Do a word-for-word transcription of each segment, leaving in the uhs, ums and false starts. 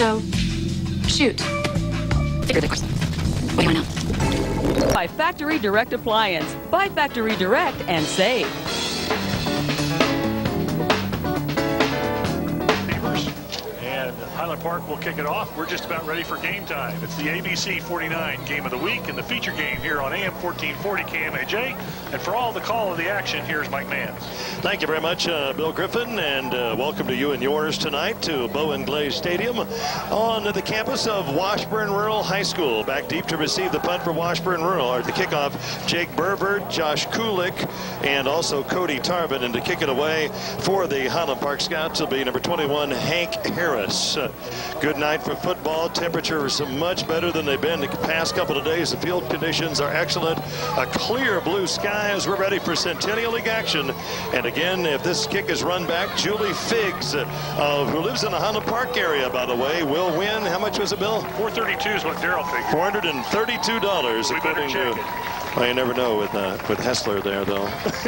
So, shoot. Figure the course. What do you want to know? By Factory Direct Appliance. Buy Factory Direct and save. And Highland Park will kick it off. We're just about ready for game time. It's the A B C forty-nine game of the week and the feature game here on A M fourteen forty K M A J. And for all the call of the action, here's Mike Manns. Thank you very much, uh, Bill Griffin, and uh, welcome to you and yours tonight to Bow and Glaze Stadium on the campus of Washburn Rural High School. Back deep to receive the punt for Washburn Rural, or the kickoff, Jake Berber, Josh Kulik, and also Cody Tarvin. And to kick it away for the Highland Park Scouts will be number twenty-one, Hank Harris. Uh, good night for football. Temperatures are much better than they've been the past couple of days. The field conditions are excellent. A clear blue sky as we're ready for Centennial League action. And again, if this kick is run back, Julie Figs, uh, who lives in the Highland Park area, by the way, will win. How much was it, Bill? four thirty-two is what Daryl figured. four hundred thirty-two dollars. We better check it. Well, you never know with uh, with Hessler there, though.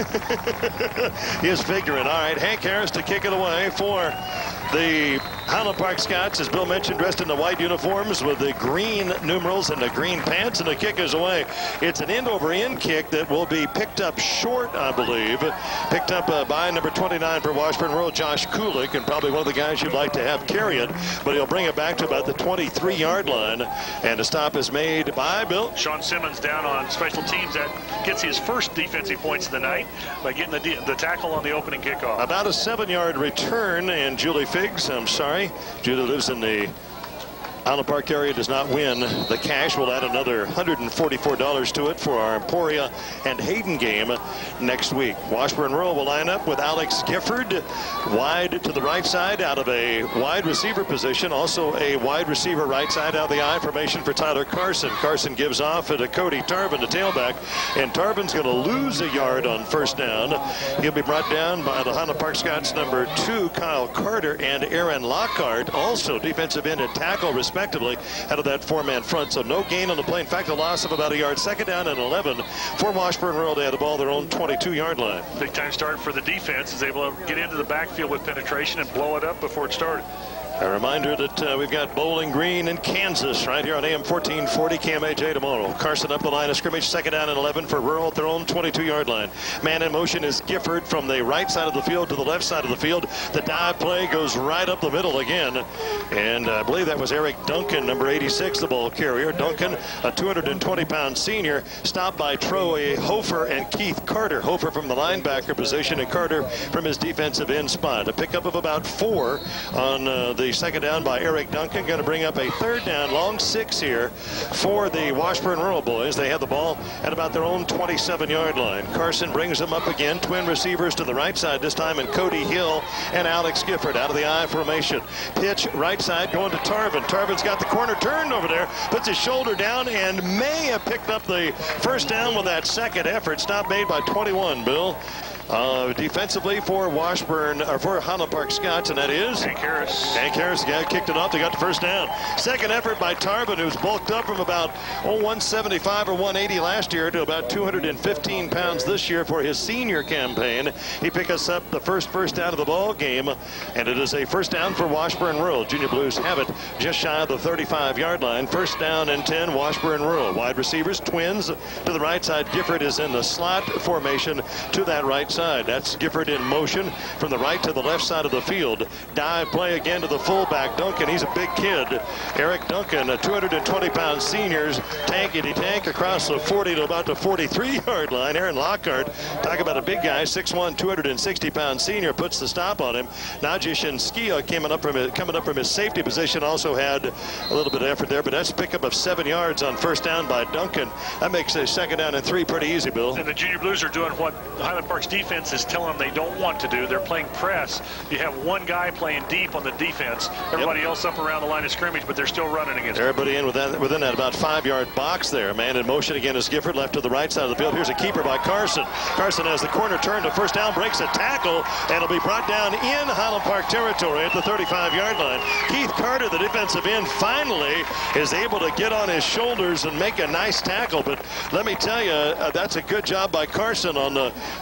He is figuring. All right, Hank Harris to kick it away for the Highland Park Scouts, as Bill mentioned, dressed in the white uniforms with the green numerals and the green pants, and the kick is away. It's an end-over-end kick that will be picked up short, I believe. Picked up uh, by number twenty-nine for Washburn Rural, Josh Kulik, and probably one of the guys you'd like to have carry it, but he'll bring it back to about the twenty-three yard line, and a stop is made by Bill. Sean Simmons down on special teams. That gets his first defensive points of the night by getting the, the tackle on the opening kickoff. About a seven yard return, and Julie Figs, I'm sorry, Julie lives in the Highland Park area, does not win the cash. We'll add another one hundred forty-four dollars to it for our Emporia and Hayden game next week. Washburn Rural will line up with Alex Gifford wide to the right side out of a wide receiver position. Also a wide receiver right side out of the I formation for Tyler Carson. Carson gives off to Cody Tarvin, the tailback, and Tarvin's going to lose a yard on first down. He'll be brought down by the Highland Park Scouts number two, Kyle Carter, and Aaron Lockhart, also defensive end and tackle respectively, out of that four-man front. So no gain on the play. In fact, a loss of about a yard. Second down and eleven for Washburn Rural. They had the ball their own twenty-two yard line. Big time start for the defense. Is able to get into the backfield with penetration and blow it up before it started. A reminder that uh, we've got Bowling Green and Kansas right here on A M fourteen forty K M A J tomorrow. Carson up the line of scrimmage, second down and eleven for Rural at their own twenty-two yard line. Man in motion is Gifford from the right side of the field to the left side of the field. The dive play goes right up the middle again. And I believe that was Eric Duncan, number eighty-six, the ball carrier. Duncan, a two hundred twenty pound senior, stopped by Troy Hofer and Keith Carter. Hofer from the linebacker position and Carter from his defensive end spot. A pickup of about four on uh, the second down by Eric Duncan. Going to bring up a third down, long six here for the Washburn Rural boys. They have the ball at about their own twenty-seven yard line. Carson brings them up again. Twin receivers to the right side this time, and Cody Hill and Alex Gifford out of the I formation. Pitch right side going to Tarvin. Tarvin's got the corner turned over there, puts his shoulder down, and may have picked up the first down with that second effort. Stop made by twenty-one, Bill. Uh, defensively for Washburn, or for Highland Park Scouts, and that is Hank Harris. Hank Harris, the guy kicked it off. They got the first down. Second effort by Tarvin, who's bulked up from about oh, one seventy-five or one eighty last year to about two hundred fifteen pounds this year for his senior campaign. He picked us up the first first down of the ball game, and it is a first down for Washburn Rural. Junior Blues have it just shy of the thirty-five yard line. First down and ten, Washburn Rural. Wide receivers, twins to the right side. Gifford is in the slot formation to that right side. That's Gifford in motion from the right to the left side of the field. Dive play again to the fullback, Duncan. He's a big kid. Eric Duncan, a two hundred twenty pound seniors, tankety tank across the forty to about the forty-three yard line. Aaron Lockhart, talk about a big guy, six one, two hundred sixty pound senior, puts the stop on him. Najee Shinskia coming up from his, coming up from his safety position, also had a little bit of effort there, but that's a pickup of seven yards on first down by Duncan. That makes a second down and three pretty easy, Bill. And the Junior Blues are doing what Highland Park's defense is telling them they don't want to do. They're playing press. You have one guy playing deep on the defense, everybody yep. else up around the line of scrimmage, but they're still running against everybody in within, within that about five yard box there. Man in motion again is Gifford, left to the right side of the field. Here's a keeper by Carson. Carson has the corner turned to first down, breaks a tackle, and will be brought down in Highland Park territory at the thirty-five yard line. Keith Carter, the defensive end, finally is able to get on his shoulders and make a nice tackle, but let me tell you, uh, that's a good job by Carson on the on the read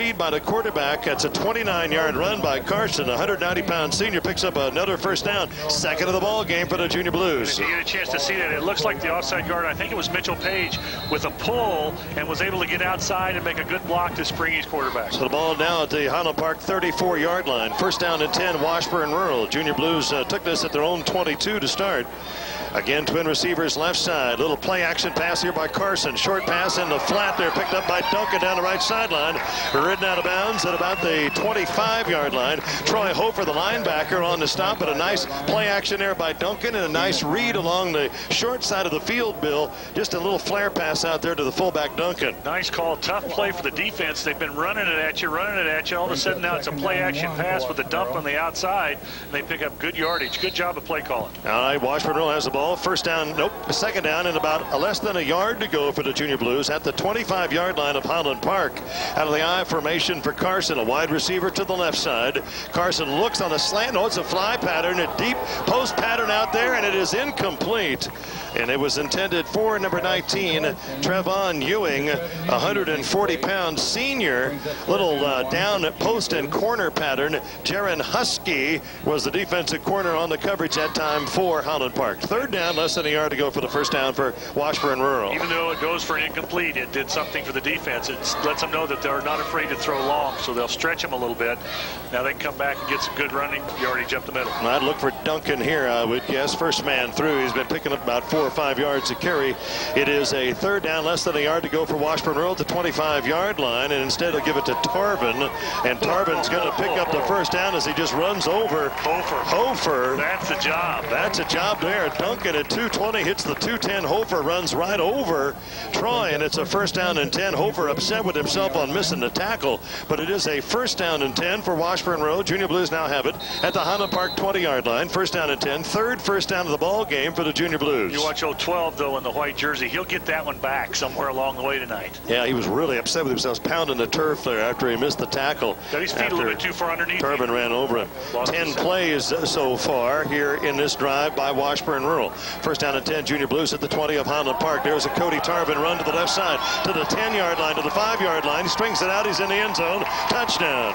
lead by the quarterback. That's a twenty-nine yard run by Carson. A one hundred ninety pound senior picks up another first down. Second of the ball game for the Junior Blues. If you get a chance to see that, it looks like the offside guard, I think it was Mitchell Page, with a pull and was able to get outside and make a good block to spring his quarterback. So the ball now at the Highland Park thirty-four yard line. First down and ten, Washburn Rural. Junior Blues uh, took this at their own twenty-two to start. Again, twin receivers left side. Little play action pass here by Carson. Short pass in the flat there, picked up by Duncan down the right sideline. Ridden out of bounds at about the twenty-five yard line. Troy Hofer, the linebacker, on the stop, but a nice play action there by Duncan and a nice read along the short side of the field, Bill. Just a little flare pass out there to the fullback, Duncan. Nice call. Tough play for the defense. They've been running it at you, running it at you. All of a sudden now it's a play action pass with a dump on the outside, and they pick up good yardage. Good job of play calling. All right, Washburn Rural has the ball. First down, nope, second down, and about a less than a yard to go for the Junior Blues at the twenty-five yard line of Highland Park. Out of the I formation for Carson, a wide receiver to the left side. Carson looks on a slant. Oh, it's a fly pattern, a deep post pattern out there, and it is incomplete. And it was intended for number nineteen, Trevon Ewing, a one hundred forty pound senior. Little uh, down post and corner pattern. Jaron Husky was the defensive corner on the coverage that time for Highland Park. Third down, less than a yard to go for the first down for Washburn Rural. Even though it goes for an incomplete, it did something for the defense. It lets them know that they're not afraid to throw long, so they'll stretch them a little bit. Now they can come back and get some good running yardage up the middle. I'd look for Duncan here, I would guess. First man through. He's been picking up about four or five yards a carry. It is a third down, less than a yard to go for Washburn Rural at the twenty-five yard line, and instead they'll give it to Tarvin, and Tarvin's going to pick up the first down as he just runs over Hofer. Hofer. That's a job. That's a job there. Duncan at two twenty hits the two ten. Hofer runs right over Troy, and it's a first down and ten. Hofer upset with himself on missing the tackle, but it is a first down and ten for Washburn Road. Junior Blues now have it at the Highland Park twenty yard line. First down and ten. Third first down of the ball game for the Junior Blues. You watch old twelve, though, in the white jersey. He'll get that one back somewhere along the way tonight. Yeah, he was really upset with himself, pounding the turf there after he missed the tackle. Got his feet a little bit too far underneath. Turbin ran over him. Lost Ten plays so far here in this drive by Washburn Rural. First down and ten, Junior Blues at the twenty of Highland Park. There's a Cody Tarvin run to the left side, to the ten yard line, to the five yard line. He strings it out. He's in the end zone. Touchdown.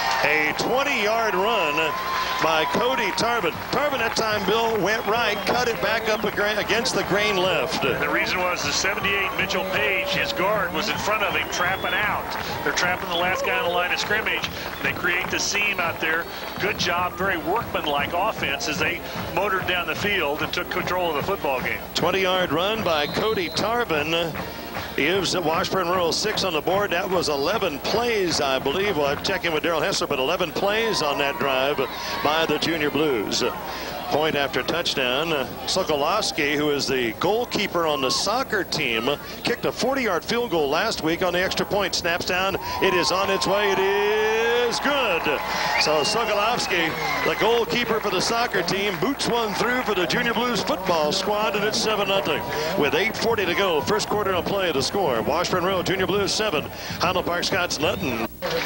A twenty yard run by Cody Tarvin. Tarvin that time, Bill, went right, cut it back up against the grain left. The reason was the seventy-eight Mitchell Page, his guard, was in front of him trapping out. They're trapping the last guy on the line of scrimmage. They create the seam out there. Good job, very workmanlike offense as they motored down the field and took control of the football game. twenty yard run by Cody Tarvin. Gives Washburn Rural six on the board. That was eleven plays, I believe. Well, I'm checking with Daryl Hessler, but eleven plays on that drive by the Junior Blues. Point after touchdown. Sokolowski, who is the goalkeeper on the soccer team, kicked a forty yard field goal last week on the extra point. Snaps down. It is on its way. It is good. So Sokolowski, the goalkeeper for the soccer team, boots one through for the Junior Blues football squad, and it's seven nothing. With eight forty to go, first quarter of play to score. Washburn Road, Junior Blues seven. Highland Park Scots nothing.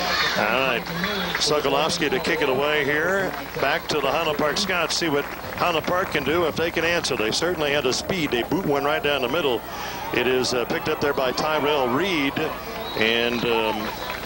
All right. Sokolowski to kick it away here. Back to the Highland Park Scots. See what Highland Park can do if they can answer. They certainly had the speed. They boot one right down the middle. It is uh, picked up there by Tyrell Reed, and um,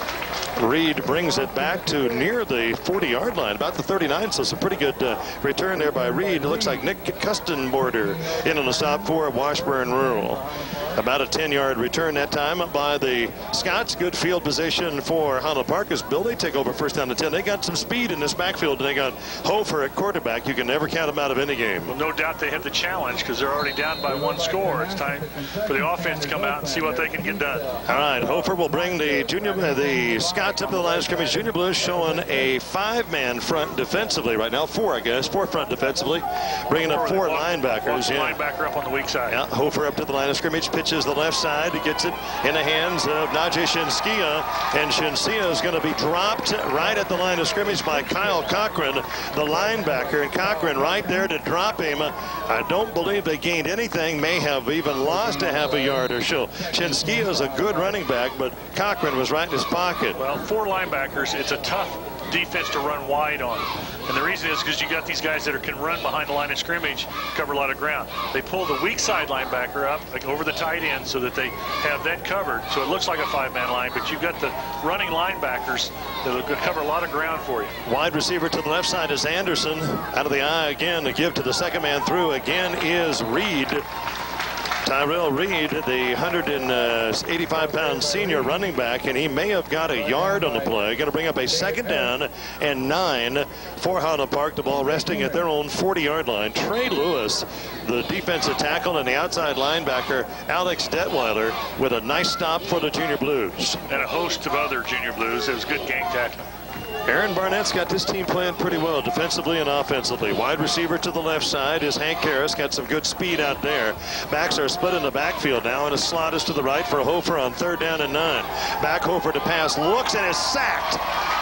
Reed brings it back to near the forty yard line, about the thirty-nine, so it's a pretty good uh, return there by Reed. It looks like Nick Custenborder in on the stop for Washburn Rural. About a ten yard return that time by the Scots. Good field position for Highland Park as Bill, they take over first down to ten. They got some speed in this backfield, and they got Hofer at quarterback. You can never count them out of any game. Well, no doubt they have the challenge because they're already down by one score. It's time for the offense to come out and see what they can get done. All right, Hofer will bring the junior, uh, the Scots up to the line of scrimmage. Junior Blues showing a five-man front defensively right now. Four, I guess. Four front defensively. Bringing up four linebackers. Yeah. Linebacker up on the weak side. Yeah, Hofer up to the line of scrimmage. Pitches the left side. He gets it in the hands of Najee Shinskia. And Shinskia is going to be dropped right at the line of scrimmage by Kyle Cochran, the linebacker. And Cochran right there to drop him. I don't believe they gained anything. May have even lost a half a yard or so. Shinskia is a good running back, but Cochran was right in his pocket. Well, four linebackers. It's a tough defense to run wide on. And the reason is because you got these guys that are, can run behind the line of scrimmage, cover a lot of ground. They pull the weak side linebacker up like over the tight end so that they have that covered. So it looks like a five-man line, but you've got the running linebackers that will cover a lot of ground for you. Wide receiver to the left side is Anderson. Out of the eye again to give to the second man through again is Reed. Tyrell Reed, the one hundred eighty-five pound senior running back, and he may have got a yard on the play. Going to bring up a second down and nine for Highland Park. The ball resting at their own forty yard line. Trey Lewis, the defensive tackle, and the outside linebacker, Alex Detweiler, with a nice stop for the Junior Blues. And a host of other Junior Blues. It was good gang tackling. Aaron Barnett's got this team playing pretty well defensively and offensively. Wide receiver to the left side is Hank Harris. Got some good speed out there. Backs are split in the backfield now, and a slot is to the right for Hofer on third down and nine. Back Hofer to pass, looks and is sacked.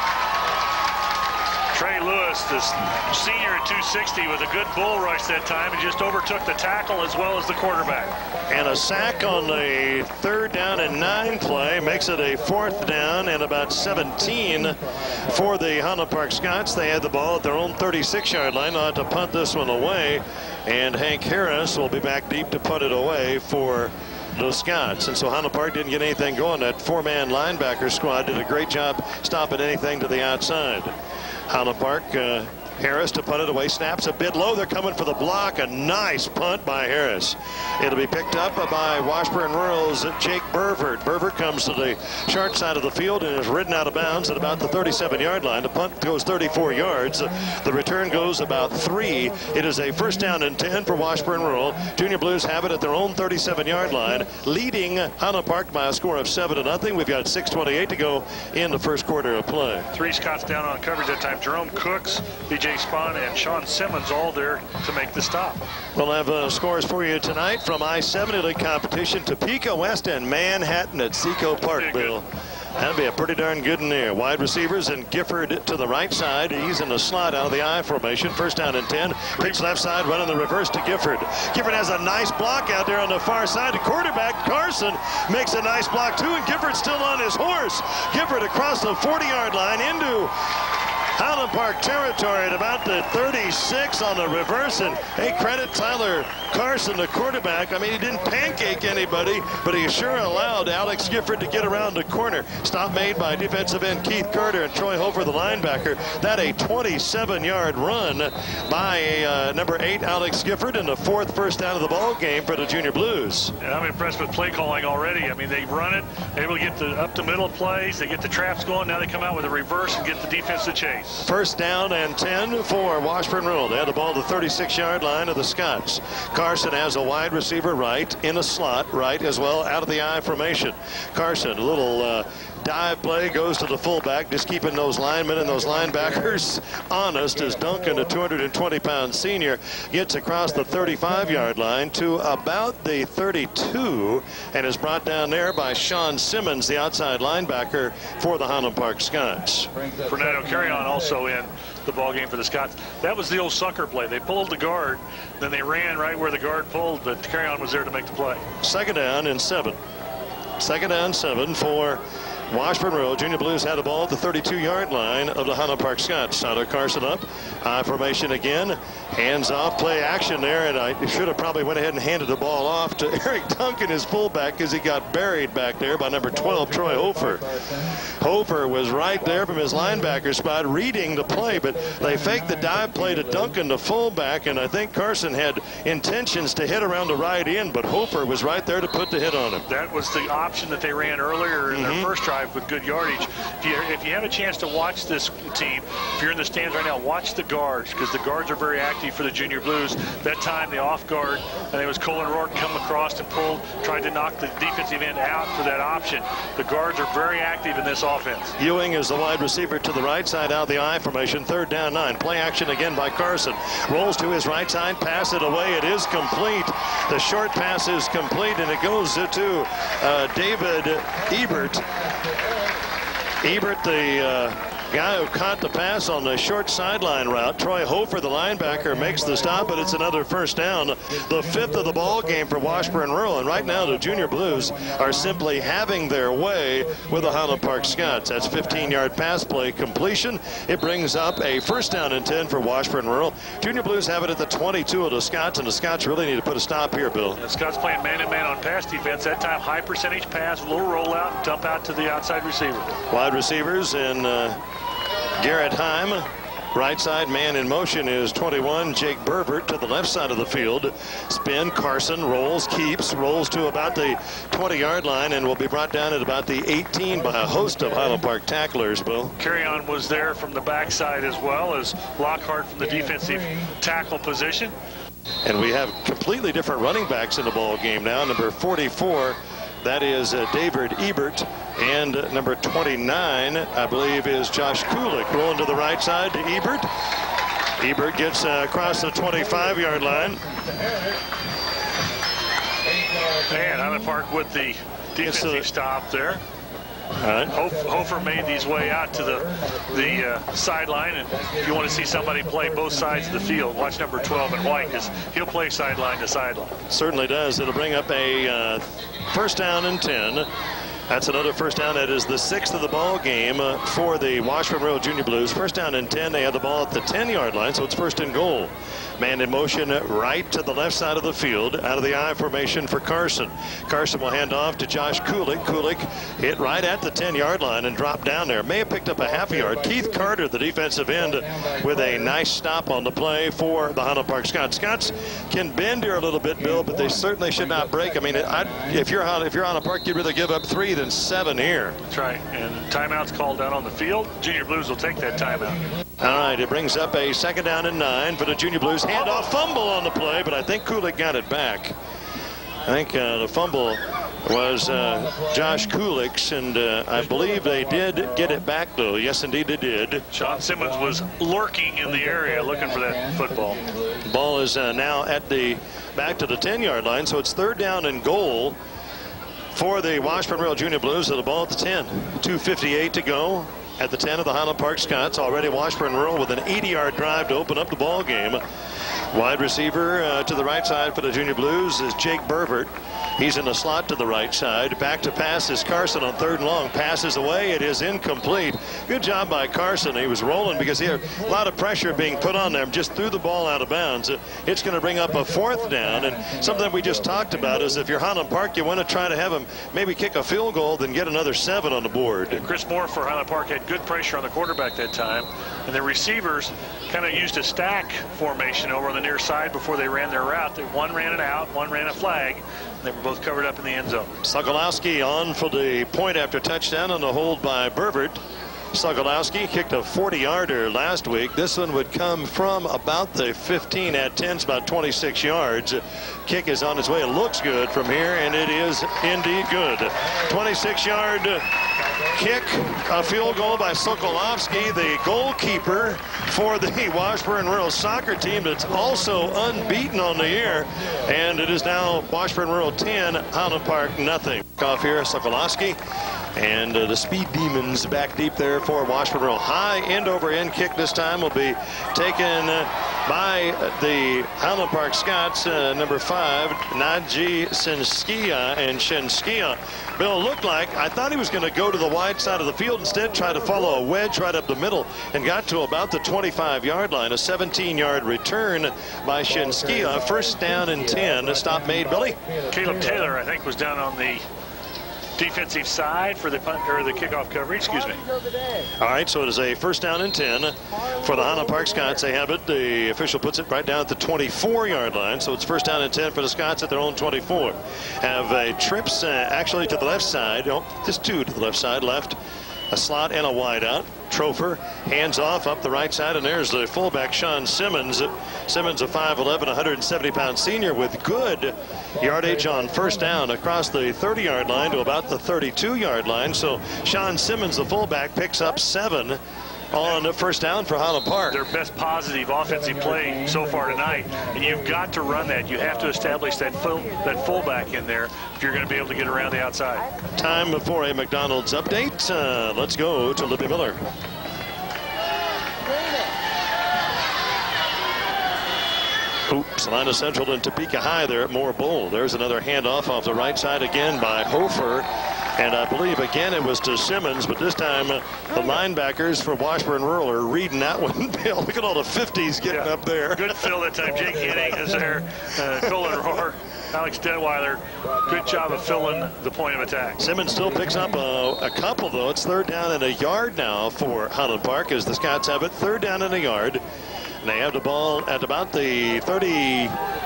Trey Lewis, the senior at two sixty, with a good bull rush that time, and just overtook the tackle as well as the quarterback. And a sack on the third down and nine play makes it a fourth down and about seventeen for the Highland Park Scots. They had the ball at their own thirty-six yard line. They'll have to punt this one away, and Hank Harris will be back deep to punt it away for the Scots. And so Highland Park didn't get anything going. That four-man linebacker squad did a great job stopping anything to the outside. Highland Park, uh, Harris to punt it away, snaps a bit low. They're coming for the block. A nice punt by Harris. It'll be picked up by Washburn Rural's Jake Burford. Burford comes to the short side of the field and is ridden out of bounds at about the thirty-seven yard line. The punt goes thirty-four yards. The return goes about three. It is a first down and ten for Washburn Rural. Junior Blues have it at their own thirty-seven yard line, leading Highland Park by a score of seven to nothing. We've got six twenty-eight to go in the first quarter of play. Three Scots down on coverage that time. Jerome Cooks, B J Spahn, and Sean Simmons all there to make the stop. We'll have uh, scores for you tonight from I seventy League competition, Topeka West and Manhattan at Seco Park, Bill. That'd be a pretty darn good in there. Wide receivers and Gifford to the right side. He's in the slot out of the I formation. First down and ten. Pitch left side, running the reverse to Gifford. Gifford has a nice block out there on the far side. The quarterback, Carson, makes a nice block too, and Gifford's still on his horse. Gifford across the forty yard line into Highland Park territory at about the thirty-six on the reverse. And hey, credit Tyler Carson, the quarterback. I mean, he didn't pancake anybody, but he sure allowed Alex Gifford to get around the corner. Stop made by defensive end Keith Carter and Troy Hofer, the linebacker. That a twenty-seven yard run by uh, number eight Alex Gifford, and the fourth first down of the ball game for the Junior Blues. And I'm impressed with play calling already. I mean, they run it, they're able to get the up to middle plays, they get the traps going. Now they come out with a reverse and get the defense to chase. First down and ten for Washburn Rural. They had the ball at the thirty-six yard line of the Scots. Carson has a wide receiver right in a slot right as well out of the I formation. Carson, a little uh, dive play, goes to the fullback, just keeping those linemen and those linebackers honest as Duncan, a two hundred twenty pound senior, gets across the thirty-five yard line to about the thirty-two and is brought down there by Sean Simmons, the outside linebacker for the Highland Park Scots. Fernando Carrion also in the ball game for the Scots. That was the old sucker play. They pulled the guard, then they ran right where the guard pulled, but Carrion was there to make the play. Second down and seven. Second down seven for Washburn Rural. Junior Blues had the ball at the thirty-two yard line of the Highland Park Scots. Tyler Carson up. High formation again. Hands off, play action there, and I should have probably went ahead and handed the ball off to Eric Duncan, his fullback, because he got buried back there by number twelve, Troy Hofer. Hofer was right there from his linebacker spot reading the play, but they faked the dive play to Duncan, the fullback, and I think Carson had intentions to hit around the right end, but Hofer was right there to put the hit on him. That was the option that they ran earlier in mm-hmm. their first drive with good yardage. If you, if you have a chance to watch this team, if you're in the stands right now, watch the guards, because the guards are very active for the Junior Blues. That time, the off guard, and it was Colin Rourke come across and pulled, tried to knock the defensive end out for that option. The guards are very active in this offense. Ewing is the wide receiver to the right side out of the I formation. Third down, nine. Play action again by Carson. Rolls to his right side, pass it away. It is complete. The short pass is complete, and it goes to uh, David Ebert. Ebert, the uh, guy who caught the pass on the short sideline route. Troy Hofer, the linebacker, makes the stop, but it's another first down. The fifth of the ball game for Washburn Rural, and right now the Junior Blues are simply having their way with the Highland Park Scots. That's fifteen yard pass play completion. It brings up a first down and ten for Washburn Rural. Junior Blues have it at the twenty-two of the Scots, and the Scots really need to put a stop here, Bill. The Scots playing man-to-man on pass defense. That time, high percentage pass, little rollout, and dump out to the outside receiver. Wide receivers in uh, Garrett Heim. Right side man in motion is twenty-one, Jake Berbert, to the left side of the field. Spin, Carson rolls, keeps, rolls to about the twenty yard line and will be brought down at about the eighteen by a host of Highland Park tacklers, Bill. Carry-on was there from the backside as well as Lockhart from the defensive tackle position. And we have completely different running backs in the ball game now. Number forty-four, that is uh, David Ebert, and uh, number twenty-nine, I believe, is Josh Kulik. Rolling to the right side to Ebert. Ebert gets uh, across the twenty-five yard line. And Highland Park with the defensive a, stop there. All right. Hofer made his way out to the the uh, sideline, and if you want to see somebody play both sides of the field, watch number twelve in white, because he'll play sideline to sideline. Certainly does. It'll bring up a uh, first down and ten. That's another first down. That is the sixth of the ball game uh, for the Washburn Rural Junior Blues. First down and ten. They have the ball at the ten yard line, so it's first and goal. Man in motion right to the left side of the field, out of the I formation for Carson. Carson will hand off to Josh Kulik. Kulik hit right at the ten yard line and dropped down there. May have picked up a half a yard. Keith Carter, the defensive end, with a nice stop on the play for the Highland Park Scots. Scots can bend here a little bit, Bill, but they certainly should not break. I mean, I, if you're on, if you're on a park, you'd rather give up three than seven here. That's right. And timeout's called out on the field. Junior Blues will take that timeout. All right, it brings up a second down and nine for the Junior Blues. Handoff, fumble on the play, but I think Kulik got it back. I think uh, the fumble was uh, Josh Kulik's, and uh, I believe they did get it back, though. Yes, indeed, they did. Sean Simmons was lurking in the area looking for that football. Ball is uh, now at the back to the ten yard line, so it's third down and goal for the Washburn Rural Junior Blues. At the ball at the ten. two fifty-eight to go at the ten of the Highland Park Scots. Already Washburn Rural with an eighty yard drive to open up the ball game. Wide receiver uh, to the right side for the Junior Blues is Jake Berbert. He's in the slot to the right side. Back to pass is Carson on third and long. Passes away. It is incomplete. Good job by Carson. He was rolling because he had a lot of pressure being put on them. Just threw the ball out of bounds. It's going to bring up a fourth down. And something we just talked about is if you're Highland Park, you want to try to have him maybe kick a field goal, then get another seven on the board. And Chris Moore for Highland Park had good pressure on the quarterback that time. And the receivers kind of used a stack formation over on the near side before they ran their route. One ran it out, one ran a flag. They were both covered up in the end zone. Sokolowski on for the point after touchdown on the hold by Berbert. Sokolowski kicked a forty yarder last week. This one would come from about the fifteen at ten, about twenty-six yards. Kick is on its way. It looks good from here, and it is indeed good. twenty-six yard kick, a field goal by Sokolowski, the goalkeeper for the Washburn Rural soccer team that's also unbeaten on the year. And it is now Washburn Rural ten, Highland Park nothing. Off here, Sokolowski. And uh, the Speed Demons back deep there for Washburn Rural. High end over end kick this time will be taken uh, by the Highland Park Scots, uh, number five, Najee Shinskia. And Shinskia, Bill, looked like, I thought he was going to go to the wide side of the field, instead try to follow a wedge right up the middle and got to about the twenty-five yard line. A seventeen yard return by Shinskia. First down and ten. A stop made, Billy. Caleb Taylor, I think, was down on the defensive side for the punt or the kickoff coverage. Excuse me. All right, so it is a first down and ten for the Highland Park Scots. They have it. The official puts it right down at the twenty-four yard line, so it's first down and ten for the Scots at their own twenty-four. Have uh, trips uh, actually to the left side. Oh, just two to the left side. Left, a slot and a wide out. Trofer hands off up the right side, and there's the fullback, Sean Simmons. Simmons, a five eleven, one hundred seventy pound senior with good yardage on first down across the thirty yard line to about the thirty-two yard line. So Sean Simmons, the fullback, picks up seven on the first down for Highland Park. Their best positive offensive play so far tonight, and you've got to run that. You have to establish that full, that fullback in there if you're going to be able to get around the outside. Time for a McDonald's update. Uh, let's go to Libby Miller. Salina Central and Topeka High there at Moore Bowl. There's another handoff off the right side again by Hofer. And I believe again it was to Simmons, but this time uh, the linebackers for Washburn Rural are reading that one. Bill, look at all the fifties getting yeah. up there. Good fill that time. Jake Henning is there. Uh, Colin Rohr, Alex Detweiler. Good job of filling the point of attack. Simmons still picks up a, a couple, though. It's third down and a yard now for Highland Park as the Scots have it. Third down and a yard. And they have the ball at about the thirty.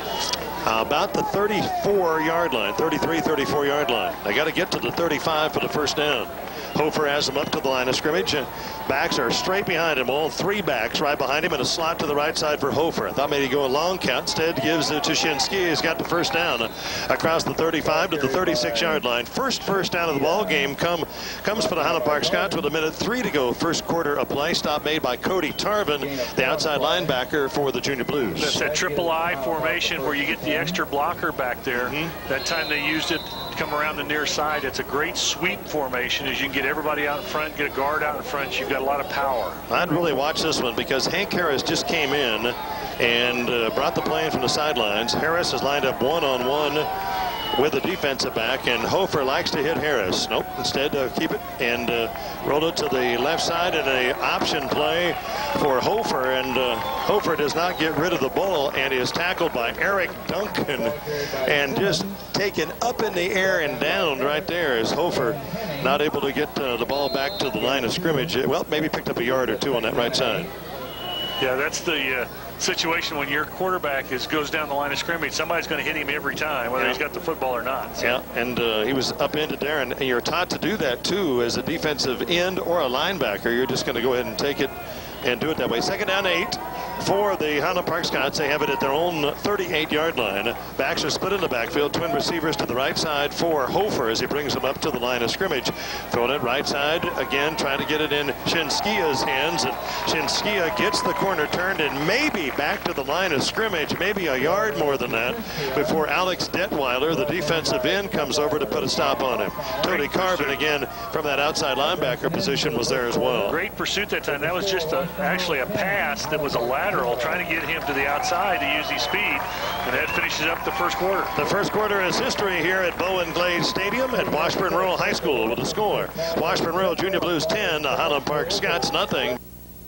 Uh, about the thirty-four yard line, thirty-three, thirty-four yard line. They got to get to the thirty-five for the first down. Hofer has them up to the line of scrimmage. Backs are straight behind him. All three backs right behind him, and a slot to the right side for Hofer. I thought maybe he'd go a long count. Instead, gives it to Shinsky. He's got the first down across the thirty-five to the thirty-six yard line. First first down of the ball game come, comes for the Highland Park Scots with a minute three to go. First quarter of play. Stop made by Cody Tarvin, the outside linebacker for the Junior Blues. That's that triple I formation where you get the extra blocker back there. Mm-hmm. That time they used it to come around the near side. It's a great sweep formation as you can get everybody out in front, get a guard out in front. You've got a lot of power. I'd really watch this one because Hank Harris just came in and uh, brought the play in from the sidelines. Harris is lined up one-on-one with a defensive back, and Hofer likes to hit Harris. Nope, instead uh, keep it and uh, roll it to the left side, and a option play for Hofer, and uh, Hofer does not get rid of the ball and is tackled by Eric Duncan and just taken up in the air and down right there as Hofer not able to get uh, the ball back to the line of scrimmage. Well, maybe picked up a yard or two on that right side. Yeah, that's the uh, situation when your quarterback is goes down the line of scrimmage. Somebody's going to hit him every time, whether yeah. he's got the football or not. So. Yeah, and uh, he was up into there, and you're taught to do that too as a defensive end or a linebacker. You're just going to go ahead and take it and do it that way. Second down, eight for the Highland Park Scots. They have it at their own thirty-eight yard line. Backs are split in the backfield. Twin receivers to the right side for Hofer as he brings them up to the line of scrimmage. Throwing it right side again, trying to get it in Shinsky's hands. And Shinsky gets the corner turned and maybe back to the line of scrimmage, maybe a yard more than that, before Alex Detweiler, the defensive end, comes over to put a stop on him. Tony Carvin again from that outside linebacker position was there as well. Great pursuit that time. That was just a, actually a pass that was a lateral, trying to get him to the outside to use his speed, and that finishes up the first quarter. The first quarter is history here at Bowen Glade Stadium at Washburn Rural High School with a score. Washburn Rural Junior Blues ten, Highland Park Scots nothing.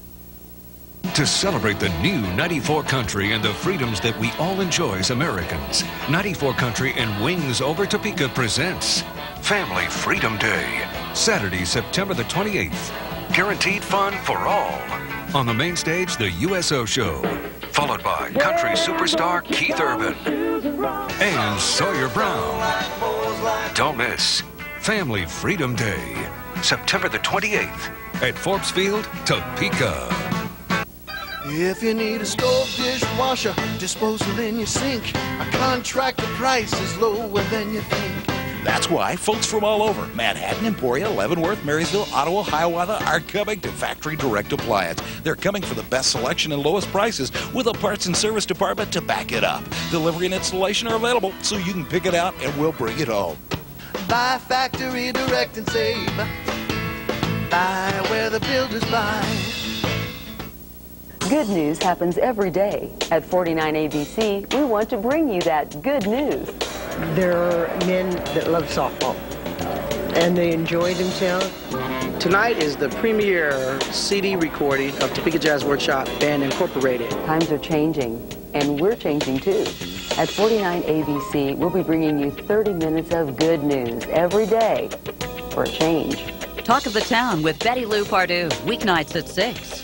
To celebrate the new ninety-four Country and the freedoms that we all enjoy as Americans, ninety-four Country and Wings Over Topeka presents Family Freedom Day, Saturday, September the twenty-eighth. Guaranteed fun for all. On the main stage, the U S O Show, followed by country superstar Keith Urban and Sawyer Brown. Don't miss Family Freedom Day, September the twenty-eighth at Forbes Field, Topeka. If you need a stove, dishwasher, disposal in your sink, a contractor price is lower than you think. That's why folks from all over Manhattan, Emporia, Leavenworth, Marysville, Ottawa, Hiawatha are coming to Factory Direct Appliance. They're coming for the best selection and lowest prices with a parts and service department to back it up. Delivery and installation are available, so you can pick it out and we'll bring it home. Buy Factory Direct and save. Buy where the builders buy. Good news happens every day. At forty-nine A B C, we want to bring you that good news. There are men that love softball, and they enjoy themselves. Tonight is the premiere C D recording of Topeka Jazz Workshop Band Incorporated. Times are changing, and we're changing too. At forty-nine A B C, we'll be bringing you thirty minutes of good news every day for a change. Talk of the Town with Betty Lou Pardue, weeknights at six.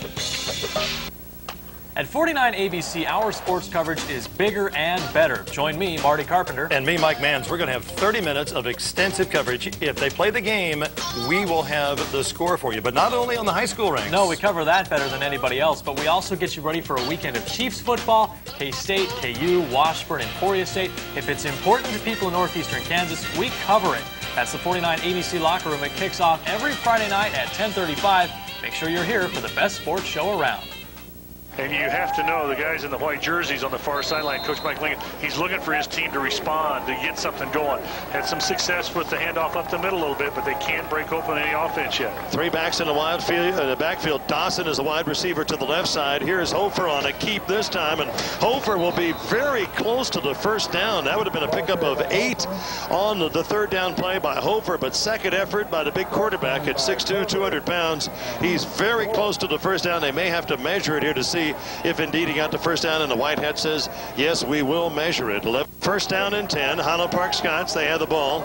At forty-nine A B C, our sports coverage is bigger and better. Join me, Marty Carpenter. And me, Mike Mans. We're going to have thirty minutes of extensive coverage. If they play the game, we will have the score for you. But not only on the high school ranks. No, we cover that better than anybody else, but we also get you ready for a weekend of Chiefs football, K-State, K U, Washburn, Emporia State. If it's important to people in northeastern Kansas, we cover it. That's the forty-nine A B C locker room. It kicks off every Friday night at ten thirty-five. Make sure you're here for the best sports show around. And you have to know the guys in the white jerseys on the far sideline, Coach Mike Lincoln, he's looking for his team to respond, to get something going. Had some success with the handoff up the middle a little bit, but they can't break open any offense yet. Three backs in the wide field, uh, the backfield. Dawson is a wide receiver to the left side. Here's Hofer on a keep this time, and Hofer will be very close to the first down. That would have been a pickup of eight on the, the third down play by Hofer, but second effort by the big quarterback at six two, two hundred pounds. He's very close to the first down. They may have to measure it here to see if indeed he got the first down, and the white hat says, yes, we will measure it. First down and ten. Highland Park Scots, they have the ball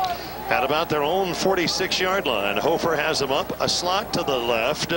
at about their own forty-six yard line. Hofer has them up, a slot to the left,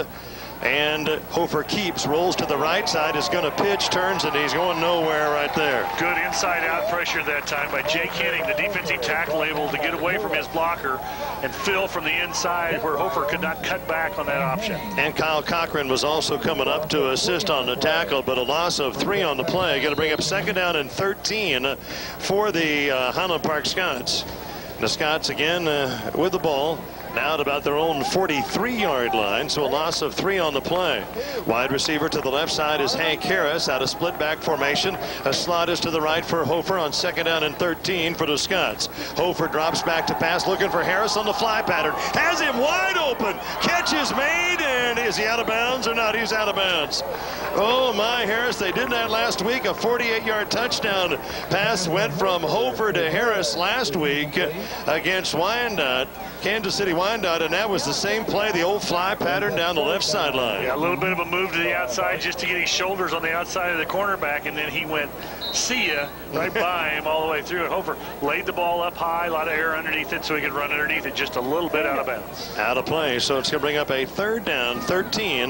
and Hofer keeps, rolls to the right side, is going to pitch, turns, and he's going nowhere right there. Good inside-out pressure that time by Jake Henning, the defensive tackle, able to get away from his blocker and fill from the inside where Hofer could not cut back on that option. And Kyle Cochran was also coming up to assist on the tackle, but a loss of three on the play. Going to bring up second down and thirteen for the uh, Highland Park Scots. The Scots again uh, with the ball. Now at about their own forty-three yard line, so a loss of three on the play. Wide receiver to the left side is Hank Harris out of split back formation. A slot is to the right for Hofer on second down and thirteen for the Scots. Hofer drops back to pass, looking for Harris on the fly pattern. Has him wide open. Catch is made, and is he out of bounds or not? He's out of bounds. Oh my, Harris, they did that last week. A forty-eight yard touchdown pass went from Hofer to Harris last week against Wyandotte, Kansas City Wyandotte, and that was the same play, the old fly pattern down the left sideline. Yeah, a little bit of a move to the outside just to get his shoulders on the outside of the cornerback, and then he went, see ya, right by him all the way through. And Hofer laid the ball up high, a lot of air underneath it so he could run underneath it just a little bit out of bounds. Out of play, so it's going to bring up a third down, thirteen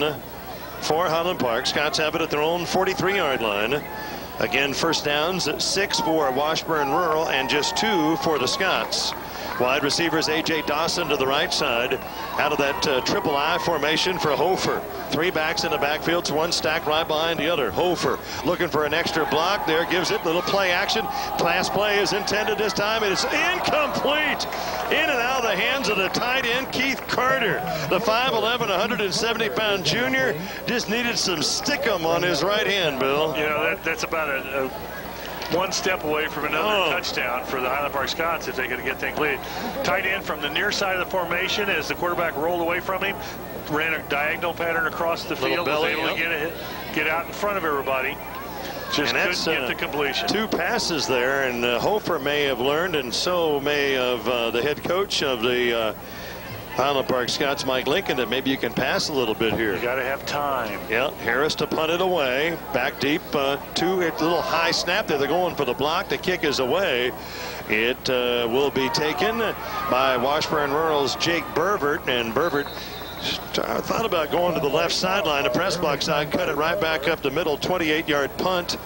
for Highland Park. Scots have it at their own forty-three yard line. Again, first downs, six for Washburn Rural and just two for the Scots. Wide receivers A J Dawson to the right side out of that uh, triple I formation for Hofer. Three backs in the backfield, one stacked right behind the other. Hofer looking for an extra block there, gives it, little play action. Pass play is intended this time. It is incomplete. In and out of the hands of the tight end, Keith Carter. The five eleven, one hundred seventy pound junior just needed some stickum on his right hand, Bill. You know, that, that's about a, a one step away from another oh. touchdown for the Highland Park Scots if they could get that cleared. Tight end from the near side of the formation as the quarterback rolled away from him, ran a diagonal pattern across the field, belly, was able yep. to get, a, get out in front of everybody. Just and couldn't get uh, the completion. Two passes there, and uh, Hofer may have learned, and so may have uh, the head coach of the uh, Highland Park Scots, Mike Lincoln, that maybe you can pass a little bit here. You got to have time. Yeah, Harris to punt it away. Back deep, uh, two, a little high snap there. They're going for the block. The kick is away. It uh, will be taken by Washburn Rural's Jake Burvert, and Burvert thought about going to the left sideline, the press box side, cut it right back up the middle. twenty-eight yard punt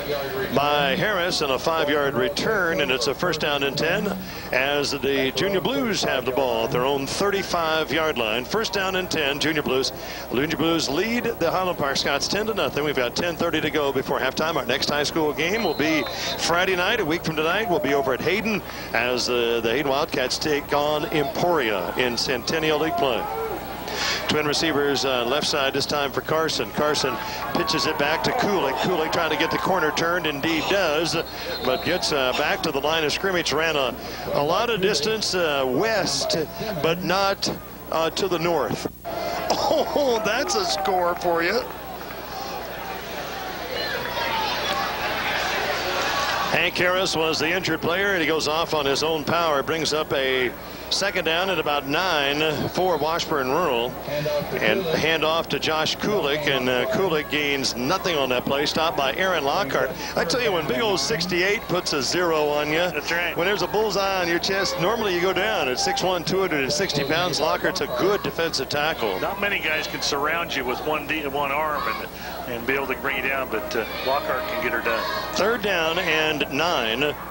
by Harris and a five yard return, and it's a first down and ten as the Junior Blues have the ball at their own thirty-five yard line. First down and ten, Junior Blues. Junior Blues lead the Highland Park Scots ten to nothing. We've got ten thirty to go before halftime. Our next high school game will be Friday night, a week from tonight. We'll be over at Hayden as uh, the Hayden Wildcats take on Emporia in Centennial League play. Twin receivers uh, left side this time for Carson. Carson pitches it back to Kulik. Kulik trying to get the corner turned, indeed does, but gets uh, back to the line of scrimmage. Ran a, a lot of distance uh, west, but not uh, to the north. Oh, that's a score for you. Hank Harris was the injured player, and he goes off on his own power. Brings up a second down at about nine for Washburn Rural, and hand off to Josh Kulik, and uh, Kulik gains nothing on that play. Stopped by Aaron Lockhart. I tell you, when big old sixty-eight puts a zero on you, that's right. When there's a bullseye on your chest, normally you go down. At six one, two hundred sixty pounds, Lockhart's a good defensive tackle. Not many guys can surround you with one D, one arm and and be able to bring you down, but uh, Lockhart can get her done. Third down and nine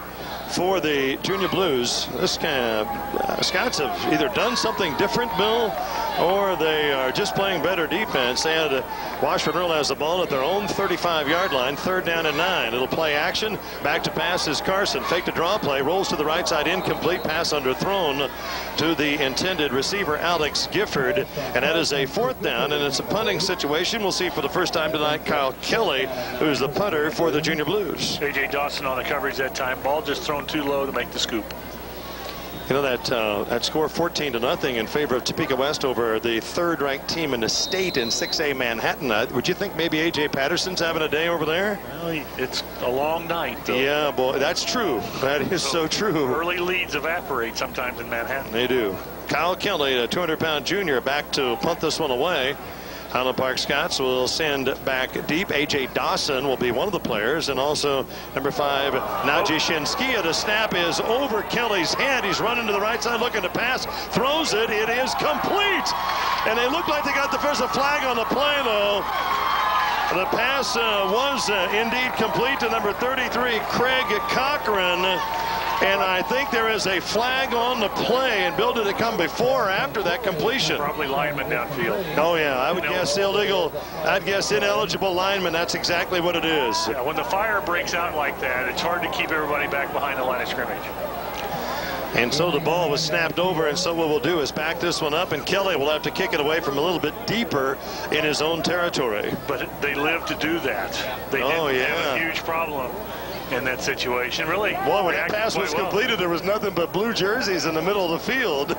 for the Junior Blues. This kind of, uh, Scots have either done something different, Bill, or they are just playing better defense. And uh, Washburn Rural has the ball at their own thirty-five yard line, third down and nine. It'll play action. Back to pass is Carson. Fake to draw play. Rolls to the right side. Incomplete. Pass underthrown to the intended receiver, Alex Gifford. And that is a fourth down, and it's a punting situation. We'll see for the first time tonight Kyle Kelly, who's the punter for the Junior Blues. A J Dawson on the coverage that time. Ball just thrown too low to make the scoop. You know, that uh, that score fourteen to nothing in favor of Topeka West over the third ranked team in the state in six A Manhattan. Uh, would you think maybe A J Patterson's having a day over there? Well, it's a long night, though. Yeah, boy, that's true. That is so, so true. Early leads evaporate sometimes in Manhattan. They do. Kyle Kelly, a two hundred pound junior, back to punt this one away. Highland Park Scots will send back deep. A J Dawson will be one of the players, and also number five, Najee Shinskia. The snap is over Kelly's head. He's running to the right side looking to pass. Throws it. It is complete. And they look like they got the first flag on the play, though. The pass uh, was uh, indeed complete to number thirty-three, Craig Cochran. And I think there is a flag on the play. And Bill, did it come before or after that completion? Probably lineman downfield. Oh, yeah. I would guess illegal. I'd guess ineligible lineman. That's exactly what it is. Yeah, when the fire breaks out like that, it's hard to keep everybody back behind the line of scrimmage. And so the ball was snapped over, and so what we'll do is back this one up, and Kelly will have to kick it away from a little bit deeper in his own territory. But they live to do that. They oh, didn't yeah. have a huge problem in that situation. Really, well, when that pass was well. completed, there was nothing but blue jerseys in the middle of the field.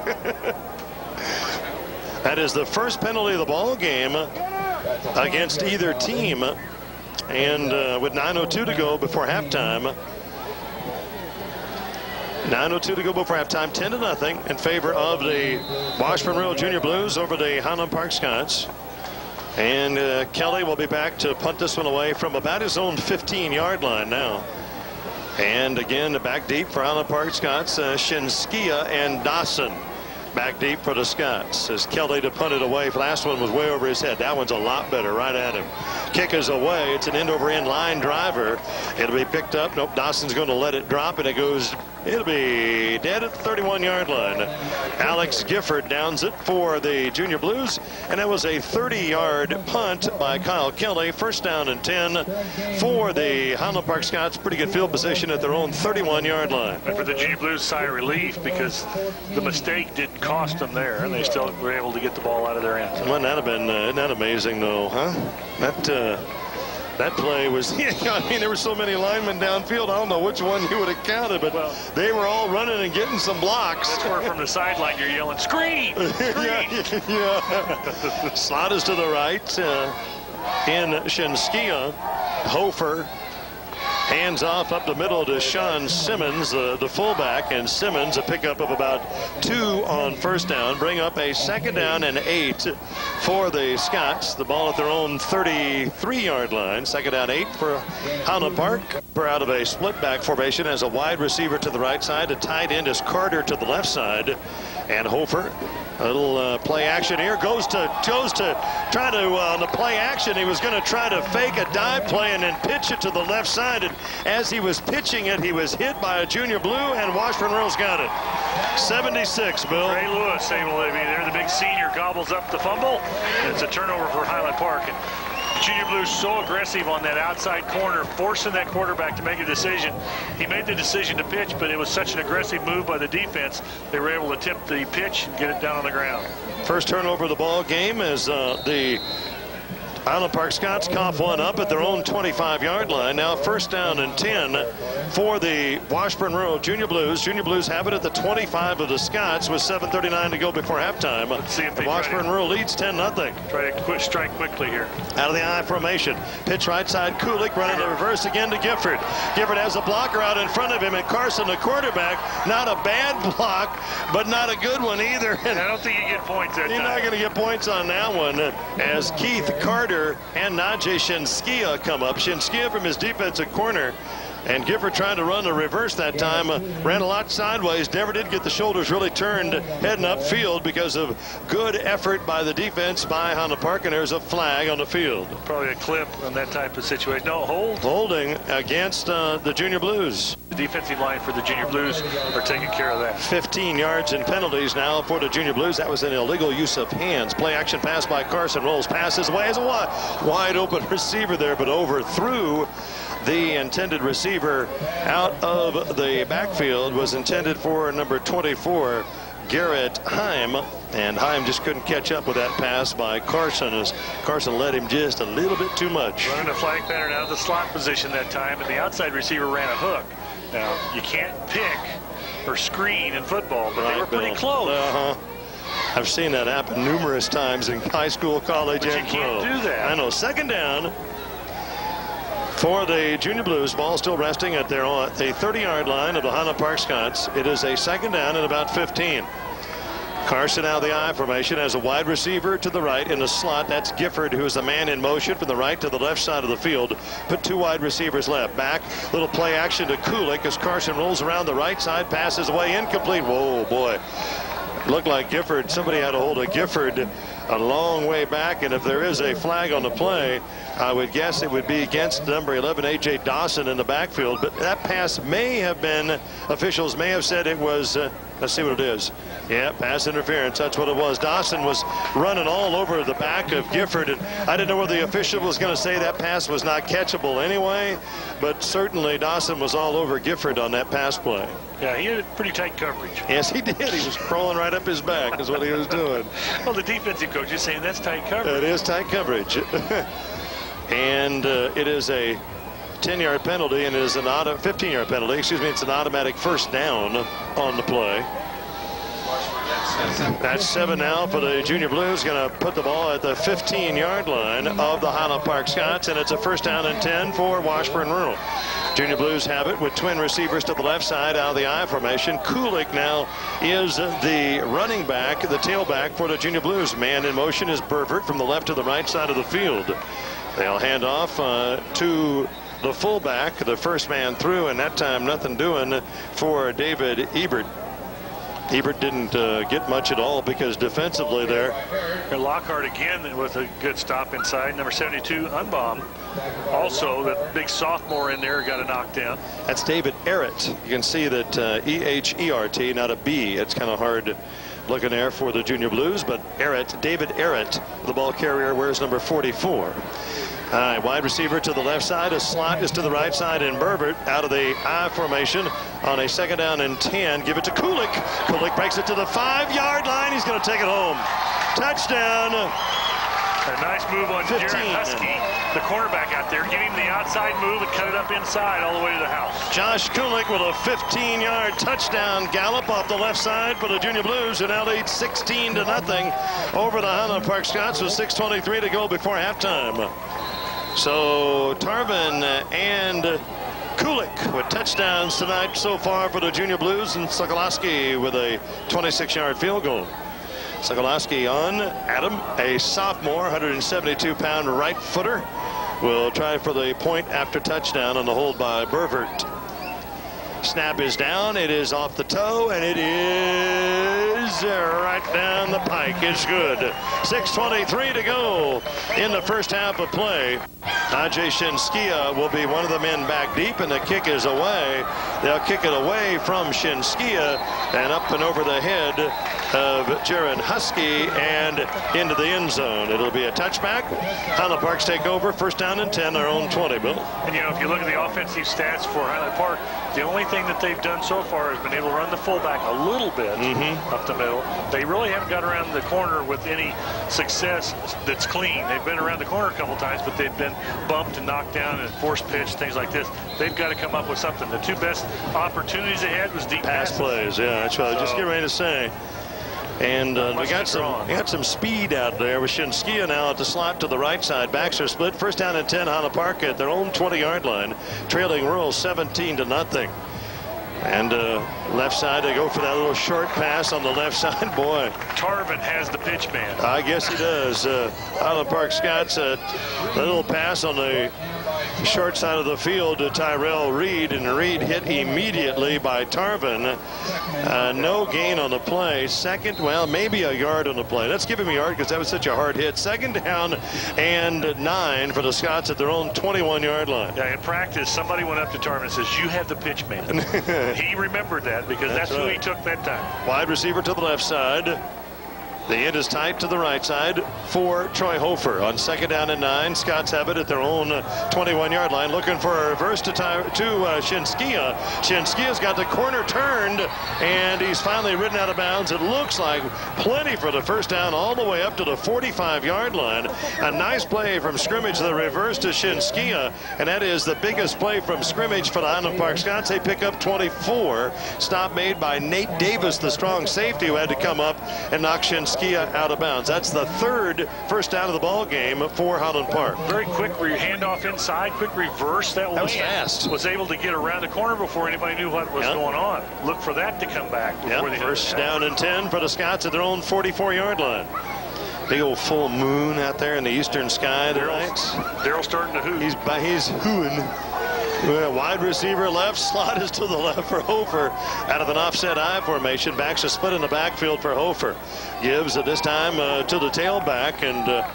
That is the first penalty of the ball game against either team. And uh, with nine oh two to go before halftime, nine oh two to go before halftime, ten to nothing in favor of the Washburn Rural Junior Blues over the Highland Park Scots. And uh, Kelly will be back to punt this one away from about his own fifteen yard line now. And again, back deep for Highland Park Scots, uh, Shinskia and Dawson. Back deep for the Scots as Kelly to punt it away. Last one was way over his head. That one's a lot better, right at him. Kick is away. It's an end over end line driver. It'll be picked up. Nope, Dawson's going to let it drop, and it goes. It'll be dead at the thirty-one yard line. Alex Gifford downs it for the Junior Blues, and that was a thirty yard punt by Kyle Kelly. First down and ten for the Highland Park Scots. Pretty good field position at their own thirty-one yard line. And for the Junior Blues, sigh of relief because the mistake didn't cost them there, and they still were able to get the ball out of their end. Wouldn't that have been? Uh, isn't that amazing, though? Huh? That. Uh, That play was, I mean, there were so many linemen downfield. I don't know which one you would have counted, but well, they were all running and getting some blocks. That's where from the sideline you're yelling, screen! Screen! yeah, yeah. Slot is to the right uh, in Shinskia. Hofer hands off up the middle to Sean Simmons, uh, the fullback, and Simmons a pickup of about two on first down. Bring up a second down and eight for the Scots. The ball at their own thirty-three yard line. Second down eight for Highland Park. We're out of a split back formation as a wide receiver to the right side. A tight end is Carter to the left side. And Hofer, a little uh, play action here, goes to goes to try to uh, on the play action. He was going to try to fake a dive play and then pitch it to the left side. And as he was pitching it, he was hit by a Junior Blue, and Washburn Rural's got it. seventy-six, Bill. Ray Lewis able to be there. The big senior gobbles up the fumble, and it's a turnover for Highland Park. And Junior Blues so aggressive on that outside corner, forcing that quarterback to make a decision. He made the decision to pitch, but it was such an aggressive move by the defense, they were able to tip the pitch and get it down on the ground. First turnover of the ball game as uh, the Highland Park Scots cough one up at their own twenty-five yard line. Now first down and ten for the Washburn Rural Junior Blues. Junior Blues have it at the twenty-five of the Scots with seven thirty-nine to go before halftime. Let's see if the Washburn Rural leads ten nothing. Try to quick strike quickly here. Out of the I formation. Pitch right side. Kulik running the reverse again to Gifford. Gifford has a blocker out in front of him, and Carson, the quarterback, not a bad block, but not a good one either. And I don't think you get points that You're time. Not going to get points on that one as Keith Carter and Najee Shinskia come up. Shinskia from his defensive corner And Gifford trying to run a reverse that time. Uh, ran a lot sideways. Never did get the shoulders really turned heading upfield because of good effort by the defense by Highland Park. And there's a flag on the field. Probably a clip on that type of situation. No, hold. Holding against uh, the Junior Blues. The defensive line for the Junior Blues are taking care of that. fifteen yards in penalties now for the Junior Blues. That was an illegal use of hands. Play action pass by Carson. Rolls passes away as a wide, wide open receiver there, but overthrew the intended receiver out of the backfield. Was intended for number twenty-four, Garrett Heim, and Heim just couldn't catch up with that pass by Carson as Carson led him just a little bit too much. Running a flag pattern out of the slot position that time, and the outside receiver ran a hook. Now, you can't pick or screen in football, but right, they were pretty Bill. close. Uh-huh. I've seen that happen numerous times in high school, college, but and you can't pro. do that. I know. Second down for the Junior Blues. Ball still resting at their on the thirty-yard line of the Highland Park Scots. It is a second down and about fifteen. Carson out of the I formation as a wide receiver to the right in the slot. That's Gifford, who is the man in motion from the right to the left side of the field. Put two wide receivers left. Back, little play action to Kulik as Carson rolls around the right side, passes away, incomplete. Whoa, boy. Looked like Gifford, somebody had a hold of Gifford a long way back, and if there is a flag on the play, I would guess it would be against number eleven, A J Dawson, in the backfield. But that pass may have been, officials may have said it was, uh, let's see what it is. Yeah, pass interference, that's what it was. Dawson was running all over the back of Gifford, and I didn't know whether the official was going to say that pass was not catchable anyway, but certainly Dawson was all over Gifford on that pass play. Yeah, he had pretty tight coverage. Yes, he did. He was crawling right up his back is what he was doing. Well, the defensive coach is saying that's tight coverage. It is tight coverage. And uh, it is a ten-yard penalty, and it is an auto fifteen-yard penalty. Excuse me, it's an automatic first down on the play. That's seven now for the Junior Blues. Going to put the ball at the fifteen-yard line of the Highland Park Scots, and it's a first down and ten for Washburn Rural. Junior Blues have it with twin receivers to the left side out of the I formation. Kulik now is the running back, the tailback for the Junior Blues. Man in motion is Burford from the left to the right side of the field. They'll hand off uh, to the fullback, the first man through, and that time nothing doing for David Ebert. Ebert didn't uh, get much at all because defensively there. And Lockhart again with a good stop inside. Number seventy-two, Unbaum. Also, that big sophomore in there got a knockdown. That's David Errett. You can see that uh, E H E R T, not a B. It's kind of hard looking there for the Junior Blues, but Errett, David Errett, the ball carrier, wears number forty-four. All right, wide receiver to the left side. A slot is to the right side, and Burbert out of the I formation on a second down and ten. Give it to Kulik. Kulik breaks it to the five-yard line. He's going to take it home. Touchdown. A nice move on Jared Husky, the cornerback out there. Give him the outside move and cut it up inside all the way to the house. Josh Kulik with a fifteen-yard touchdown gallop off the left side for the Junior Blues, who now lead sixteen to nothing over the Highland Park Scots with six twenty-three to go before halftime. So Tarvin and Kulik with touchdowns tonight so far for the Junior Blues, and Sokolowski with a twenty-six-yard field goal. Sokolowski on Adam, a sophomore, one hundred seventy-two pound right footer, will try for the point after touchdown on the hold by Burvert. Snap is down, it is off the toe, and it is right down the pike. It's good. six twenty-three to go in the first half of play. Ajay Shinskia will be one of the men back deep, and the kick is away. They'll kick it away from Shinskia and up and over the head of Jared Husky and into the end zone. It'll be a touchback. Highland Parks take over, first down and ten, their own twenty, Bill. And you know, if you look at the offensive stats for Highland Park, the only thing that they've done so far has been able to run the fullback a little bit mm-hmm. up the middle. They really haven't got around the corner with any success that's clean. They've been around the corner a couple times, but they've been bumped and knocked down and forced pitch, things like this. They've got to come up with something. The two best opportunities they had was deep pass passes. plays. Yeah, that's what I was just getting ready to say. And uh, they got some, they got some speed out there with Shinskia now at the slot to the right side. Backs are split. First down and ten, Highland Park at their own twenty-yard line, trailing Rural seventeen to nothing. And uh, left side, they go for that little short pass on the left side. Boy, Tarvin has the pitch man. I guess he does. Uh, Highland Park Scott's uh, a little pass on the Short side of the field to Tyrell Reed, and Reed hit immediately by Tarvin. Uh, no gain on the play. Second, well, maybe a yard on the play. Let's give him a yard because that was such a hard hit. Second down and nine for the Scots at their own twenty-one yard line. Yeah, in practice, somebody went up to Tarvin and says, "You have the pitch, man." He remembered that because that's, that's right. Who he took that time. Wide receiver to the left side. The end is tight to the right side for Troy Hofer. On second down and nine, Scots have it at their own twenty-one yard line, looking for a reverse to, to uh, Shinskia. Shinskia's got the corner turned, and he's finally ridden out of bounds. It looks like plenty for the first down all the way up to the forty-five yard line. A nice play from scrimmage, the reverse to Shinskia, and that is the biggest play from scrimmage for the Highland Park Scots. They pick up twenty-four. Stop made by Nate Davis, the strong safety, who had to come up and knock Shinskia out of bounds. That's the third first down of the ball game for Highland Park. Very quick handoff inside, quick reverse. That, that was fast. Was able to get around the corner before anybody knew what was yep. going on. Look for that to come back. Before yep. First down and ten for the Scots at their own forty-four yard line. Big old full moon out there in the eastern sky tonight. Daryl's starting to hoo. He's, he's hooing. Well, wide receiver left, slot is to the left for Hofer. Out of an offset I formation, backs a split in the backfield for Hofer. Gives at this time uh, to the tailback and uh,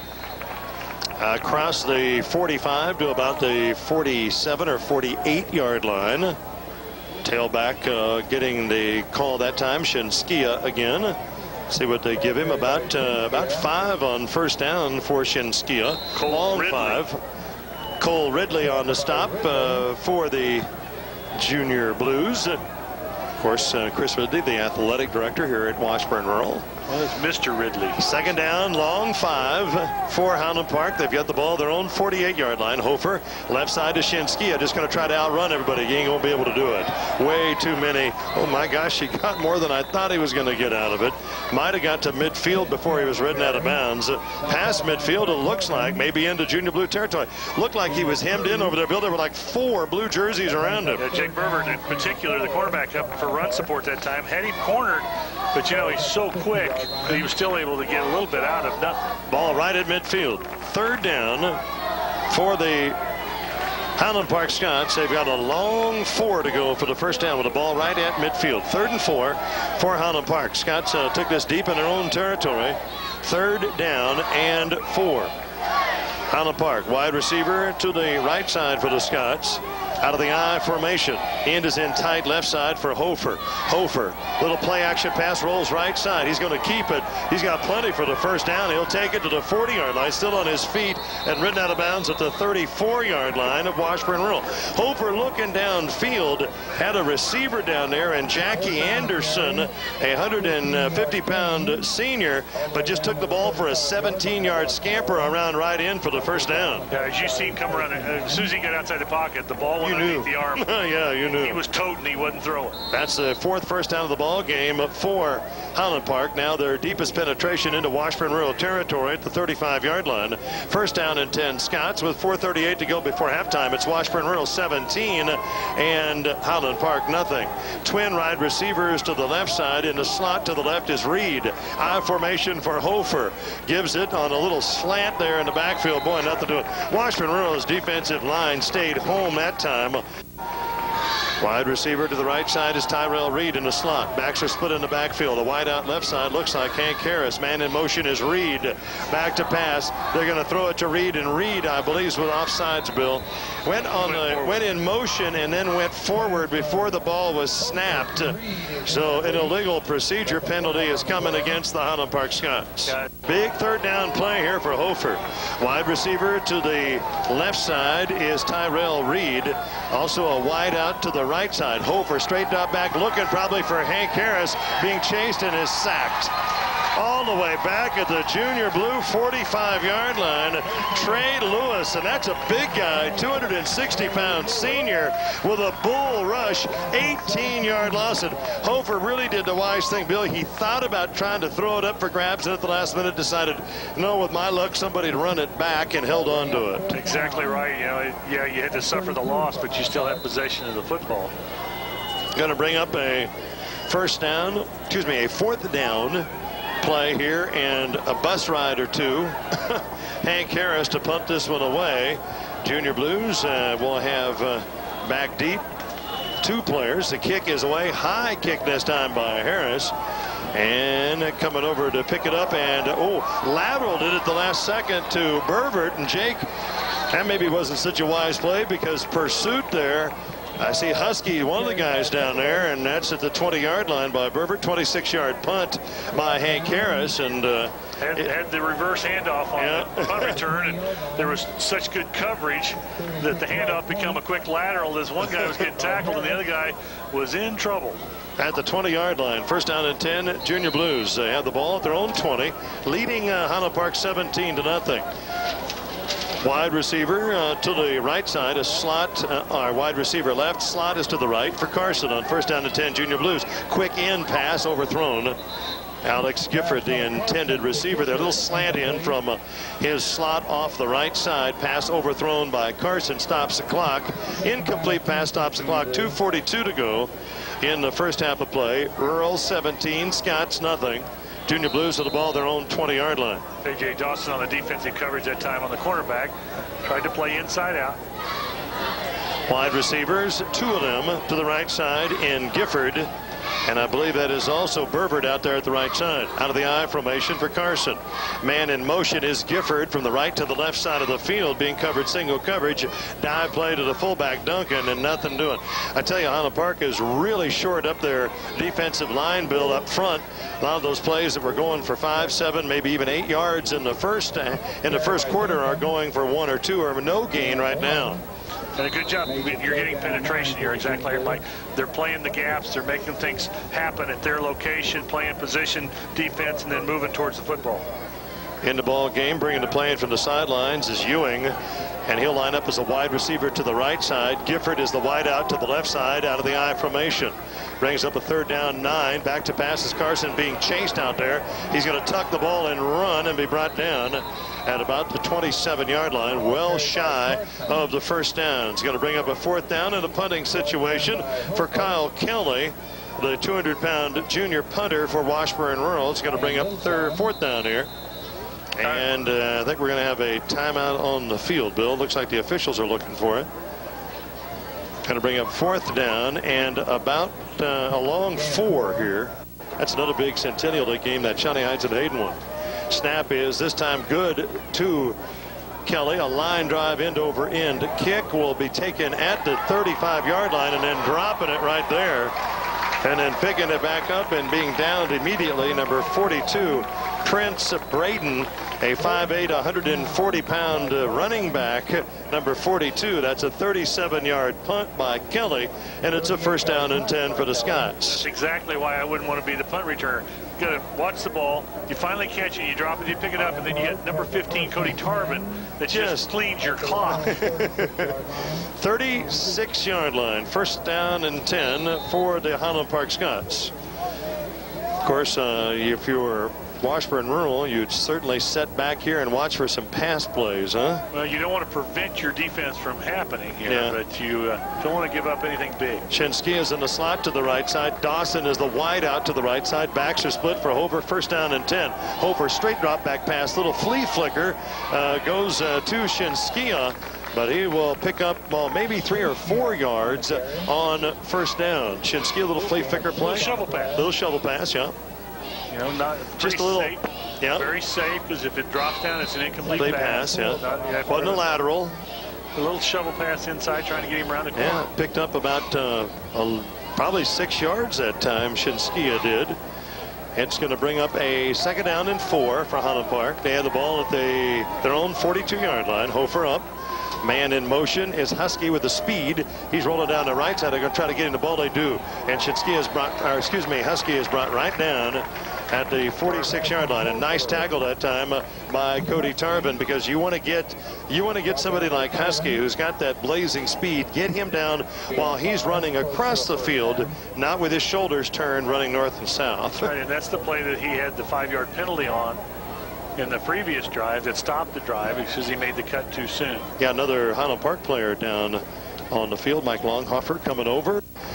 across the forty-five to about the forty-seven or forty-eight yard line. Tailback uh, getting the call that time, Shinskia again. See what they give him. About uh, about five on first down for Shinskia. Long Ridley. five. Cole Ridley on the stop uh, for the Junior Blues. Of course, uh, Chris Ridley, the athletic director here at Washburn Rural. Well, it's Mister Ridley. Second down, long five for Highland Park. They've got the ball their own forty-eight yard line. Hofer, left side to Shinskia, just going to try to outrun everybody. He ain't going to be able to do it. Way too many. Oh my gosh, he got more than I thought he was going to get out of it. Might have got to midfield before he was ridden out of bounds. Past midfield, it looks like, maybe into Junior Blue territory. Looked like he was hemmed in over there. Bill, there were like four blue jerseys around him. Yeah, Jake Berbert in particular, the quarterback up for run support that time, had him cornered, but you know, he's so quick that he was still able to get a little bit out of nothing. Ball right at midfield. Third down for the Highland Park Scots. They've got a long four to go for the first down with the ball right at midfield. Third and four for Highland Park. Scots uh, took this deep in their own territory. Third down and four. Highland Park, wide receiver to the right side for the Scots. Out of the I formation. End is in tight left side for Hofer. Hofer, little play action pass, rolls right side. He's going to keep it. He's got plenty for the first down. He'll take it to the forty yard line, still on his feet and ridden out of bounds at the thirty-four yard line of Washburn Rural. Hofer looking downfield, had a receiver down there, and Jackie Anderson, a one hundred fifty pound senior, but just took the ball for a seventeen yard scamper around right in for the first down. Yeah, as you see him come around, as soon as he got outside the pocket, the ball went underneath the arm. Yeah, you knew. He was toting, he wasn't throwing. That's the fourth first down of the ball game for Highland Park. Now their deepest penetration into Washburn Rural territory at the thirty-five yard line. First down and ten Scots with four thirty-eight to go before halftime. It's Washburn Rural seventeen and Highland Park nothing. Twin wide receivers to the left side. In the slot to the left is Reed. I formation for Hofer. Gives it on a little slant there in the backfield. Boy, nothing to it. Washburn Rural's defensive line stayed home that time. Wide receiver to the right side is Tyrell Reed in the slot. Backs are split in the backfield. A wide out left side looks like Hank Harris. Man in motion is Reed. Back to pass. They're going to throw it to Reed, and Reed, I believe, is with offsides, Bill. Went on the went in motion and then went forward before the ball was snapped. So an illegal procedure penalty is coming against the Highland Park Scots. Big third down play here for Hofer. Wide receiver to the left side is Tyrell Reed. Also a wide out to the right side. Hofer straight up back, looking probably for Hank Harris, being chased and is sacked. All the way back at the Junior Blue forty-five yard line, Trey Lewis, and that's a big guy, two hundred sixty pound senior with a bull rush, eighteen yard loss. And Hofer really did the wise thing, Bill. He thought about trying to throw it up for grabs, and at the last minute decided, no, with my luck, somebody'd run it back, and held on to it. Exactly right. You know, yeah, you had to suffer the loss, but you still have possession of the football. Going to bring up a first down, excuse me, a fourth down play here, and a bus ride or two. Hank Harris to punt this one away. Junior Blues uh, will have uh, back deep two players. The kick is away. High kick this time by Harris. And coming over to pick it up, and oh, lateral did it the last second to Berbert. And Jake, that maybe wasn't such a wise play, because pursuit there. I see Husky, one of the guys down there, and that's at the twenty yard line by Berbert. twenty-six yard punt by Hank Harris, and uh, had, it, had the reverse handoff on yeah. the punt return, and there was such good coverage that the handoff became a quick lateral as one guy was getting tackled and the other guy was in trouble. At the twenty yard line, first down and ten. Junior Blues they have the ball at their own twenty, leading uh, Highland Park seventeen to nothing. Wide receiver uh, to the right side, a slot, uh, our wide receiver left, slot is to the right for Carson on first down and ten. Junior Blues, quick in pass overthrown. Alex Gifford, the intended receiver there, a little slant in from uh, his slot off the right side. Pass overthrown by Carson, stops the clock. Incomplete pass, stops the clock. two forty-two to go in the first half of play. Rural seventeen, Scots nothing. Junior Blues with the ball their own twenty yard line. A J Dawson on the defensive coverage that time on the cornerback. Tried to play inside out. Wide receivers, two of them to the right side in Gifford. And I believe that is also Berbert out there at the right side. Out of the I formation for Carson. Man in motion is Gifford from the right to the left side of the field, being covered single coverage. Dive play to the fullback Duncan, and nothing doing. I tell you, Highland Park is really short up their defensive line build up front. A lot of those plays that were going for five, seven, maybe even eight yards in the first in the first quarter are going for one or two or no gain right now. And a good job. You're getting penetration here, exactly like Mike. They're playing the gaps. They're making things happen at their location, playing position, defense, and then moving towards the football. In the ball game, bringing the play in from the sidelines is Ewing, and he'll line up as a wide receiver to the right side. Gifford is the wide out to the left side out of the I formation. Brings up a third down, nine. Back to pass is Carson being chased out there. He's going to tuck the ball and run and be brought down at about the twenty-seven yard line, well shy of the first down. He's going to bring up a fourth down in a punting situation for Kyle Kelly, the two hundred pound junior punter for Washburn Rural. It's going to bring up third, fourth down here. And uh, I think we're going to have a timeout on the field, Bill. Looks like the officials are looking for it. Going to bring up fourth down and about uh, along four here. That's another big Centennial Day game, that Shawnee Heights and Hayden one. Snap is this time good to Kelly. A line drive end over end. Kick will be taken at the thirty-five yard line and then dropping it right there. And then picking it back up and being downed immediately, number forty-two, Prince Braden, a five eight, one hundred forty pound uh, running back, number forty-two. That's a thirty-seven yard punt by Kelly, and it's a first down and ten for the Scots. That's exactly why I wouldn't want to be the punt returner. You got to watch the ball. You finally catch it, you drop it, you pick it up, and then you get number fifteen, Cody Tarvin, that just, just cleans your clock. thirty-six yard line, first down and ten for the Highland Park Scots. Of course, uh, if you were Washburn Rural, you'd certainly set back here and watch for some pass plays, huh? Well, you don't want to prevent your defense from happening here, yeah. but you uh, don't want to give up anything big. Shinsky is in the slot to the right side. Dawson is the wide out to the right side. Backs are split for Hofer, first down and ten. Hofer, straight drop back pass, little flea flicker, uh, goes uh, to Shinskia, but he will pick up well, maybe three or four yards on first down. Shinsky, a little flea flicker play. Little shovel pass. Little shovel pass, yeah. You know, not just a little, safe, yeah. Very safe, because if it drops down, it's an incomplete Play pass. pass, yeah. Not, Wasn't a lateral. A little shovel pass inside, trying to get him around the corner. Yeah, picked up about uh, a, probably six yards that time. Shinskia did. It's going to bring up a second down and four for Highland Park. They have the ball at the, their own forty-two yard line. Hofer up. Man in motion is Husky with the speed. He's rolling down the right side. They're going to try to get him the ball. They do. And Shinsky is brought, or excuse me, Husky is brought right down at the forty-six yard line. A nice tackle that time uh, by Cody Tarvin, because you want to get you want to get somebody like Husky who's got that blazing speed. Get him down while he's running across the field, not with his shoulders turned, running north and south. That's right, and that's the play that he had the five yard penalty on in the previous drive that stopped the drive because he made the cut too soon. Yeah, another Highland Park player down on the field. Mike Longhofer coming over.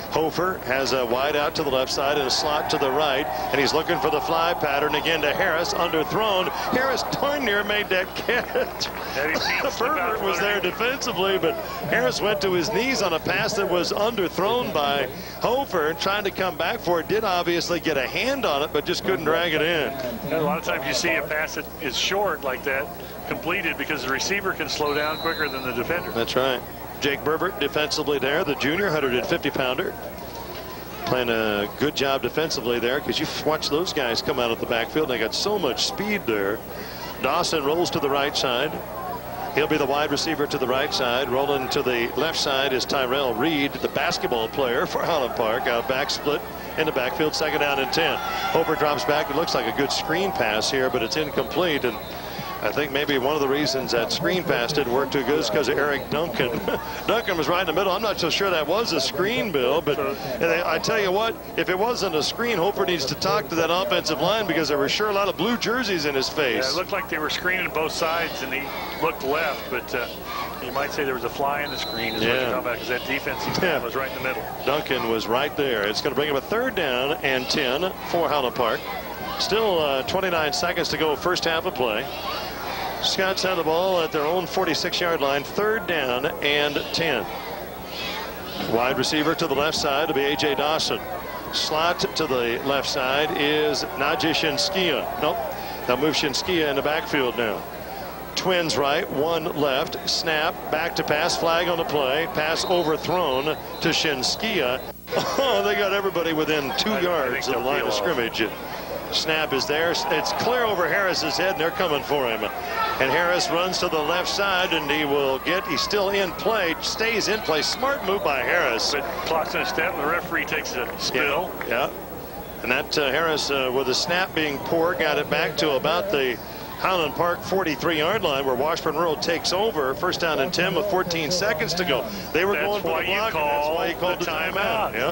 Hofer has a wide out to the left side and a slot to the right, and he's looking for the fly pattern again to Harris, underthrown. Harris darn near made that catch. Herbert was there defensively, but Harris went to his knees on a pass that was underthrown by Hofer, trying to come back for it. Did obviously get a hand on it, but just couldn't drag it in. And a lot of times you see a pass that is short like that completed because the receiver can slow down quicker than the defender. That's right. Jake Berbert defensively there, the junior one hundred fifty pounder. Playing a good job defensively there, because you watch those guys come out of the backfield. They got so much speed there. Dawson rolls to the right side. He'll be the wide receiver to the right side. Rolling to the left side is Tyrell Reed, the basketball player for Highland Park. Out back split in the backfield, second down and ten. Hofer drops back. It looks like a good screen pass here, but it's incomplete. And I think maybe one of the reasons that screen pass didn't work too good is because of Eric Duncan. Duncan was right in the middle. I'm not so sure that was a screen, Bill, but I tell you what, if it wasn't a screen, Hofer needs to talk to that offensive line, because there were sure a lot of blue jerseys in his face. Yeah, it looked like they were screening both sides, and he looked left, but uh, you might say there was a fly in the screen is yeah. what you're talking about, because that defensive yeah. was right in the middle. Duncan was right there. It's going to bring him a third down and ten for Highland Park. Still uh, twenty-nine seconds to go, first half of play. Scots have the ball at their own forty-six yard line, third down and ten. Wide receiver to the left side to be A J Dawson. Slot to the left side is Najee Shinskia. Nope, they'll move Shinskia in the backfield now. Twins right, one left. Snap, back to pass, flag on the play. Pass overthrown to Shinskia. Oh, they got everybody within two I, yards I of the line of scrimmage. Snap is there. It's clear over Harris's head, and they're coming for him. And Harris runs to the left side, and he will get, he's still in play, stays in play. Smart move by Harris. But clock's in a step, and the referee takes a spill. Yeah, yeah. And that uh, Harris, uh, with the snap being poor, got it back to about the Highland Park forty-three yard line, where Washburn Rural takes over. First down and ten with fourteen seconds to go. They were that's going for the block, and that's why he called the timeout. Yeah.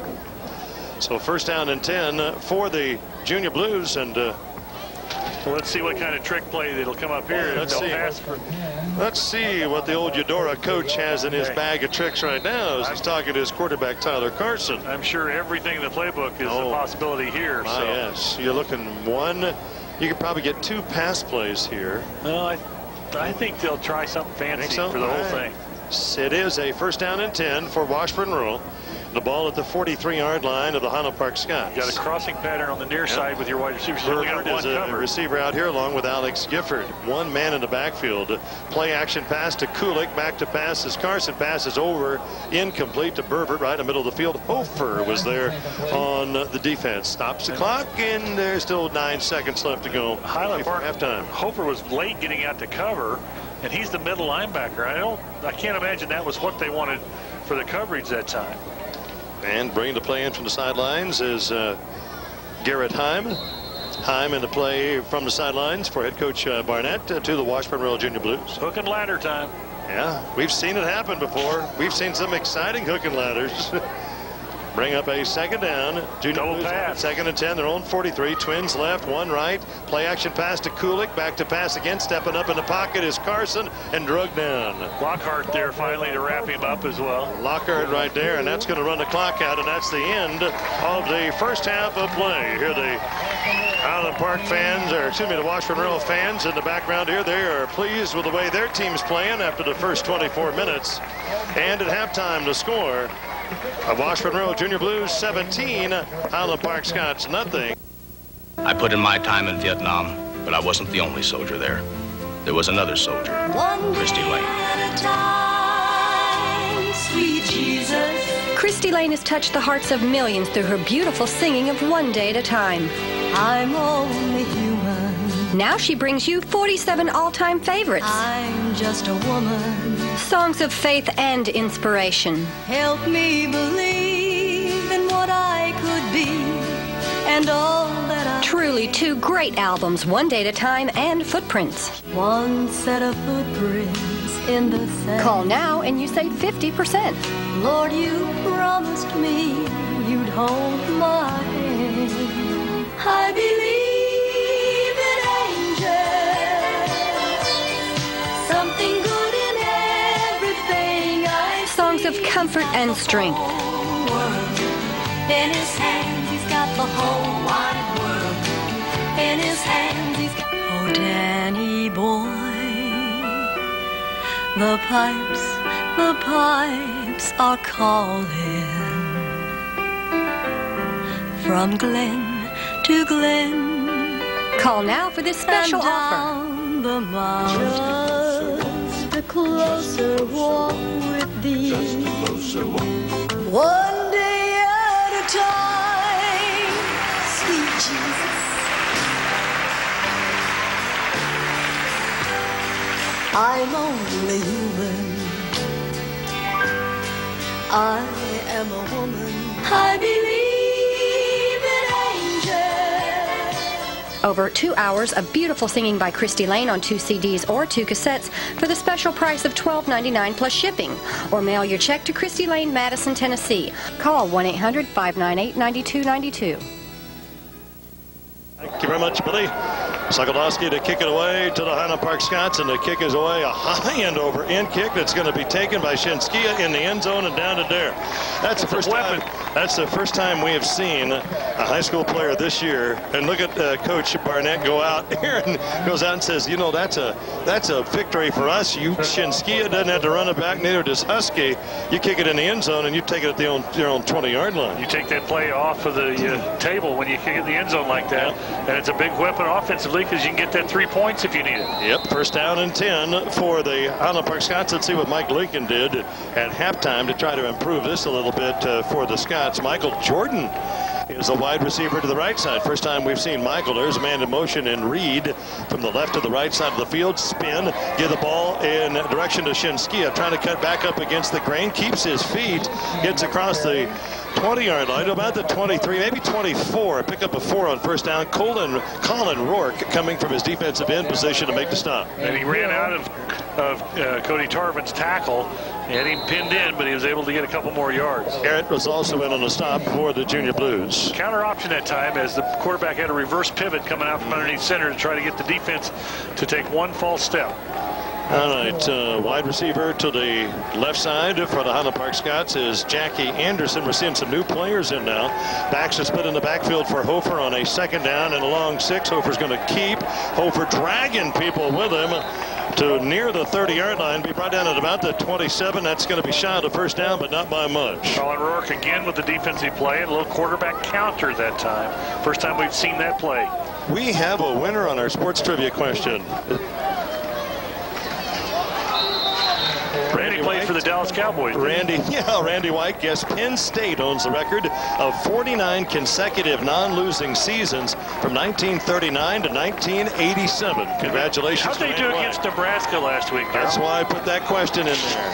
So first down and ten for the Junior Blues, and uh, well, let's see what kind of trick play that'll come up here. Let's see. For... Let's see what the old Eudora coach has in his bag of tricks right now as he's talking to his quarterback Tyler Carson. I'm sure everything in the playbook is oh, a possibility here. My so. Yes, you're looking one. You could probably get two pass plays here. Well, I, I think they'll try something fancy so? for the whole right. thing. It is a first down and ten for Washburn Rural. The ball at the forty-three yard line of the Highland Park Scots. You got a crossing pattern on the near yep. side with your wide receivers. You only got one is a cover. receiver out here along with Alex Gifford. One man in the backfield. Play action pass to Kulik. Back to pass as Carson passes over. Incomplete to Berbert right in the middle of the field. Hofer was there on the defense. Stops the clock, and there's still nine seconds left to go. Highland Park halftime. Hofer was late getting out to cover, and he's the middle linebacker. I don't. I can't imagine that was what they wanted for the coverage that time. And bringing the play in from the sidelines is uh, Garrett Heim. Heim in the play from the sidelines for head coach uh, Barnett uh, to the Washburn Rural Junior Blues. Hook and ladder time. Yeah, we've seen it happen before. We've seen some exciting hook and ladders. Bring up a second down. Junior Blues pass. Second and ten. Their own forty-three. Twins left, one right. Play action pass to Kulik. Back to pass again. Stepping up in the pocket is Carson and drug down. Lockhart there finally to wrap him up as well. Lockhart right there, and that's going to run the clock out, and that's the end of the first half of play. Here the Highland Park fans, or excuse me, the Washburn Rural fans in the background here, they are pleased with the way their team's playing after the first twenty-four minutes. And at halftime, the score of Washburn Rural Junior Blues seventeen, Highland Park Scots nothing. I put in my time in Vietnam, but I wasn't the only soldier there. There was another soldier, Christy Lane. Time, sweet Jesus. Christy Lane has touched the hearts of millions through her beautiful singing of One Day at a Time. I'm only human. Now she brings you forty-seven all-time favorites. I'm just a woman. Songs of faith and inspiration. Help me believe in what I could be and all that I Truly two great albums, One Day at a Time and Footprints. One set of footprints in the sand. Call now and you save fifty percent. Lord, you promised me you'd hold my hand. I believe in angels. Something good in everything I see. Songs of comfort and strength. In his hands he's got the whole wide world. In his hands he's got... Oh, Danny boy, the pipes, the pipes are calling. From glen to glen. Call now for this special offer. The just a closer walk with thee. Just a closer walk. One day at a time, sweet Jesus. I'm only human. I am a woman. I believe in angels. Over two hours of beautiful singing by Christy Lane on two C Ds or two cassettes for the special price of twelve ninety-nine plus shipping. Or mail your check to Christy Lane, Madison, Tennessee. Call one eight hundred, five nine eight, nine two nine two. Thank you very much, Billy. Sokolowski to kick it away to the Highland Park Scots, and the kick is away. A high end over end kick that's going to be taken by Shinskia in the end zone and down to Dare. That's the first time. That's the first time we have seen a high school player this year. And look at uh, Coach Barnett go out here and goes out and says, you know, that's a that's a victory for us. You Shinskia doesn't have to run it back, neither does Husky. You kick it in the end zone and you take it at the own, your own twenty yard line. You take that play off of the uh, table when you kick it in the end zone like that, yeah. And it's a big weapon offensively because you can get that three points if you need it. Yep, first down and ten for the Highland Park Scots. Let's see what Mike Lincoln did at halftime to try to improve this a little bit uh, for the Scots. Michael Jordan is a wide receiver to the right side. First time we've seen Michael. There's a man in motion and Reed from the left to the right side of the field. Spin, give the ball in direction to Shinskia, trying to cut back up against the grain, keeps his feet, gets across the twenty yard line, about the twenty-three, maybe twenty-four. Pick up a four on first down. Colin, Colin Rourke coming from his defensive end position to make the stop. And he ran out of, of uh, Cody Tarvin's tackle. He had him pinned in, but he was able to get a couple more yards. Garrett was also in on the stop for the Junior Blues. Counter option that time as the quarterback had a reverse pivot coming out from underneath center to try to get the defense to take one false step. All right, uh, wide receiver to the left side for the Highland Park Scots is Jackie Anderson. We're seeing some new players in now. Backs are split in the backfield for Hofer on a second down and a long six. Hofer's going to keep. Hofer dragging people with him to near the thirty yard line. Be brought down at about the twenty-seven. That's going to be shot a first down, but not by much. Colin Rourke again with the defensive play and a little quarterback counter that time. First time we've seen that play. We have a winner on our sports trivia question. Randy played for the Dallas Cowboys. Randy, yeah, Randy White. Yes, Penn State owns the record of forty-nine consecutive non-losing seasons from nineteen thirty-nine to nineteen eighty-seven. Congratulations. How'd they do against Nebraska last week, Darryl? That's why I put that question in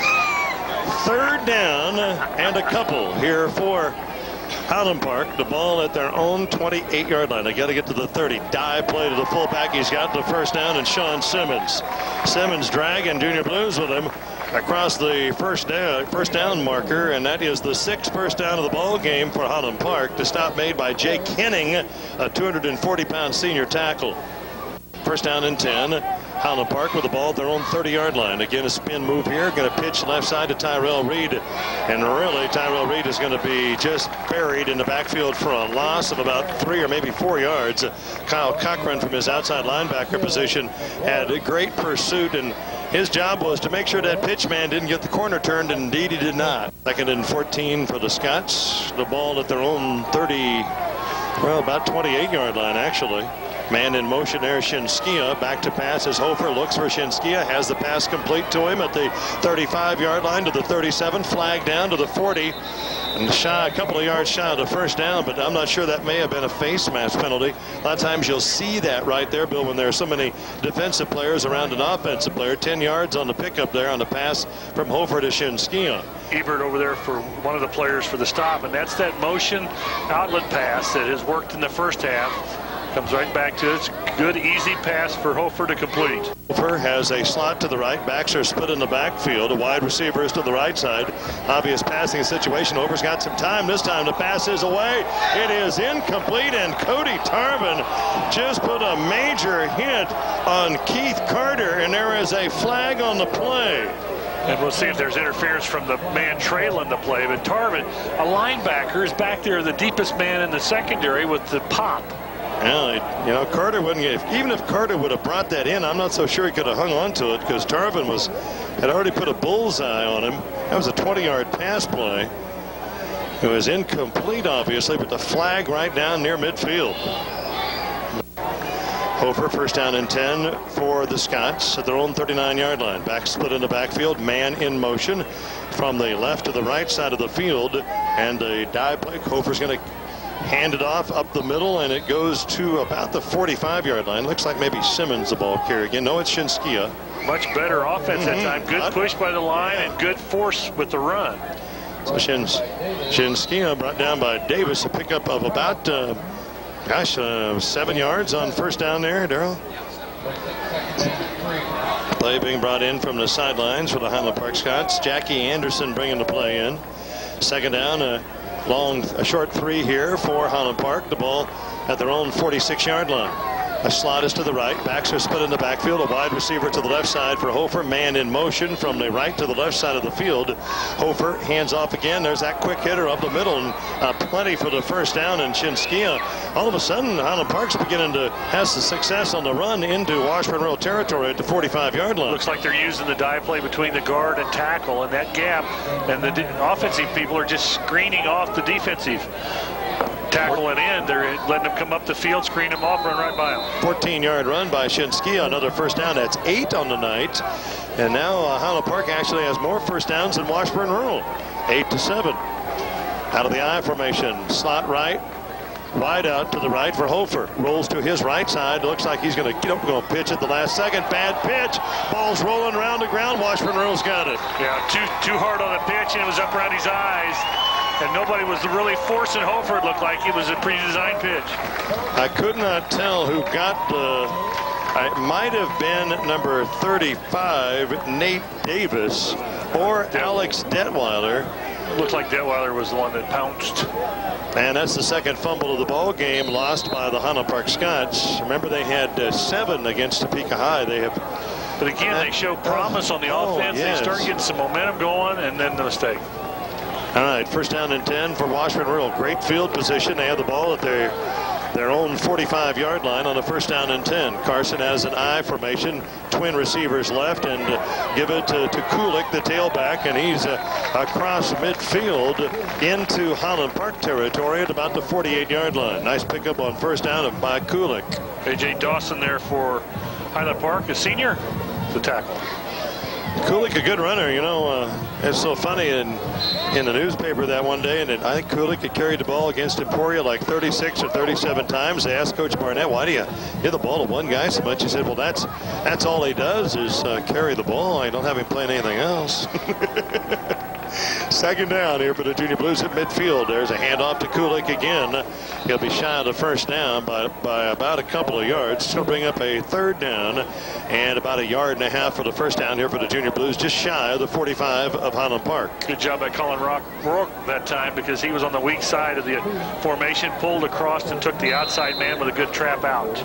there. Third down and a couple here for Highland Park. The ball at their own twenty-eight yard line. They got to get to the thirty. Dive play to the fullback. He's got the first down, and Sean Simmons. Simmons dragging Junior Blues with him across the first down, first down marker, and that is the sixth first down of the ball game for Highland Park. The stop made by Jake Henning, a two hundred forty pound senior tackle. First down and ten. Highland Park with the ball at their own thirty yard line. Again, a spin move here. Going to pitch left side to Tyrell Reed. And really, Tyrell Reed is going to be just buried in the backfield for a loss of about three or maybe four yards. Kyle Cochran from his outside linebacker position had a great pursuit, and his job was to make sure that pitch man didn't get the corner turned, and indeed he did not. Second and fourteen for the Scots. The ball at their own thirty, well, about twenty-eight yard line, actually. Man in motion there, Shinskia. Back to pass as Hofer looks for Shinskia. Has the pass complete to him at the thirty-five yard line to the thirty-seven. Flag down to the forty. And shy, a couple of yards shy of the first down, but I'm not sure that may have been a face mask penalty. A lot of times you'll see that right there, Bill, when there are so many defensive players around an offensive player. ten yards on the pickup there on the pass from Hofer to Shinskia. Ebert over there for one of the players for the stop, and that's that motion outlet pass that has worked in the first half. Comes right back to it. Good, easy pass for Hofer to complete. Hofer has a slot to the right. Backs are split in the backfield. A wide receiver is to the right side. Obvious passing situation. Hofer's got some time. This time the pass is away. It is incomplete, and Cody Tarvin just put a major hit on Keith Carter, and there is a flag on the play. And we'll see if there's interference from the man trailing the play. But Tarvin, a linebacker, is back there, the deepest man in the secondary with the pop. Yeah, you know, Carter wouldn't get, even if Carter would have brought that in, I'm not so sure he could have hung on to it because Tarvin was, had already put a bullseye on him. That was a twenty yard pass play. It was incomplete, obviously, but the flag right down near midfield. Hofer, first down and ten for the Scots at their own thirty-nine yard line. Back split in the backfield, man in motion from the left to the right side of the field. And a dive play. Hofer's going to hand it off up the middle, and it goes to about the forty-five yard line. Looks like maybe Simmons the ball carrier again. No, it's Shinskia. Much better offense mm-hmm. that time. Good push by the line and good force with the run. So Shins, Shinskia brought down by Davis, a pickup of about uh, Gosh, uh, seven yards on first down there, Darrell. Play being brought in from the sidelines for the Highland Park Scots. Jackie Anderson bringing the play in. Second down, a long, a short three here for Highland Park. The ball at their own forty-six yard line. A slot is to the right. Backs are split in the backfield. A wide receiver to the left side for Hofer. Man in motion from the right to the left side of the field. Hofer hands off again. There's that quick hitter up the middle, and uh, plenty for the first down. And Shinskia, all of a sudden, Highland Park's beginning to have some success on the run into Washburn Rural territory at the forty-five yard line. Looks like they're using the dive play between the guard and tackle and that gap. And the offensive people are just screening off the defensive tackle and in. They're letting them come up the field, screen them off, run right by them. fourteen yard run by Shinskia. Another first down. That's eight on the night. And now uh, Highland Park actually has more first downs than Washburn Rural. Eight to seven. Out of the I formation. Slot right. Wide out to the right for Hofer. Rolls to his right side. Looks like he's going to get up, going to pitch at the last second. Bad pitch. Ball's rolling around the ground. Washburn Rural's got it. Yeah, too too hard on the pitch, and it was up around his eyes. And nobody was really forcing Hofer. It looked like it was a pre-designed pitch. I could not tell who got the. It might have been number thirty-five, Nate Davis, or Alex Detweiler. Looked like Detweiler was the one that pounced. And that's the second fumble of the ball game, lost by the Highland Park Scots. Remember, they had uh, seven against Topeka High. They have. But again, they show promise on the oh, offense. Yes. They start getting some momentum going, and then the mistake. All right, first down and ten for Washburn Rural. Great field position. They have the ball at their their own forty-five yard line on the first down and ten. Carson has an I formation, twin receivers left, and uh, give it to, to Kulik, the tailback, and he's uh, across midfield into Highland Park territory at about the forty-eight yard line. Nice pickup on first down by Kulik. A J Dawson there for Highland Park, a senior, the tackle. Kulik, a good runner. You know, uh, it's so funny in in the newspaper that one day, and it, I think Kulik had carried the ball against Emporia like thirty-six or thirty-seven times. They asked Coach Barnett, "Why do you give the ball to one guy so much?" He said, "Well, that's that's all he does is uh, carry the ball. I don't have him playing anything else." Second down here for the Junior Blues at midfield. There's a handoff to Kulik again. He'll be shy of the first down by, by about a couple of yards. He'll bring up a third down and about a yard and a half for the first down here for the Junior Blues, just shy of the forty-five of Highland Park. Good job by Colin Rock, Rourke that time because he was on the weak side of the formation, pulled across and took the outside man with a good trap out.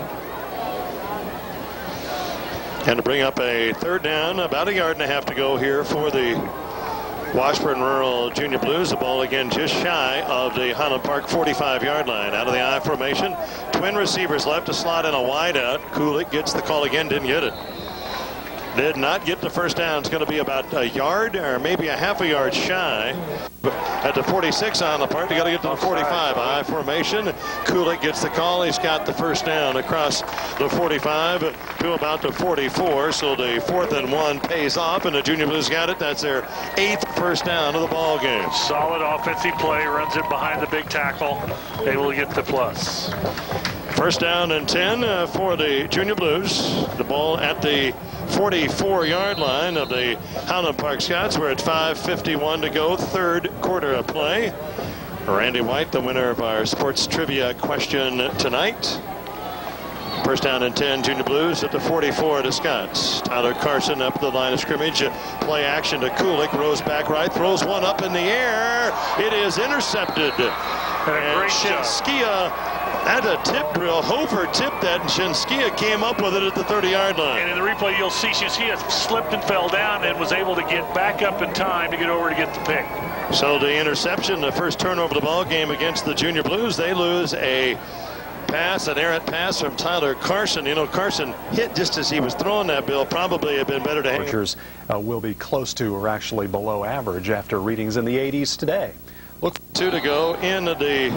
And to bring up a third down, about a yard and a half to go here for the Washburn Rural Junior Blues. The ball again just shy of the Highland Park forty-five yard line. Out of the I formation. Twin receivers left to slot in a wide out. Kulik gets the call again, didn't get it. Did not get the first down. It's going to be about a yard or maybe a half a yard shy. At the forty-six on the part, you got to get to the forty-five. I formation. Kulik gets the call. He's got the first down across the forty-five to about the forty-four. So the fourth and one pays off, and the Junior Blues got it. That's their eighth first down of the ball game. Solid offensive play. Runs it behind the big tackle. Able to get the plus. First down and ten uh, for the Junior Blues. The ball at the forty-four yard line of the Highland Park Scots. We're at five fifty-one to go, third quarter of play. Randy White, the winner of our sports trivia question tonight. First down and ten, Junior Blues at the forty-four to Scots. Tyler Carson up the line of scrimmage. Play action to Kulik. Rose back right, throws one up in the air. It is intercepted. And a great Shinskia At a tip drill, Hofer tipped that, and Shinskia came up with it at the thirty-yard line. And in the replay, you'll see Shinskia slipped and fell down and was able to get back up in time to get over to get the pick. So the interception, the first turnover of the ball game against the Junior Blues. They lose a pass, an errant pass from Tyler Carson. You know, Carson hit just as he was throwing that, Bill. Probably have been better to hang. Temperatures uh, will be close to or actually below average after readings in the eighties today. Look, two to go in the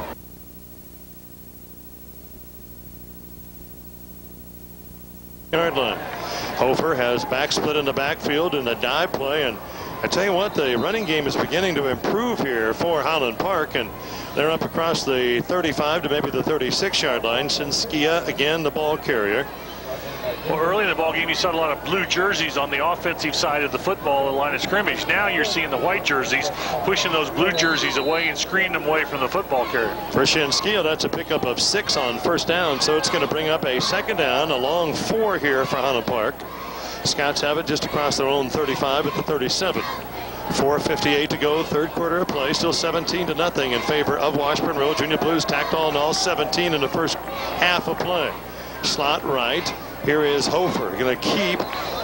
yard line. Hofer has back split in the backfield in the dive play, and I tell you what, the running game is beginning to improve here for Highland Park, and they're up across the thirty-five to maybe the thirty-six yard line. Shinskia again the ball carrier. Well, early in the ball game, you saw a lot of blue jerseys on the offensive side of the football, the line of scrimmage. Now you're seeing the white jerseys pushing those blue jerseys away and screening them away from the football carrier. For Shinskia, that's a pickup of six on first down, so it's going to bring up a second down, a long four here for Highland Park. Scots have it just across their own thirty-five at the thirty-seven. four fifty-eight to go, third quarter of play, still seventeen to nothing in favor of Washburn Road. Junior Blues tacked all in all seventeen in the first half of play. Slot right. Here is Hofer going to keep,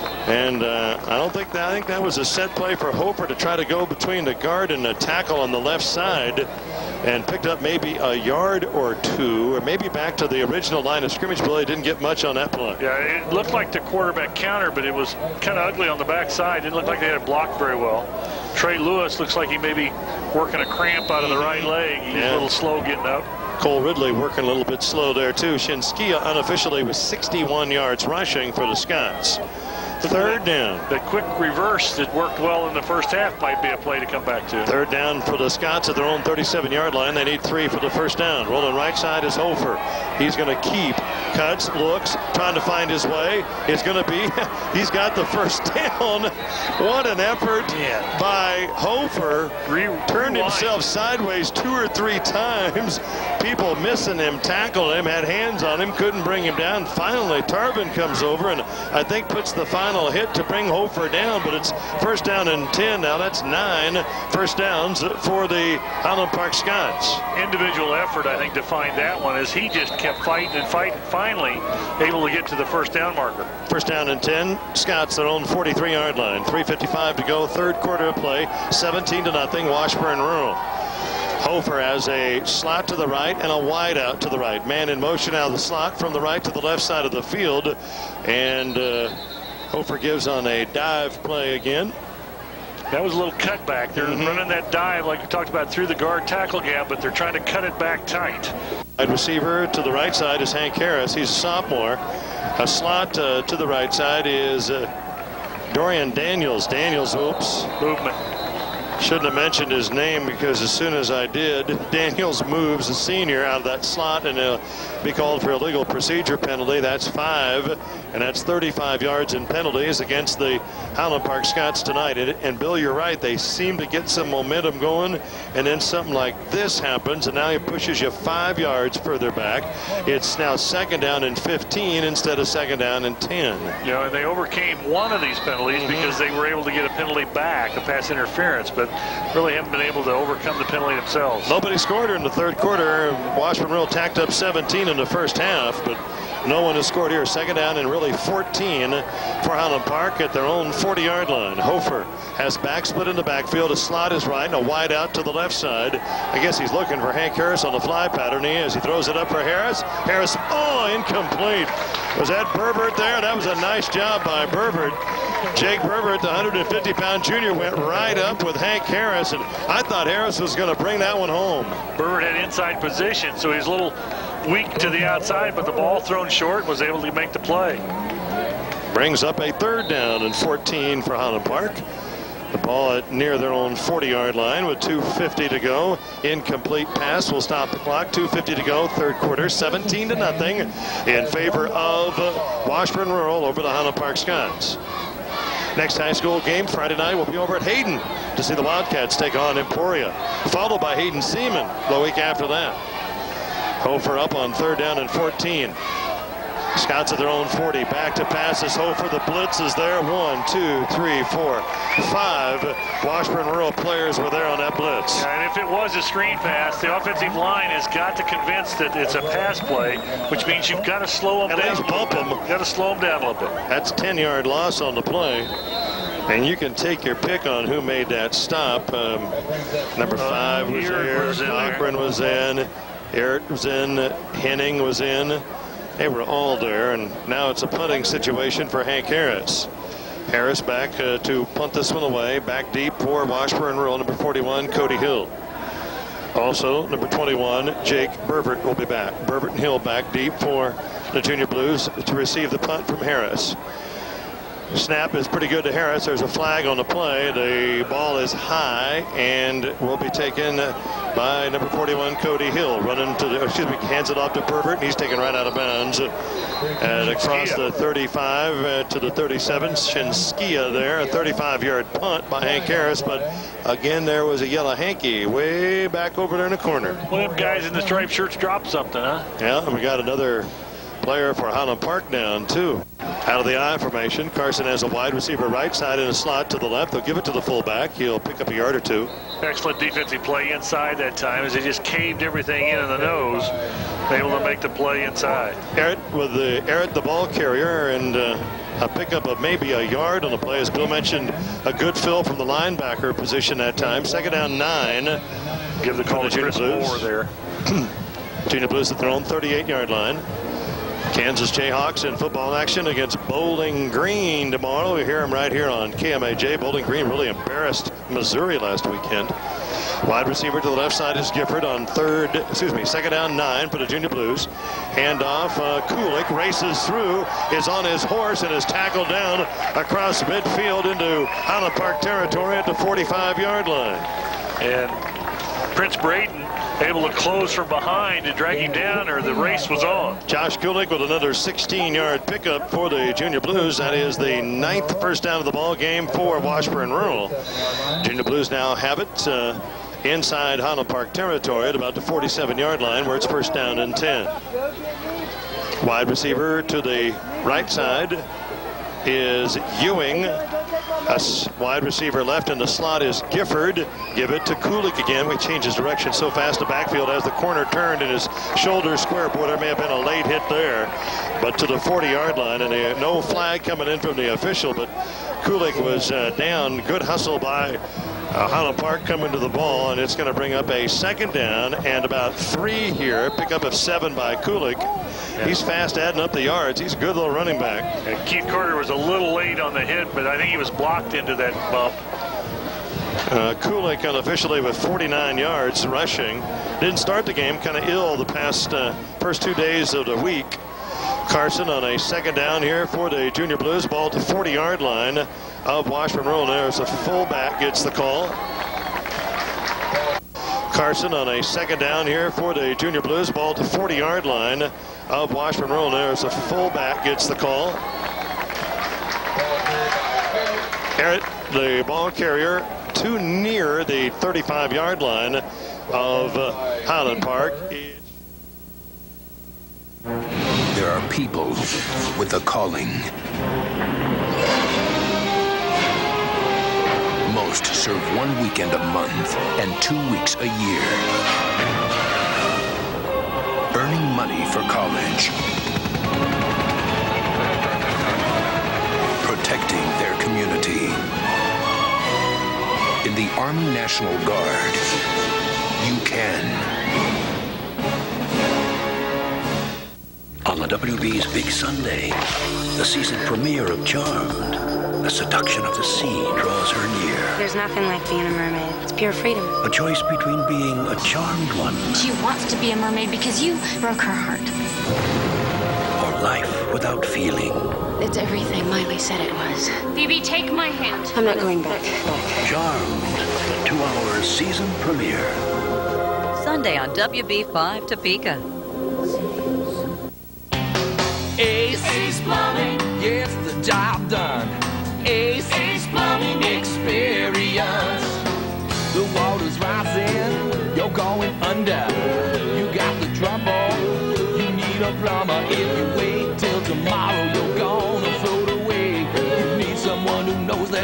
and uh, I don't think that I think that was a set play for Hofer to try to go between the guard and the tackle on the left side, and picked up maybe a yard or two, or maybe back to the original line of scrimmage. Billy didn't get much on that play. Yeah, it looked like the quarterback counter, but it was kind of ugly on the backside. Didn't look like they had it blocked very well. Trey Lewis looks like he may be working a cramp out of the right leg. He's Yeah. a little slow getting up. Cole Ridley working a little bit slow there too. Shinskia unofficially was sixty-one yards rushing for the Scots. Third down. The quick reverse that worked well in the first half might be a play to come back to. Third down for the Scots at their own thirty-seven yard line. They need three for the first down. Rolling right side is Hofer. He's going to keep, cuts, looks, trying to find his way. It's going to be, he's got the first down. What an effort yeah. by Hofer. Re Turned rewind. himself sideways two or three times. People missing him, tackled him, had hands on him, couldn't bring him down. Finally, Tarvin comes over and I think puts the final hit to bring Hofer down, but it's first down and ten now. That's nine first downs for the Highland Park Scots. Individual effort, I think, to find that one as he just kept fighting and fighting, finally able to get to the first down marker. First down and ten. Scots their own forty-three yard line. three fifty-five to go, third quarter of play. seventeen to nothing, Washburn Rural. Hofer has a slot to the right and a wide out to the right. Man in motion out of the slot from the right to the left side of the field, and uh, Hofer gives on a dive play again. That was a little cutback. They're mm-hmm. running that dive like we talked about through the guard tackle gap, but they're trying to cut it back tight. Wide receiver to the right side is Hank Harris. He's a sophomore. A slot uh, to the right side is uh, Dorian Daniels. Daniels, oops. Movement. Shouldn't have mentioned his name, because as soon as I did, Daniels moves a senior out of that slot, and he'll be called for a legal procedure penalty. That's five, and that's thirty-five yards in penalties against the Highland Park Scots tonight. And, and Bill, you're right. They seem to get some momentum going, and then something like this happens, and now he pushes you five yards further back. It's now second down and fifteen instead of second down and ten. You know, and they overcame one of these penalties mm-hmm. because they were able to get a penalty back, a pass interference, but really haven't been able to overcome the penalty themselves. Nobody scored in the third quarter. Washburn Rural tacked up seventeen in the first half, but no one has scored here. Second down and really fourteen for Highland Park at their own forty yard line. Hofer has back split in the backfield. A slot is right and a wide out to the left side. I guess he's looking for Hank Harris on the fly pattern. He is. He throws it up for Harris. Harris, oh, incomplete. Was that Burbert there? That was a nice job by Burbert. Jake Burbert, the one hundred fifty pound junior, went right up with Hank Harris, and I thought Harris was going to bring that one home. Burbert had inside position, so he's a little weak to the outside, but the ball thrown short was able to make the play. Brings up a third down and fourteen for Highland Park. The ball at near their own forty yard line with two fifty to go. Incomplete pass will stop the clock. two fifty to go, third quarter, seventeen to nothing in favor of Washburn Rural over the Highland Park Scots. Next high school game Friday night will be over at Hayden to see the Wildcats take on Emporia, followed by Hayden Seaman the week after that. Hofer up on third down and fourteen. Scouts at their own forty. Back to passes. Ho for the blitz is there. One, two, three, four, five. Washburn Rural players were there on that blitz. Yeah, and if it was a screen pass, the offensive line has got to convince that it's a pass play, which means you've got to slow them At down. least bump them. You've got to slow them down a little bit. That's a ten-yard loss on the play. And you can take your pick on who made that stop. Um, number five was there. Cochran was in. Eric was in. Henning was in. They were all there, and now it's a punting situation for Hank Harris. Harris back uh, to punt this one away. Back deep for Washburn Rural, number forty-one, Cody Hill. Also, number twenty-one, Jake Burbert will be back. Burbert and Hill back deep for the Junior Blues to receive the punt from Harris. Snap is pretty good to Harris. There's a flag on the play. The ball is high and will be taken by number forty-one, Cody Hill. Running to the, excuse me, hands it off to Burbert, and he's taken right out of bounds. And across the thirty-five uh, to the thirty-seven, Shinskia there. A thirty-five-yard punt by Hank Harris, but again, there was a yellow hanky way back over there in the corner. One of them guys in the striped shirts dropped something, huh? Yeah, and we got another player for Highland Park down, too. Out of the I formation, Carson has a wide receiver right side in a slot to the left. They'll give it to the fullback. He'll pick up a yard or two. Excellent defensive play inside that time as they just caved everything in in the nose, able to make the play inside. Eric with the Eric, the ball carrier, and uh, a pickup of maybe a yard on the play. As Bill mentioned, a good fill from the linebacker position that time. Second down, nine. Give the call to Chris Moore there. Junior Blues at their own thirty-eight-yard line. Kansas Jayhawks in football action against Bowling Green tomorrow. We hear them right here on K M A J. Bowling Green really embarrassed Missouri last weekend. Wide receiver to the left side is Gifford on third, excuse me, second down, nine for the Junior Blues. Handoff, uh, Kulik races through, is on his horse, and is tackled down across midfield into Highland Park territory at the forty-five-yard line. And Prince Braden able to close from behind to drag him down, or the race was on. Josh Kulik with another sixteen-yard pickup for the Junior Blues. That is the ninth first down of the ball game for Washburn Rural. Junior Blues now have it uh, inside Highland Park territory at about the forty-seven-yard line, where it's first down and ten. Wide receiver to the right side is Ewing. A wide receiver left in the slot is Gifford. Give it to Kulik again. We change his direction so fast the backfield as the corner turned and his shoulder square. Boy, there may have been a late hit there. But to the forty-yard line, and a, no flag coming in from the official, but Kulik was uh, down. Good hustle by uh, Highland Park coming to the ball, and it's going to bring up a second down and about three here. Pickup of seven by Kulik. Yeah. He's fast adding up the yards. He's a good little running back. And Keith Carter was a little late on the hit, but I think he was blocked into that bump. Uh, Kulik unofficially with forty-nine yards rushing. Didn't start the game, kind of ill the past uh, first two days of the week. Carson on a second down here for the Junior Blues. Ball to forty-yard line of Washburn Rural. There's a fullback gets the call. Carson on a second down here for the Junior Blues. Ball to forty-yard line of Washburn Rural. There's a fullback gets the call. Garrett, the ball carrier, too near the thirty-five-yard line of uh, Highland Park. There are people with a calling. Most serve one weekend a month and two weeks a year, earning money for college, protecting their community. In the Army National Guard, you can. On the W B's Big Sunday, the season premiere of Charmed, the seduction of the sea draws her near. There's nothing like being a mermaid. It's pure freedom. A choice between being a charmed one. She wants to be a mermaid because you broke her heart. Or life without feeling. It's everything Miley said it was. Phoebe, take my hand. I'm not going back. Charmed, the two-hour season premiere. Sunday on W B five Topeka. Ace, Ace Plumbing gets the job done. Ace, Ace Plumbing experience. The water's rising, you're going under. You got the trouble, you need a plumber. If you wait till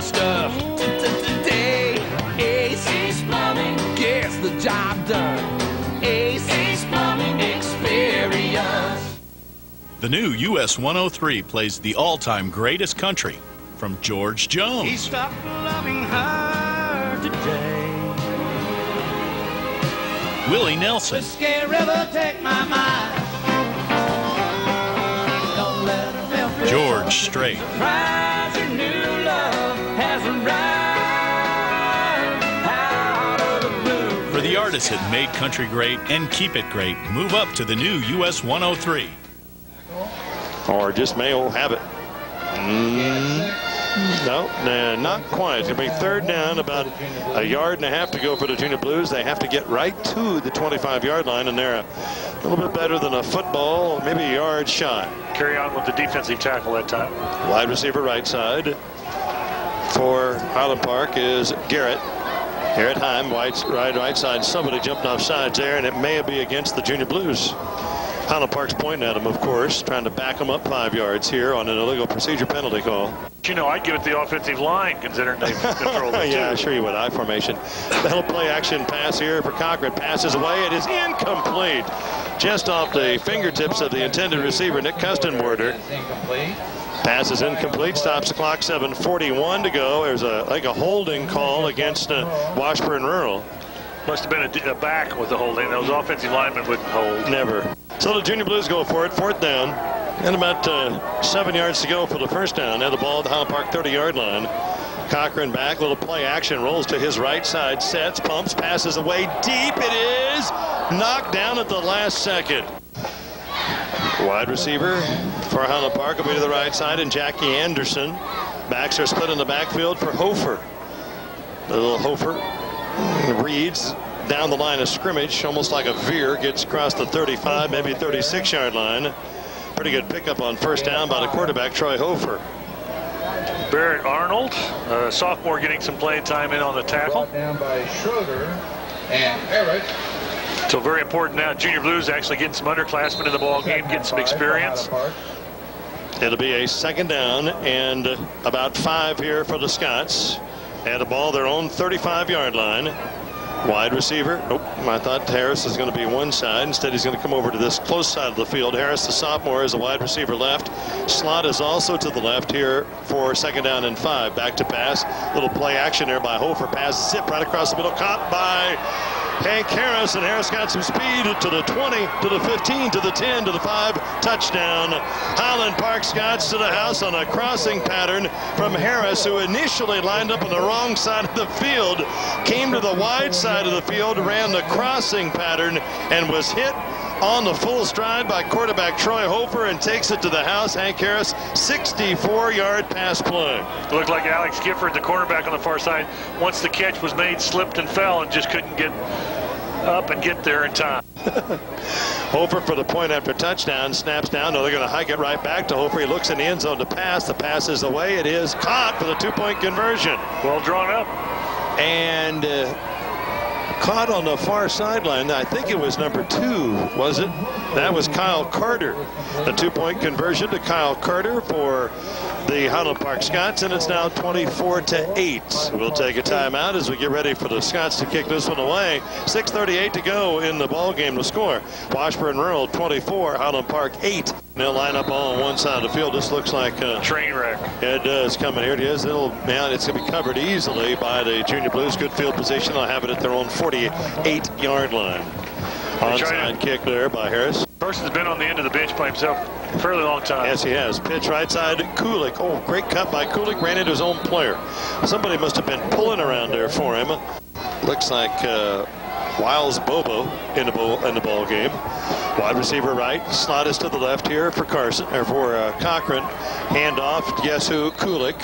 stuff today. Ace Plumbing gets the job done. Ace Plumbing experience. The new U S one oh three plays the all-time greatest country from George Jones. He stopped loving her today. Willie Nelson. Whiskey River, take my mind. Don't let her melt your George Strait. surprise, your new love has arrived out of the blue. For the artists that made country great and keep it great, move up to the new U S one oh three. Or just may have it. Mm. No, nah, not quite. It's going to be third down, about a yard and a half to go for the Junior Blues. They have to get right to the twenty-five yard line, and they're a little bit better than a football, maybe a yard shy. Carry on with the defensive tackle that time. Wide receiver right side for Highland Park is Garrett. Garrett Heim, right, right, right side. Somebody jumped off sides there, and it may be against the Junior Blues. Highland Park's pointing at him, of course, trying to back him up five yards here on an illegal procedure penalty call. You know, I'd give it the offensive line, considering they've controlled it. Yeah, too. sure you would. I formation. The little play action pass here for Cochran. Passes away. It is incomplete. Just off the fingertips of the intended receiver, Nick Custenborder. Pass is incomplete. Stops the clock. seven forty-one to go. There's a like a holding call against uh, Washburn Rural. Must have been a, a back with the holding. Those offensive linemen wouldn't hold. Never. So the Junior Blues go for it. Fourth down. And about uh, seven yards to go for the first down. Now the ball at the Highland Park thirty yard line. Cochran back. Little play action. Rolls to his right side. Sets. Pumps. Passes away deep. It is knocked down at the last second. Wide receiver for Highland Park will be to the right side, and Jackie Anderson. Backs are split in the backfield for Hofer. Little Hofer reads down the line of scrimmage, almost like a veer, gets across the thirty-five, maybe thirty-six yard line. Pretty good pickup on first down by the quarterback, Troy Hofer. Barrett Arnold, uh, sophomore, getting some playing time in on the tackle. Brought down by Schroeder and Barrett. So very important now. Junior Blues actually getting some underclassmen in the ball game, getting some experience. It'll be a second down and about five here for the Scots. And the ball their own thirty-five yard line. Wide receiver. Nope. I thought Harris is going to be one side. Instead, he's going to come over to this close side of the field. Harris, the sophomore, is a wide receiver left. Slot is also to the left here for second down and five. Back to pass. Little play action there by Hofer. Pass zip right across the middle. Caught by Hank Harris, and Harris got some speed to the twenty, to the fifteen, to the ten, to the five. Touchdown. Highland Park Scots to the house on a crossing pattern from Harris, who initially lined up on the wrong side of the field, came to the wide side of the field, ran the crossing pattern, and was hit on the full stride by quarterback Troy Hofer and takes it to the house. Hank Harris, sixty-four yard pass play. Looked like Alex Gifford, the cornerback on the far side, once the catch was made, slipped and fell and just couldn't get up and get there in time. Hofer for the point after touchdown. Snaps down. No, they're going to hike it right back to Hofer. He looks in the end zone to pass. The pass is away. It is caught for the two-point conversion. Well drawn up. And uh, caught on the far sideline. I think it was number two, was it? That was Kyle Carter. The two-point conversion to Kyle Carter for the Highland Park Scots, and it's now twenty-four to eight. We'll take a timeout as we get ready for the Scots to kick this one away. six thirty-eight to go in the ball game to score. Washburn Rural twenty-four, Highland Park eight. They'll line up all on one side of the field. This looks like a train wreck. It does. Coming here. It is. It'll, man, it's going to be covered easily by the Junior Blues. Good field position. They'll have it at their own forty-eight yard line. Onside kick there by Harris. Person's been on the end of the bench by himself a fairly long time. Yes, he has. Pitch right side, Kulik. Oh, great cut by Kulik. Ran into his own player. Somebody must have been pulling around there for him. Looks like uh, Wiles Bobo in the ball, in the ball game. Wide receiver right. Slot is to the left here for Carson, or for uh, Cochran. Handoff. Guess who? Kulik.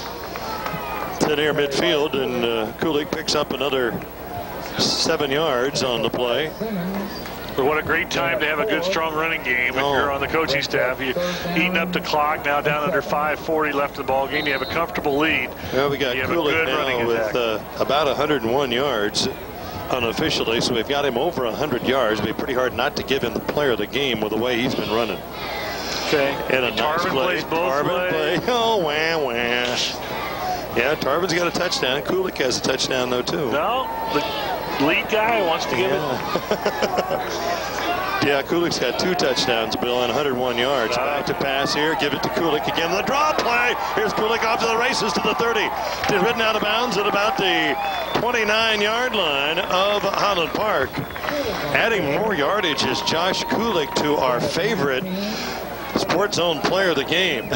To near midfield, and uh, Kulik picks up another seven yards on the play. But what a great time to have a good, strong running game. If oh. you're on the coaching staff, you're eating up the clock, now down under five forty left in the ball game. You have a comfortable lead. Well, we got Kulik now with uh, about one hundred one yards unofficially, so we've got him over one hundred yards. It'd be pretty hard not to give him the player of the game with the way he's been running. Okay. And a nice Tarvin play. plays both Tarvin ways. play. Oh, wah, wah. Yeah, Tarvin's got a touchdown. Kulik has a touchdown, though, too. No, the lead guy wants to give yeah. it. Yeah, Kulik's got two touchdowns, Bill, and one hundred one yards. Uh, Back to pass here. Give it to Kulik again. The draw play. Here's Kulik off to the races to the thirty. Ridden out of bounds at about the twenty-nine yard line of Highland Park. Adding more yardage is Josh Kulik to our favorite Sports Zone player of the game.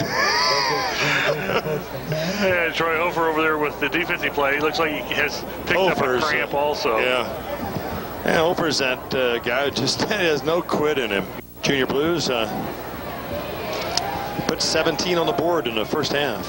Yeah, Troy Hofer over there with the defensive play. He looks like he has picked Hofer's, up a cramp also. Yeah. Yeah, Hofer's that uh, guy who just has no quit in him. Junior Blues uh, put seventeen on the board in the first half.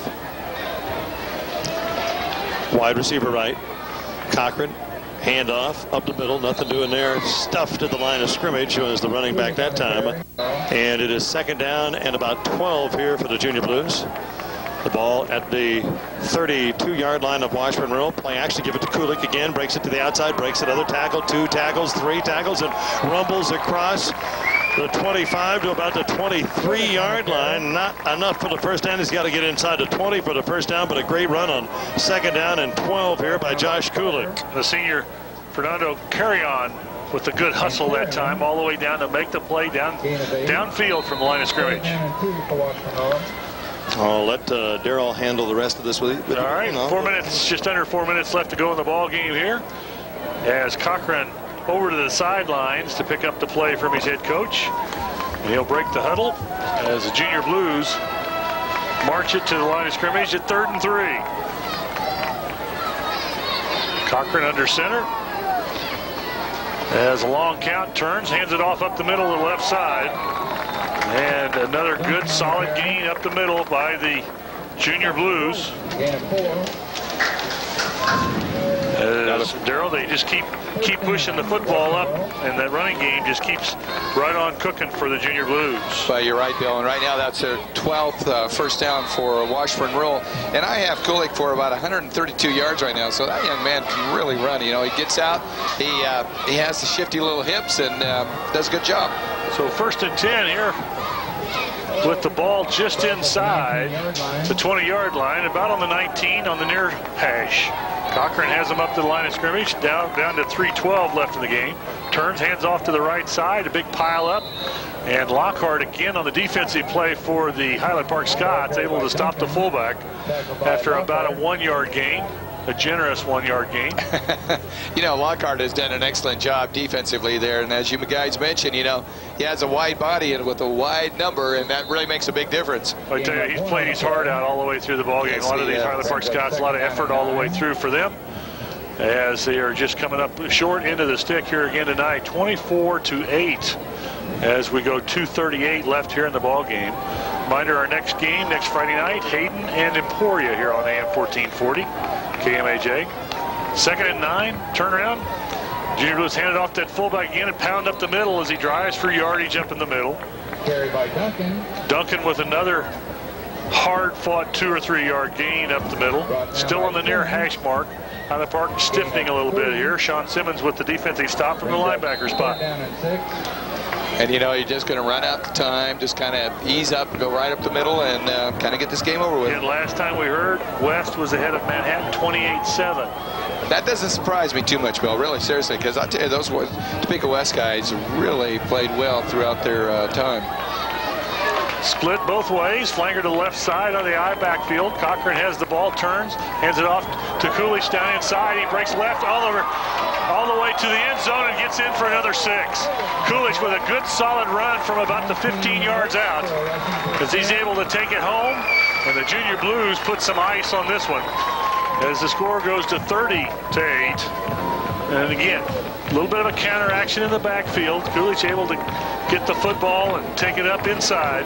Wide receiver right. Cochran. Handoff up the middle, nothing doing there. Stuffed at the line of scrimmage was the running back that time. And it is second down and about twelve here for the Junior Blues. The ball at the thirty-two yard line of Washburn Rural. Play action, give it to Kulik again, breaks it to the outside, breaks another tackle, two tackles, three tackles, and rumbles across the twenty-five to about the twenty-three yard line. Not enough for the first down. He's got to get inside the twenty for the first down, but a great run on second down and twelve here by Josh Kulik. The senior Fernando Carrion with a good hustle that time, all the way down to make the play down downfield from the line of scrimmage. I'll let uh, Darrell handle the rest of this with you. All right, no. four minutes, just under four minutes left to go in the ball game here. As Cochran over to the sidelines to pick up the play from his head coach. And he'll break the huddle as the Junior Blues march it to the line of scrimmage at third and three. Cochran under center. As a long count turns, hands it off up the middle to the left side. And another good solid gain up the middle by the Junior Blues. As Darrell, they just keep keep pushing the football up, and that running game just keeps right on cooking for the Junior Blues. Well, you're right, Bill, and right now that's their twelfth uh, first down for Washburn Rural, and I have Kulik for about one hundred thirty-two yards right now, so that young man can really run. You know, he gets out, he uh, he has the shifty little hips, and um, does a good job. So first and ten here, with the ball just inside the twenty yard line, about on the nineteen on the near hash. Cochran has him up to the line of scrimmage, down down to three twelve left in the game. Turns, hands off to the right side, a big pile up. And Lockhart again on the defensive play for the Highland Park Scots, able to stop the fullback after about a one yard gain. A generous one yard gain. You know, Lockhart has done an excellent job defensively there, and as you guys mentioned, you know, he has a wide body and with a wide number, and that really makes a big difference. I tell you, he's played his heart out all the way through the ballgame. Yes, a lot of these yeah. Highland Park Scots, a lot of effort all the way through for them, as they are just coming up short end of the stick here again tonight, twenty-four to eight, as we go two thirty-eight left here in the ball game. Reminder, our next game next Friday night, Hayden and Emporia here on A M fourteen forty. K M A J. Second and nine, turnaround. Junior Blues handed off that fullback again and pound up the middle as he drives for yardage up in the middle. Carried by Duncan. Duncan with another hard-fought two or three yard gain up the middle. Still on the near hash mark. Highland Park stiffening a little bit here. Sean Simmons with the defensive stop from the linebacker spot. And, you know, you're just going to run out the time, just kind of ease up, go right up the middle, and uh, kind of get this game over with. And last time we heard, West was ahead of Manhattan twenty-eight seven. That doesn't surprise me too much, Bill, really, seriously, because I tell you, those Topeka West guys really played well throughout their uh, time. Split both ways, flanker to the left side on the I backfield. Cochran has the ball, turns, hands it off to Coolidge down inside. He breaks left all over, all the way to the end zone and gets in for another six. Coolidge with a good solid run from about the fifteen yards out as he's able to take it home, and the Junior Blues put some ice on this one as the score goes to thirty to eight. And again, a little bit of a counter action in the backfield. Coolidge able to get the football and take it up inside.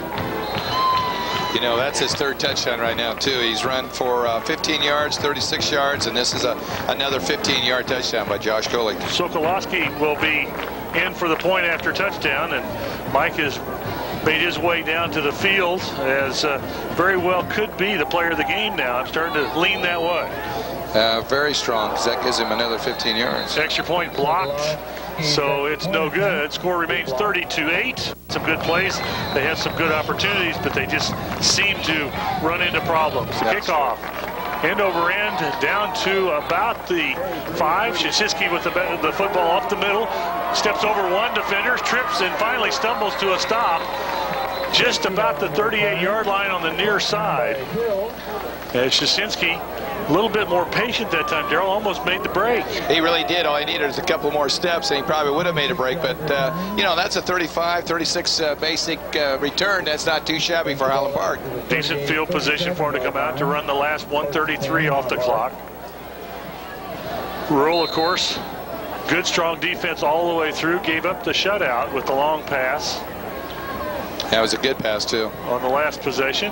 You know, that's his third touchdown right now, too. He's run for uh, fifteen yards, thirty-six yards, and this is a, another fifteen yard touchdown by Josh Coolidge. Sokolowski will be in for the point after touchdown, and Mike has made his way down to the field as uh, very well could be the player of the game now. I'm starting to lean that way. Uh, very strong, because that gives him another fifteen yards. Extra point blocked, so it's no good. Score remains thirty to eight. Some good plays. They have some good opportunities, but they just seem to run into problems. The kickoff end over end down to about the five. Shczyński with the, the football up the middle, steps over one defender, trips, and finally stumbles to a stop just about the thirty-eight yard line on the near side. As Shczyński, a little bit more patient that time. Darrell almost made the break. He really did. All he needed was a couple more steps, and he probably would have made a break. But, uh, you know, that's a thirty-five, thirty-six uh, basic uh, return. That's not too shabby for Highland Park. Decent field position for him to come out to run the last one thirty-three off the clock. Rural, of course, good, strong defense all the way through. Gave up the shutout with the long pass. That was a good pass, too. On the last possession.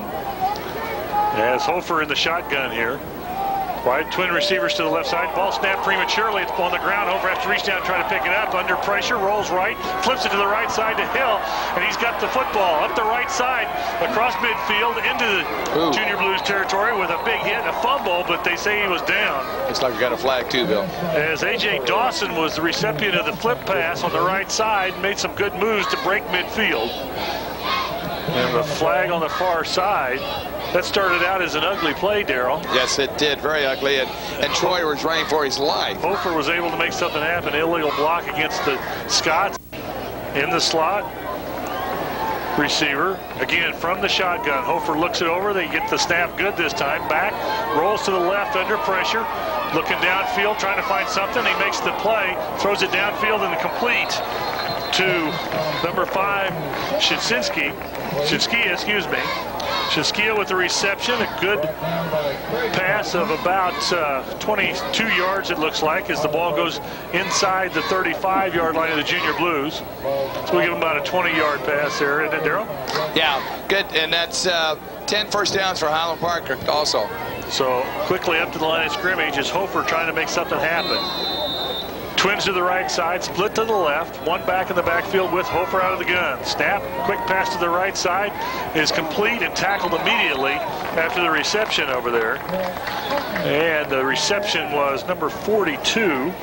As Hofer in the shotgun here. Wide twin receivers to the left side. Ball snapped prematurely. It's on the ground. Hofer has to reach down and try to pick it up. Under pressure, rolls right, flips it to the right side to Hill, and he's got the football up the right side, across midfield, into the Ooh. Junior Blues territory with a big hit, a fumble, but they say he was down. Looks like we got a flag too, Bill. As A J Dawson was the recipient of the flip pass on the right side, made some good moves to break midfield. And the flag on the far side. That started out as an ugly play, Darrell. Yes, it did. Very ugly. And, and Troy was running for his life. Hofer was able to make something happen. Illegal block against the Scots. In the slot. Receiver. Again, from the shotgun. Hofer looks it over. They get the snap good this time. Back. Rolls to the left under pressure. Looking downfield, trying to find something. He makes the play. Throws it downfield and complete to number five, Shczyński. Shczyński, excuse me. Shczyński with the reception, a good pass of about uh, twenty-two yards, it looks like, as the ball goes inside the thirty-five yard line of the Junior Blues. So we give him about a twenty yard pass there, isn't it, Darrell? Yeah, good, and that's uh, ten first downs for Highland Park also. So quickly up to the line of scrimmage is Hofer trying to make something happen. Twins to the right side, split to the left, one back in the backfield with Hofer out of the gun. Snap, quick pass to the right side is complete and tackled immediately after the reception over there. And the reception was number forty-two,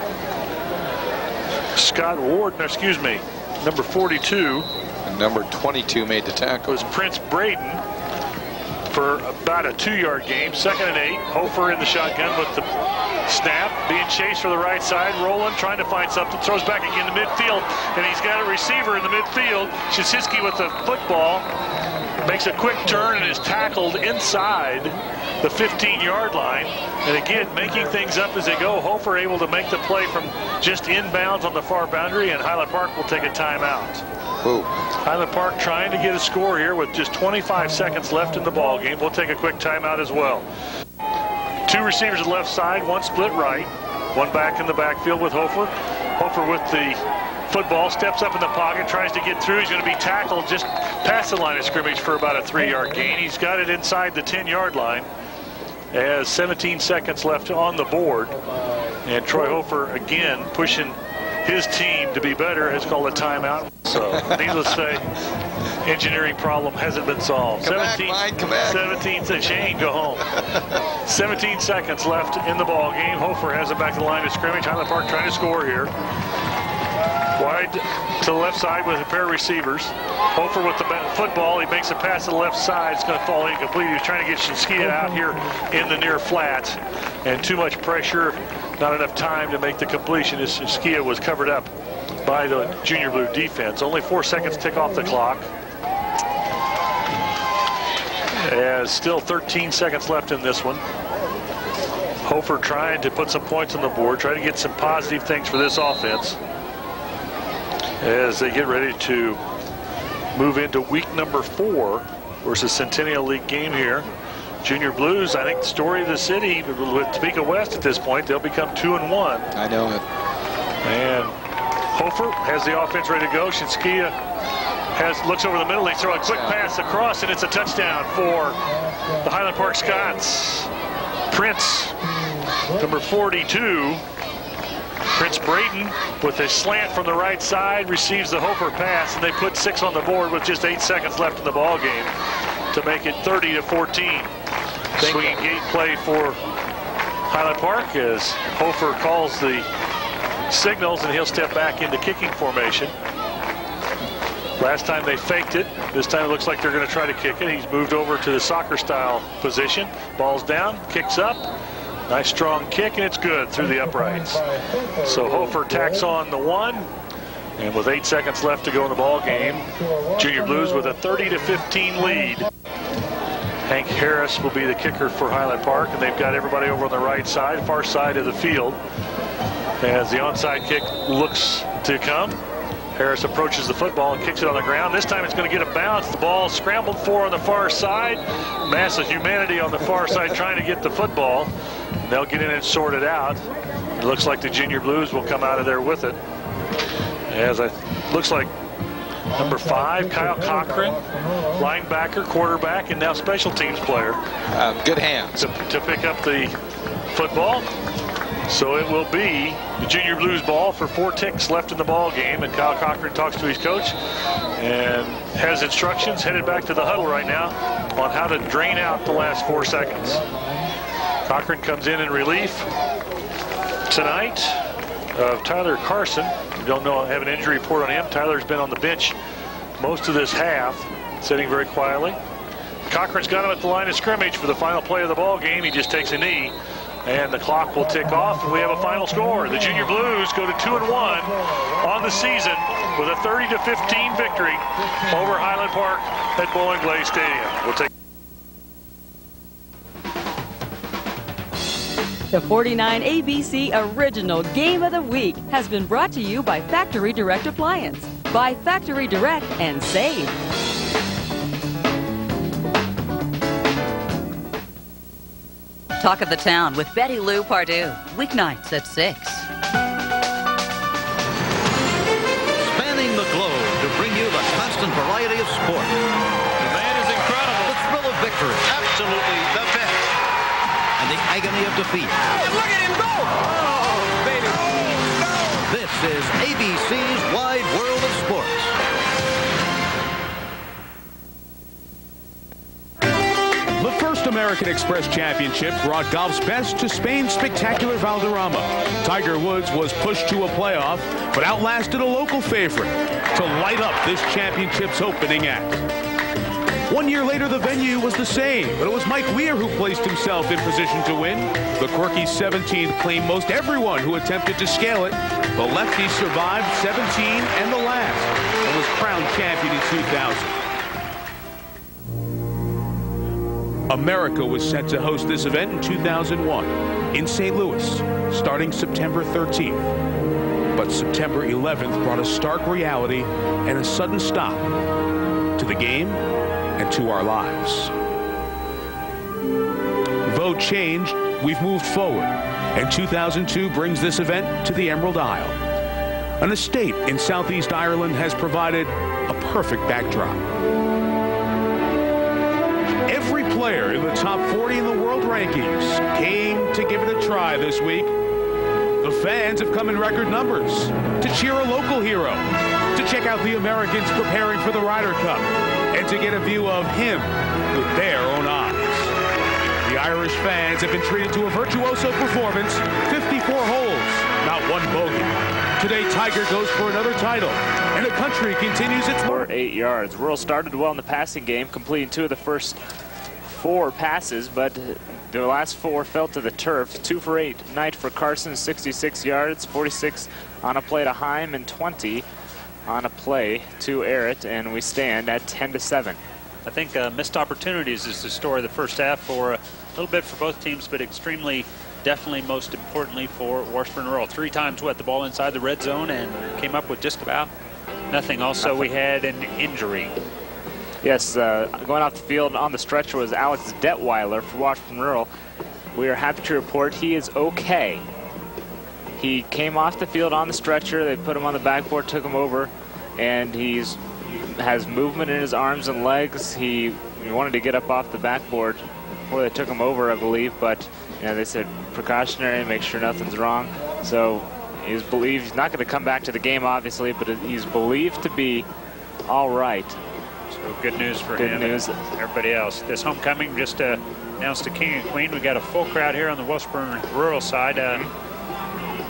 Scott Ward, no, excuse me, number forty-two. And number twenty-two made the tackle. Was Prince Braden for about a two yard game. Second and eight, Hofer in the shotgun with the snap, being chased for the right side, rolling, trying to find something, throws back again to midfield, and he's got a receiver in the midfield. Shczyński with the football, makes a quick turn and is tackled inside the fifteen yard line. And again, making things up as they go. Hofer able to make the play from just inbounds on the far boundary, and Highland Park will take a timeout. Ooh. Highland Park trying to get a score here with just twenty-five seconds left in the ball game. We'll take a quick timeout as well. Two receivers at left side, one split right, one back in the backfield with Hofer. Hofer with the football, steps up in the pocket, tries to get through. He's going to be tackled just past the line of scrimmage for about a three yard gain. He's got it inside the ten yard line as seventeen seconds left on the board. And Troy Hofer again pushing his team to be better, has called a timeout. So needless to say, engineering problem hasn't been solved. Come seventeen, back, Mike, come back. seventeen, Shane, go home. seventeen seconds left in the ball game. Hofer has it back to the line of scrimmage. Highland Park trying to score here. Wide to the left side with a pair of receivers. Hofer with the football. He makes a pass to the left side. It's going to fall incomplete. He was trying to get Shczyński out here in the near flat. And too much pressure, not enough time to make the completion as Shczyński was covered up by the Junior Blue defense. Only four seconds tick off the clock. As still thirteen seconds left in this one. Hofer trying to put some points on the board, try to get some positive things for this offense as they get ready to move into week number four versus Centennial League game here. Junior Blues, I think the story of the city with Topeka West at this point, they'll become two and one. I know it. And Hofer has the offense ready to go. Shczyński has looks over the middle. They throw a quick pass across, and it's a touchdown for the Highland Park Scots. Prince, number forty-two. Prince Braden with a slant from the right side receives the Hofer pass, and they put six on the board with just eight seconds left in the ball game to make it thirty to fourteen. Swinging gate play for Highland Park as Hofer calls the signals, and he'll step back into kicking formation. Last time they faked it. This time it looks like they're going to try to kick it. He's moved over to the soccer style position. Ball's down, kicks up. Nice strong kick, and it's good through the uprights. So Hofer tacks on the one. And with eight seconds left to go in the ball game, Junior Blues with a thirty to fifteen lead. Hank Harris will be the kicker for Highland Park, and they've got everybody over on the right side, far side of the field. As the onside kick looks to come, Harris approaches the football and kicks it on the ground. This time it's going to get a bounce. The ball scrambled for on the far side. Mass of humanity on the far side trying to get the football. And they'll get in and sort it out. It looks like the Junior Blues will come out of there with it. As I looks like number five, Kyle Cochran, linebacker, quarterback, and now special teams player. Uh, good hands. To, to pick up the football. So it will be the Junior Blues ball for four ticks left in the ball game, and Kyle Cochran talks to his coach and has instructions headed back to the huddle right now on how to drain out the last four seconds. Cochran comes in in relief tonight of Tyler Carson. We don't know, have an injury report on him. Tyler's been on the bench most of this half, sitting very quietly. Cochran's got him at the line of scrimmage for the final play of the ball game. He just takes a knee. And the clock will tick off, and we have a final score. The Junior Blues go to two and one on the season with a thirty to fifteen victory over Highland Park at Bowling Glade Stadium. We'll take. The forty-nine A B C Original Game of the Week has been brought to you by Factory Direct Appliance. Buy Factory Direct and save. Talk of the Town with Betty Lou Pardue, weeknights at six. Spanning the globe to bring you the constant variety of sport. The man is incredible. The thrill of victory. Absolutely the best. And the agony of defeat. Look at him go! Oh, baby. Oh, no. This is A B C's Wide World of Sports. The first American Express Championship brought golf's best to Spain's spectacular Valderrama. Tiger Woods was pushed to a playoff, but outlasted a local favorite to light up this championship's opening act. One year later, the venue was the same, but it was Mike Weir who placed himself in position to win. The quirky seventeenth claimed most everyone who attempted to scale it. The lefty survived seventeen and the last, and was crowned champion in two thousand. America was set to host this event in two thousand one in Saint Louis, starting September thirteenth. But September eleventh brought a stark reality and a sudden stop to the game and to our lives. Though change, we've moved forward, and two thousand two brings this event to the Emerald Isle. An estate in Southeast Ireland has provided a perfect backdrop. Every player in the top forty in the world rankings came to give it a try this week. The fans have come in record numbers to cheer a local hero, to check out the Americans preparing for the Ryder Cup, and to get a view of him with their own eyes. The Irish fans have been treated to a virtuoso performance, fifty-four holes, not one bogey. Today, Tiger goes for another title, and the country continues its... For eight yards. Rural started well in the passing game, completing two of the first four passes, but the last four fell to the turf. Two for eight night for Carson, sixty-six yards, forty-six on a play to Heim, and twenty on a play to Errett, and we stand at ten to seven. I think uh, missed opportunities is the story of the first half for a little bit for both teams, but extremely, definitely most importantly for Washburn Rural. Three times wet the ball inside the red zone and came up with just about nothing. Also, nothing. We had an injury. Yes, uh, going off the field on the stretcher was Alex Detweiler for Washburn Rural. We are happy to report he is okay. He came off the field on the stretcher. They put him on the backboard, took him over, and he's has movement in his arms and legs. He, he wanted to get up off the backboard before they took him over, I believe, but you know, they said precautionary, make sure nothing's wrong. So he's believed he's not going to come back to the game, obviously, but he's believed to be all right. So good news for good him news. and everybody else. This homecoming just uh, announced the King and Queen. We got a full crowd here on the Washburn Rural side. Uh,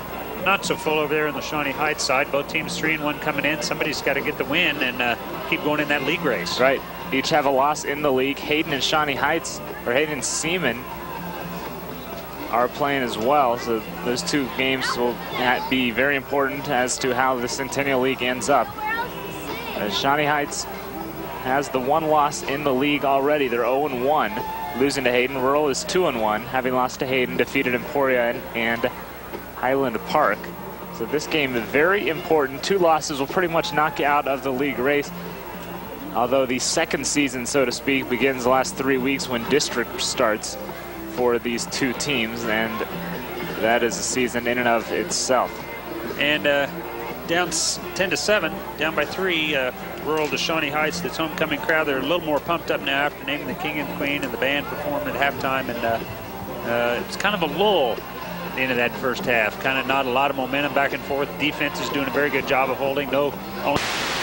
not so full over there on the Shawnee Heights side. Both teams three and one coming in. Somebody's got to get the win and uh, keep going in that league race. Right. Each have a loss in the league. Hayden and Shawnee Heights, or Hayden and Seaman, are playing as well. So those two games will be very important as to how the Centennial League ends up. Uh, Shawnee Heights has the one loss in the league already. They're oh and one, losing to Hayden. Rural is two and one, having lost to Hayden, defeated Emporia and, and Highland Park. So this game is very important. Two losses will pretty much knock you out of the league race. Although the second season, so to speak, begins the last three weeks when district starts for these two teams, and that is a season in and of itself. And uh, down ten to seven, down by three, uh, Rural to Shawnee Heights. This homecoming crowd, they're a little more pumped up now after naming the king and queen, and the band performed at halftime. And uh, uh, it's kind of a lull at the end of that first half. Kind of not a lot of momentum back and forth. Defense is doing a very good job of holding. No. Only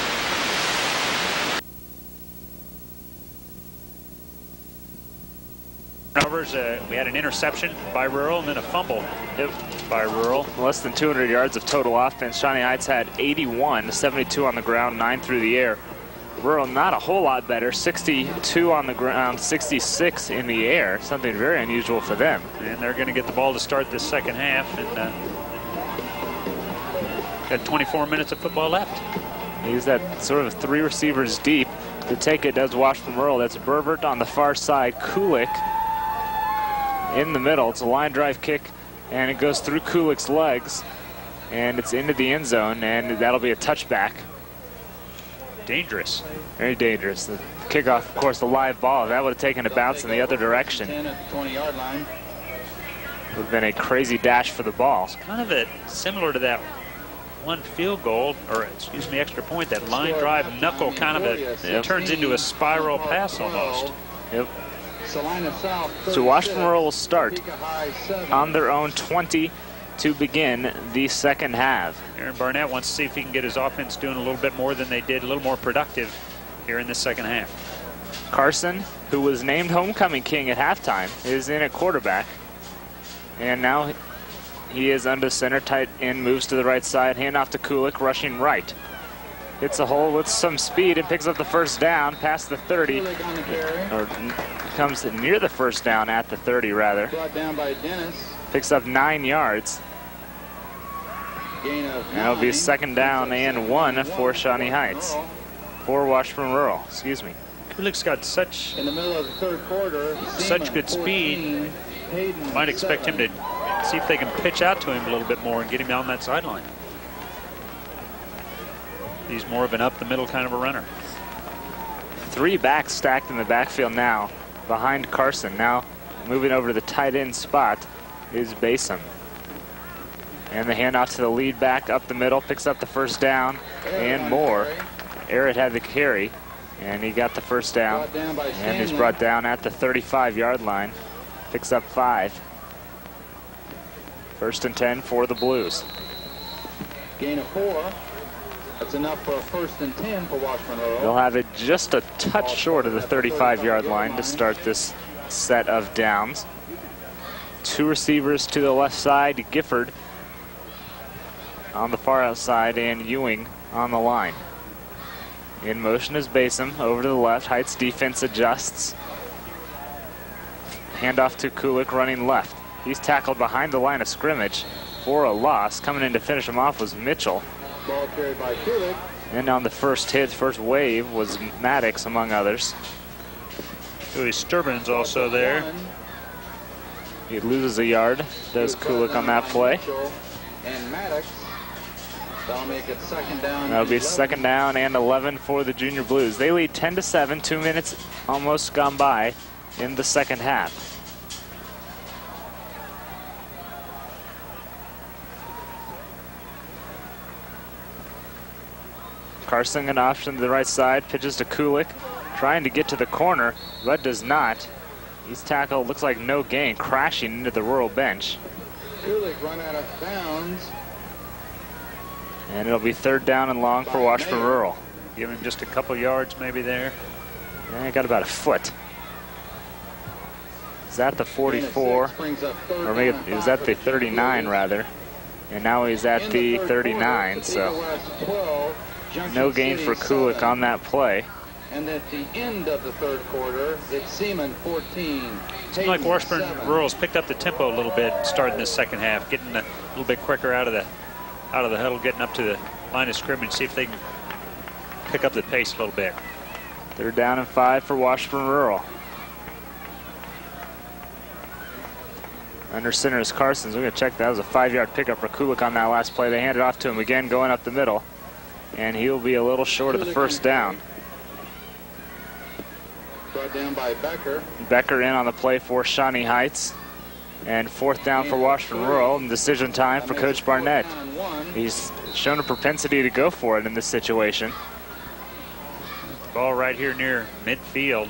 turnovers. Uh, we had an interception by Rural and then a fumble by Rural. Less than two hundred yards of total offense. Shawnee Heights had eighty-one, seventy-two on the ground, nine through the air. Rural not a whole lot better, sixty-two on the ground, sixty-six in the air. Something very unusual for them. And they're going to get the ball to start this second half. And uh, got twenty-four minutes of football left. He's that sort of three receivers deep. To take it does Washburn Rural. That's Berbert on the far side. Kulik in the middle. It's a line drive kick, and it goes through Kulik's legs, and it's into the end zone, and that'll be a touchback. Dangerous. Very dangerous. The kickoff, of course, the live ball. That would have taken a bounce in the other direction. twenty yard line. Would have been a crazy dash for the ball. It's kind of a, similar to that one field goal, or excuse me, extra point, that line drive knuckle kind of a, it yep. turns into a spiral pass almost. Yep. So Washburn Rural will start on their own twenty to begin the second half. Aaron Barnett wants to see if he can get his offense doing a little bit more than they did, a little more productive here in the second half. Carson, who was named homecoming king at halftime, is in at quarterback. And now he is under center, tight end, moves to the right side, hand off to Kulik, rushing right. Hits a hole with some speed and picks up the first down past the thirty, or comes near the first down at the thirty rather. Brought down by Dennis. Picks up nine yards. Gain of and it'll be a second down and one for Shawnee Heights. For Washburn Rural, excuse me. Kulik's got such in the middle of the third quarter. Such good speed. Might expect him to see if they can pitch out to him a little bit more and get him down that sideline. He's more of an up the middle kind of a runner. Three backs stacked in the backfield now behind Carson. Now moving over to the tight end spot is Basom. And the handoff to the lead back up the middle, picks up the first down and more. Arrett had the carry and he got the first down and is brought down at the thirty-five yard line. Picks up five. First and ten for the Blues. Gain of four. That's enough for a first and ten for Washburn Rural. They'll have it just a touch short of the thirty-five yard line to start this set of downs. Two receivers to the left side, Gifford on the far outside and Ewing on the line. In motion is Basom over to the left. Heights defense adjusts. Handoff to Kulik running left. He's tackled behind the line of scrimmage for a loss. Coming in to finish him off was Mitchell. Ball carried by Kulik. And on the first hit, first wave was Maddox, among others. Joey Sturbin's also there. He loses a yard, does Kulik on that play. And Maddox. That'll make it second down. That'll be second down and eleven for the Junior Blues. They lead ten to seven, two minutes almost gone by in the second half. Carson an option to the right side, pitches to Kulik, trying to get to the corner, but does not. He's tackled, looks like no gain, crashing into the Rural bench. Kulik run out of bounds. And it'll be third down and long for Washburn Rural. Give him just a couple yards maybe there. Yeah, got about a foot. Is that the forty-four? Or maybe it was that the thirty-nine rather. And now he's at the thirty-nine, so no gain for Kulik on that play. And at the end of the third quarter, it's Seaman fourteen. Seems like Washburn Rural's picked up the tempo a little bit starting this second half, getting a little bit quicker out of the out of the huddle, getting up to the line of scrimmage, see if they can pick up the pace a little bit. Third down and five for Washburn Rural. Under center is Carsons. We're going to check that. That was a five-yard pickup for Kulik on that last play. They hand it off to him again, going up the middle. And he'll be a little short of the first down. Brought down by Becker. Becker in on the play for Shawnee Heights. And fourth down for Washburn Rural, and decision time for Coach Barnett. He's shown a propensity to go for it in this situation. Ball right here near midfield.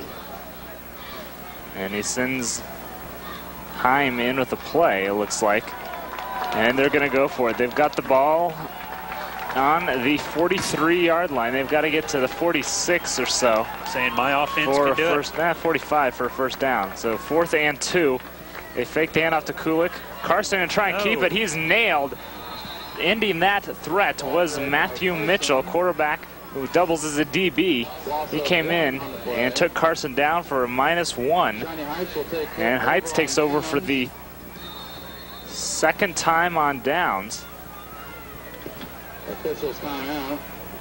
And he sends Heim in with a play, it looks like. And they're going to go for it. They've got the ball on the forty-three-yard line. They've got to get to the forty-six or so. Saying my offense for can do first, it. Nah, forty-five for a first down. So fourth and two. They fake the handoff to Kulik. Carson and try and No. keep it. He's nailed. Ending that threat was Matthew Mitchell, quarterback who doubles as a D B. He came in and took Carson down for a minus one. And Heights takes over for the second time on downs. Officials timeout.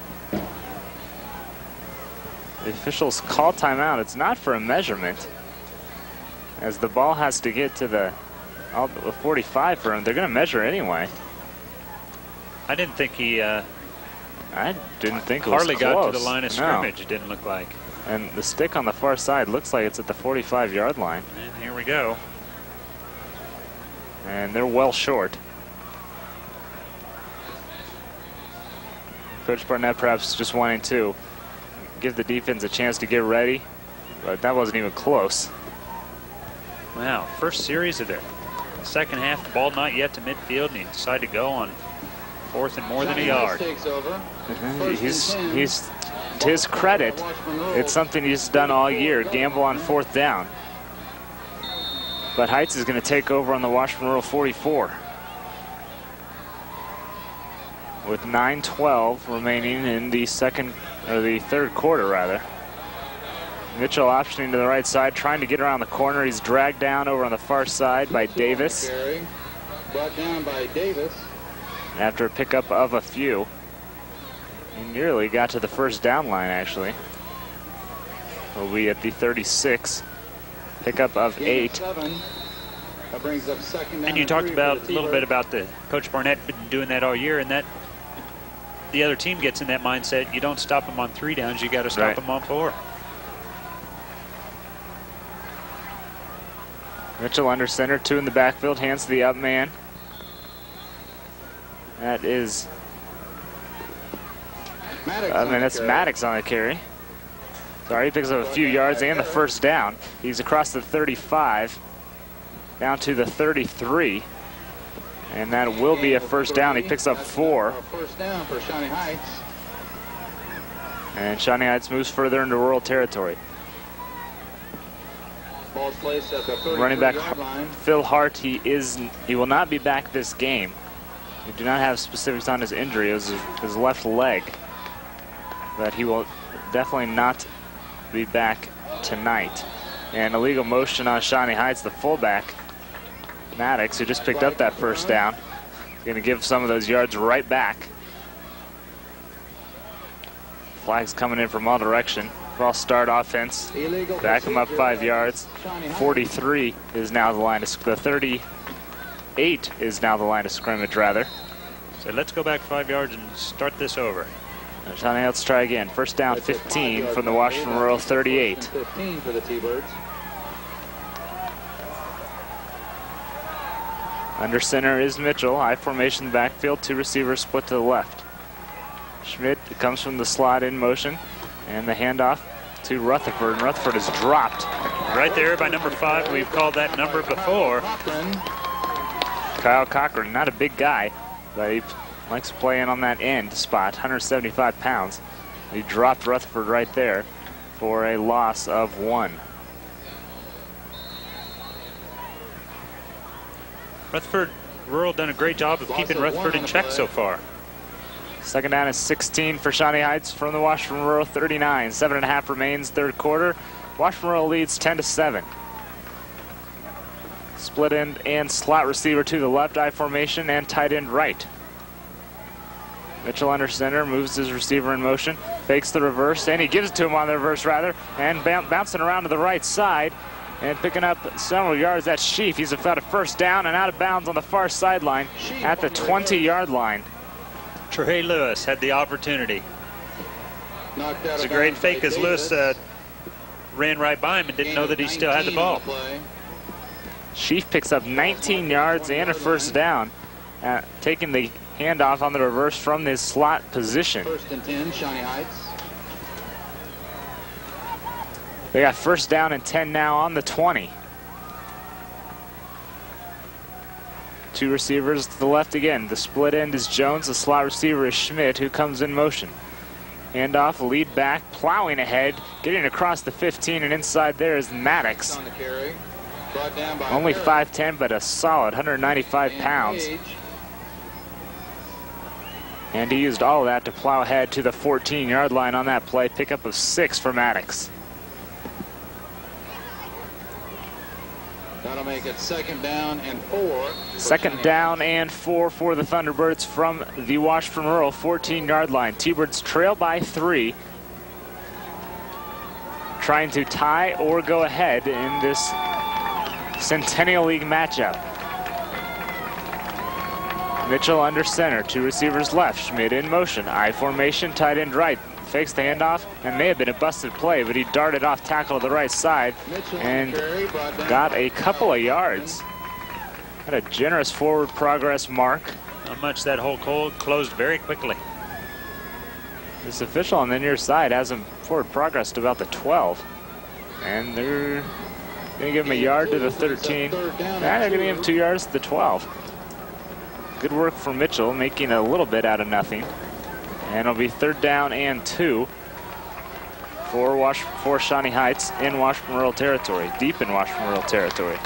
The officials call timeout. It's not for a measurement, as the ball has to get to the forty-five for him. They're going to measure anyway. I didn't think he uh, I didn't think it hardly was got close. to the line of No. scrimmage, it didn't look like. And the stick on the far side looks like it's at the forty-five-yard line. And here we go. And they're well short. Coach Barnett perhaps just wanting to give the defense a chance to get ready, but that wasn't even close. Wow, first series of the second half, the ball not yet to midfield, and he decided to go on fourth and more than a yard. Takes over. Mhm. He's, he's, to his credit, it's something he's done all year, gamble on fourth down. But Heights is going to take over on the Washburn Rural forty-four. With nine twelve remaining in the second, or the third quarter rather. Mitchell optioning to the right side, trying to get around the corner. He's dragged down over on the far side by Davis. Brought down by Davis. After a pickup of a few. He nearly got to the first down line, actually. Will be at the thirty-six. Pickup of eight. That brings up second down And you and talked three about for a the little T-Birds. bit about the Coach Barnett been doing that all year, and that the other team gets in that mindset. You don't stop them on three downs, you got to stop Right. them on four. Mitchell under center, two in the backfield, hands to the up man. That is, I mean, that's Maddox on the carry. Sorry, he picks up a few yards and the first down. He's across the thirty-five, down to the thirty-three. And that will be a first down. He picks up four. First down for Shawnee Heights. And Shawnee Heights moves further into rural territory. Ball's placed at the Running back thirty-three-yard line. Phil Hart, he is he will not be back this game. We do not have specifics on his injury. It was his, his left leg, but he will definitely not be back tonight. And illegal motion on Shawnee Heights, the fullback, Maddox, who just picked up that first down. He's going to give some of those yards right back. Flags coming in from all direction. False start offense. Back him up five yards. forty-three is now the line of the thirty-eight is now the line of scrimmage rather. So let's go back five yards and start this over. Shawnee Heights try again. First down, fifteen from the Washburn Rural thirty-eight. fifteen for the T-Birds. Under center is Mitchell. High formation backfield. Two receivers split to the left. Schmidt comes from the slot in motion. And the handoff to Rutherford. And Rutherford is dropped. Right there by number five. We've called that number before. Kyle Cochran, not a big guy, but he likes to play in on that end spot. one hundred seventy-five pounds. He dropped Rutherford right there for a loss of one. Rutherford Rural done a great job of keeping Rutherford in check so far. Second down is sixteen for Shawnee Heights from the Washburn Rural thirty-nine. Seven and a half remains third quarter. Washburn Rural leads ten to seven. Split end and slot receiver to the left, I formation, and tight end right. Mitchell under center, moves his receiver in motion, fakes the reverse, and he gives it to him on the reverse rather, and bouncing around to the right side, and picking up several yards. That's Sheaf. He's about a first down and out of bounds on the far sideline at the twenty-yard line. Trey Lewis had the opportunity. It's a great fake as Lewis uh, ran right by him and didn't know that he still had the ball. Sheaf picks up nineteen yards and a first down, uh, taking the handoff on the reverse from his slot position. First and ten, Shawnee Heights. They got first down and ten now on the twenty. Two receivers to the left again. The split end is Jones. The slot receiver is Schmidt, who comes in motion. Handoff, lead back, plowing ahead, getting across the fifteen, and inside there is Maddox. On the carry. Brought down by Only Harris. five ten, but a solid one hundred ninety-five pounds. Page. And he used all of that to plow ahead to the fourteen-yard line on that play. Pickup of six for Maddox. That'll make it second down and four. Second down and four for the Thunderbirds from the Washburn Rural fourteen-yard line. T-Birds trail by three, trying to tie or go ahead in this Centennial League matchup. Mitchell under center, two receivers left, Schmidt in motion, I formation, tight end right, fakes the handoff, and may have been a busted play, but he darted off tackle to the right side and got a couple of yards. Had a generous forward progress mark. Not much. That hole closed very quickly. This official on the near side has him forward progress to about the twelve. And they're going to give him a yard to the thirteen. And they're going to give him two yards to the twelve. Good work for Mitchell, making a little bit out of nothing. And it'll be third down and two for, Wash for Shawnee Heights in Washburn Rural territory, deep in Washburn Rural territory.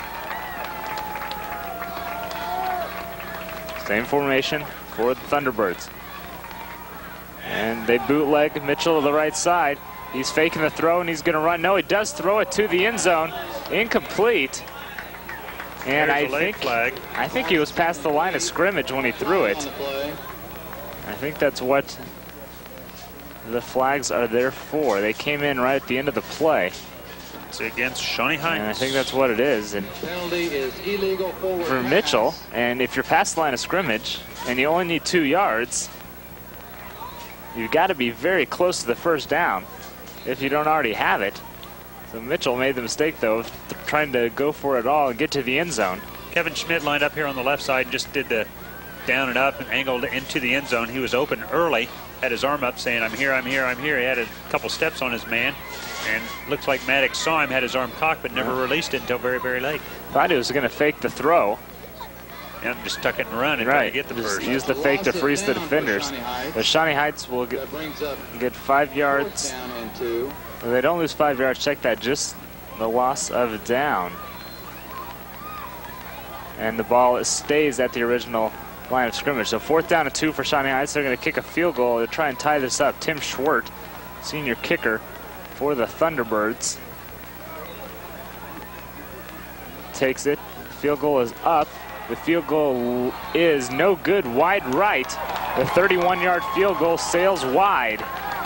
Same formation for the Thunderbirds. And they bootleg Mitchell to the right side. He's faking the throw and he's going to run. No, he does throw it to the end zone. Incomplete. And I think, flag. I think he was past the line of scrimmage when he threw it. I think that's what the flags are there for. They came in right at the end of the play. It's against Shawnee Heights. And I think that's what it is. And penalty is illegal forward for pass. Mitchell, and if you're past the line of scrimmage and you only need two yards, you've got to be very close to the first down if you don't already have it. So Mitchell made the mistake, though, of trying to go for it all and get to the end zone. Kevin Schmidt lined up here on the left side and just did the down and up and angled into the end zone. He was open early, had his arm up saying, I'm here, I'm here, I'm here. He had a couple steps on his man, and looks like Maddox saw him, had his arm cocked, but never yeah. released it until very, very late. Thought he was going to fake the throw. And just tuck it and run and right. try to get the just first. Use the fake to freeze the defenders. But Shawnee Heights will get, get five yards. If they don't lose five yards, check that, just the loss of down. And the ball stays at the original line of scrimmage. So fourth down and two for Shawnee Heights. They're going to kick a field goal to try and tie this up. Tim Schwert, senior kicker for the Thunderbirds, takes it. Field goal is up. The field goal is no good, wide right. The thirty-one-yard field goal sails wide.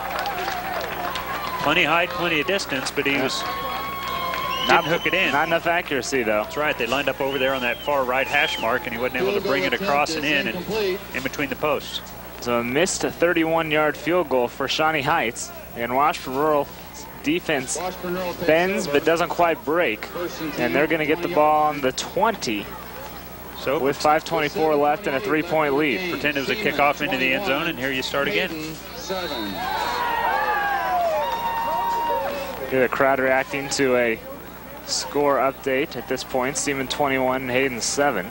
Plenty height, plenty of distance, but he was didn't hook it in. Not enough accuracy, though. That's right. They lined up over there on that far right hash mark, and he wasn't able to bring it across and in and in between the posts. So a missed thirty-one-yard field goal for Shawnee Heights, and Washburn Rural defense bends but doesn't quite break, and they're going to get the ball on the twenty. So with five twenty-four left and a three-point lead. Pretend it was a kickoff into the end zone, and here you start again. Hear the crowd reacting to a score update at this point. Seaman twenty-one, Hayden seven.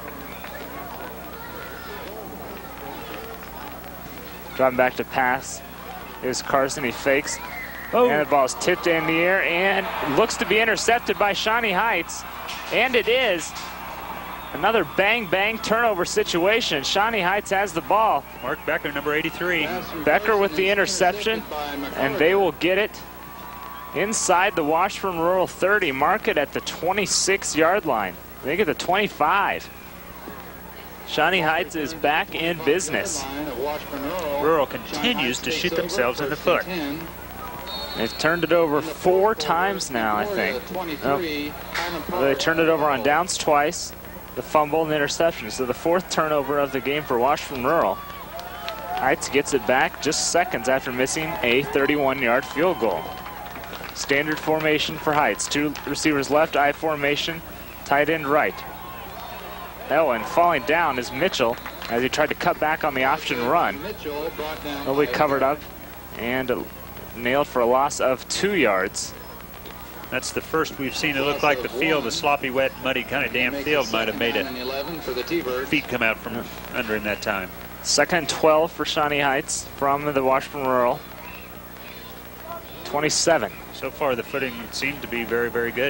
Driving back to pass is Carson. He fakes. Oh. And the ball's tipped in the air and looks to be intercepted by Shawnee Heights. And it is. Another bang-bang turnover situation. Shawnee Heights has the ball. Mark Becker, number eighty-three. Becker with the interception, and they will get it inside the Washburn Rural thirty. Mark it at the twenty-six yard line. They get the twenty-five. Shawnee Heights is back in business. Rural continues to shoot themselves in the foot. They've turned it over four times now, I think. Oh. Well, they turned it over on downs twice, the fumble and the interception. So the fourth turnover of the game for Washburn Rural. Heights gets it back just seconds after missing a thirty-one yard field goal. Standard formation for Heights. Two receivers left, I formation, tight end right. Oh, and falling down is Mitchell as he tried to cut back on the option run. Nobody covered up and nailed for a loss of two yards. That's the first we've seen it look like the field, the sloppy, wet, muddy kind of damn field might have made it. Feet come out from under him that time. Second and twelve for Shawnee Heights from the Washburn Rural. twenty-seven. So far the footing seemed to be very, very good.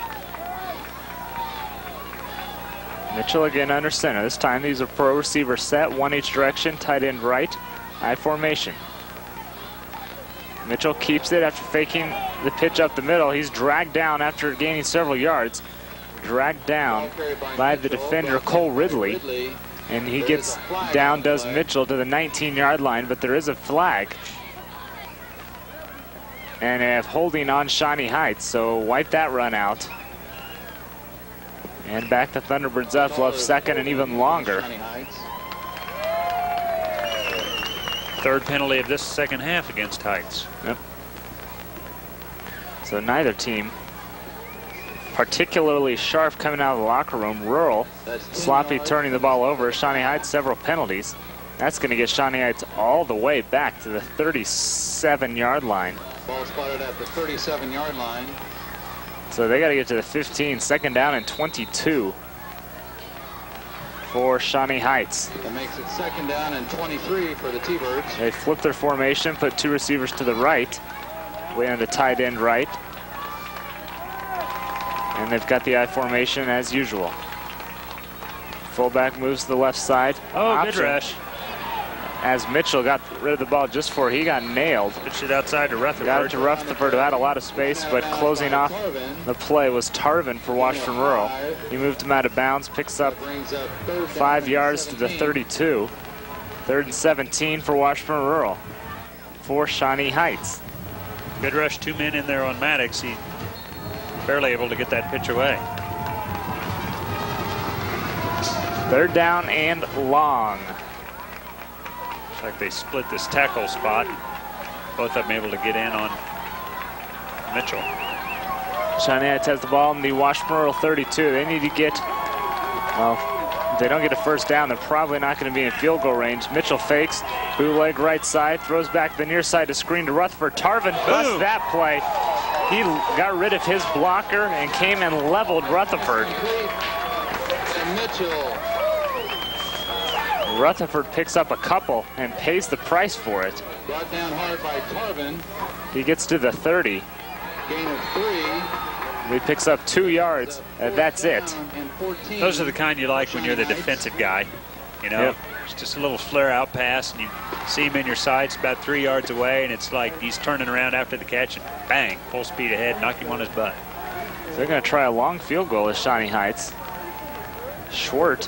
Mitchell again under center. This time these are pro receiver set, one each direction, tight end right, I formation. Mitchell keeps it after faking the pitch up the middle. He's dragged down after gaining several yards. Dragged down by the defender, Cole Ridley. And he gets down, does Mitchell, to the nineteen yard line, but there is a flag. And they have holding on Shawnee Heights, so wipe that run out. And back the Thunderbirds up, left second and even longer. Third penalty of this second half against Heights. Yep. So neither team particularly sharp coming out of the locker room. Rural, sloppy turning the ball over. Shawnee Heights, several penalties. That's going to get Shawnee Heights all the way back to the thirty-seven yard line. Ball spotted at the thirty-seven yard line. So they got to get to the fifteen. Second down and twenty-two for Shawnee Heights. That makes it second down and twenty-three for the T-Birds. They flip their formation, put two receivers to the right, way on the tight end right. And they've got the I formation as usual. Fullback moves to the left side. Oh, Option. good rush. As Mitchell got rid of the ball just before he got nailed. Pitched it outside to Rutherford. Got it to Rutherford, who had a lot of space, but closing off the play was Tarvin for Washburn Rural. He moved him out of bounds, picks up five yards to the thirty-two. Third and seventeen for Washburn Rural for Shawnee Heights. Good rush, two men in there on Maddox. He barely able to get that pitch away. Third down and long. Looks like they split this tackle spot. Both of them able to get in on Mitchell. Shawnee Heights has the ball in the Washburn Rural thirty-two. They need to get, well, if they don't get a first down, they're probably not going to be in field goal range. Mitchell fakes, bootleg right side, throws back the near side to screen to Rutherford. Tarvin busts that play. He got rid of his blocker and came and leveled Rutherford. And Mitchell. Rutherford picks up a couple and pays the price for it. Brought down hard by Tarvin. He gets to the thirty. Gain of three. He picks up two yards, and that's it. Those are the kind you like when you're the defensive guy. You know, yep. It's just a little flare out pass, and you see him in your sights about three yards away, and it's like he's turning around after the catch and bang, full speed ahead, knock him on his butt. So they're going to try a long field goal at Shawnee Heights. Short.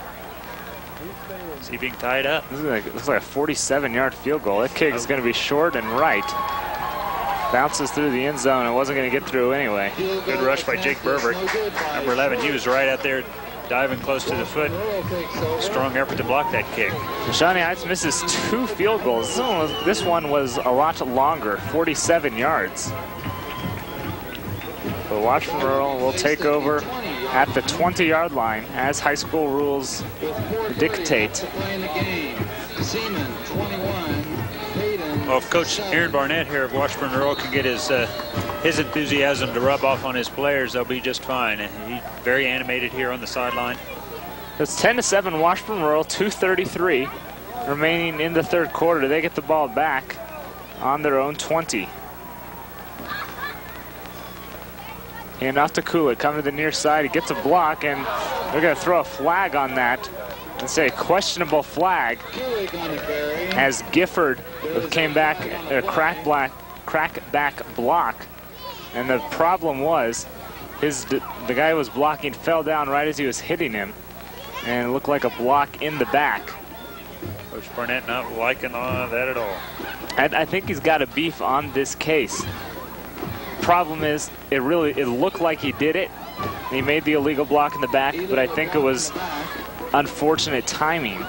See being tied up. This is like, looks like a forty-seven yard field goal. That kick is going to be short and right. Bounces through the end zone. It wasn't going to get through anyway. Good rush by Jake Berber. Number eleven, he was right out there diving close to the foot. Strong effort to block that kick. So Shawnee Heights misses two field goals. This one was, this one was a lot longer, forty-seven yards. But Washburn Rural will take over at the twenty yard line as high school rules dictate. Well, if Coach Aaron Barnett here of Washburn Rural can get his uh, his enthusiasm to rub off on his players, they'll be just fine. He's very animated here on the sideline. It's ten to seven Washburn Rural, two thirty-three remaining in the third quarter. They get the ball back on their own twenty. And off to Kulik, coming to the near side. He gets a block, and they're going to throw a flag on that. Let's say a questionable flag, as Gifford came back, a crack, black, crack back block. And the problem was, his the guy who was blocking fell down right as he was hitting him, and it looked like a block in the back. Coach Barnett not liking uh, that at all. And I think he's got a beef on this case. Problem is, it really it looked like he did it. He made the illegal block in the back, but I think it was unfortunate timing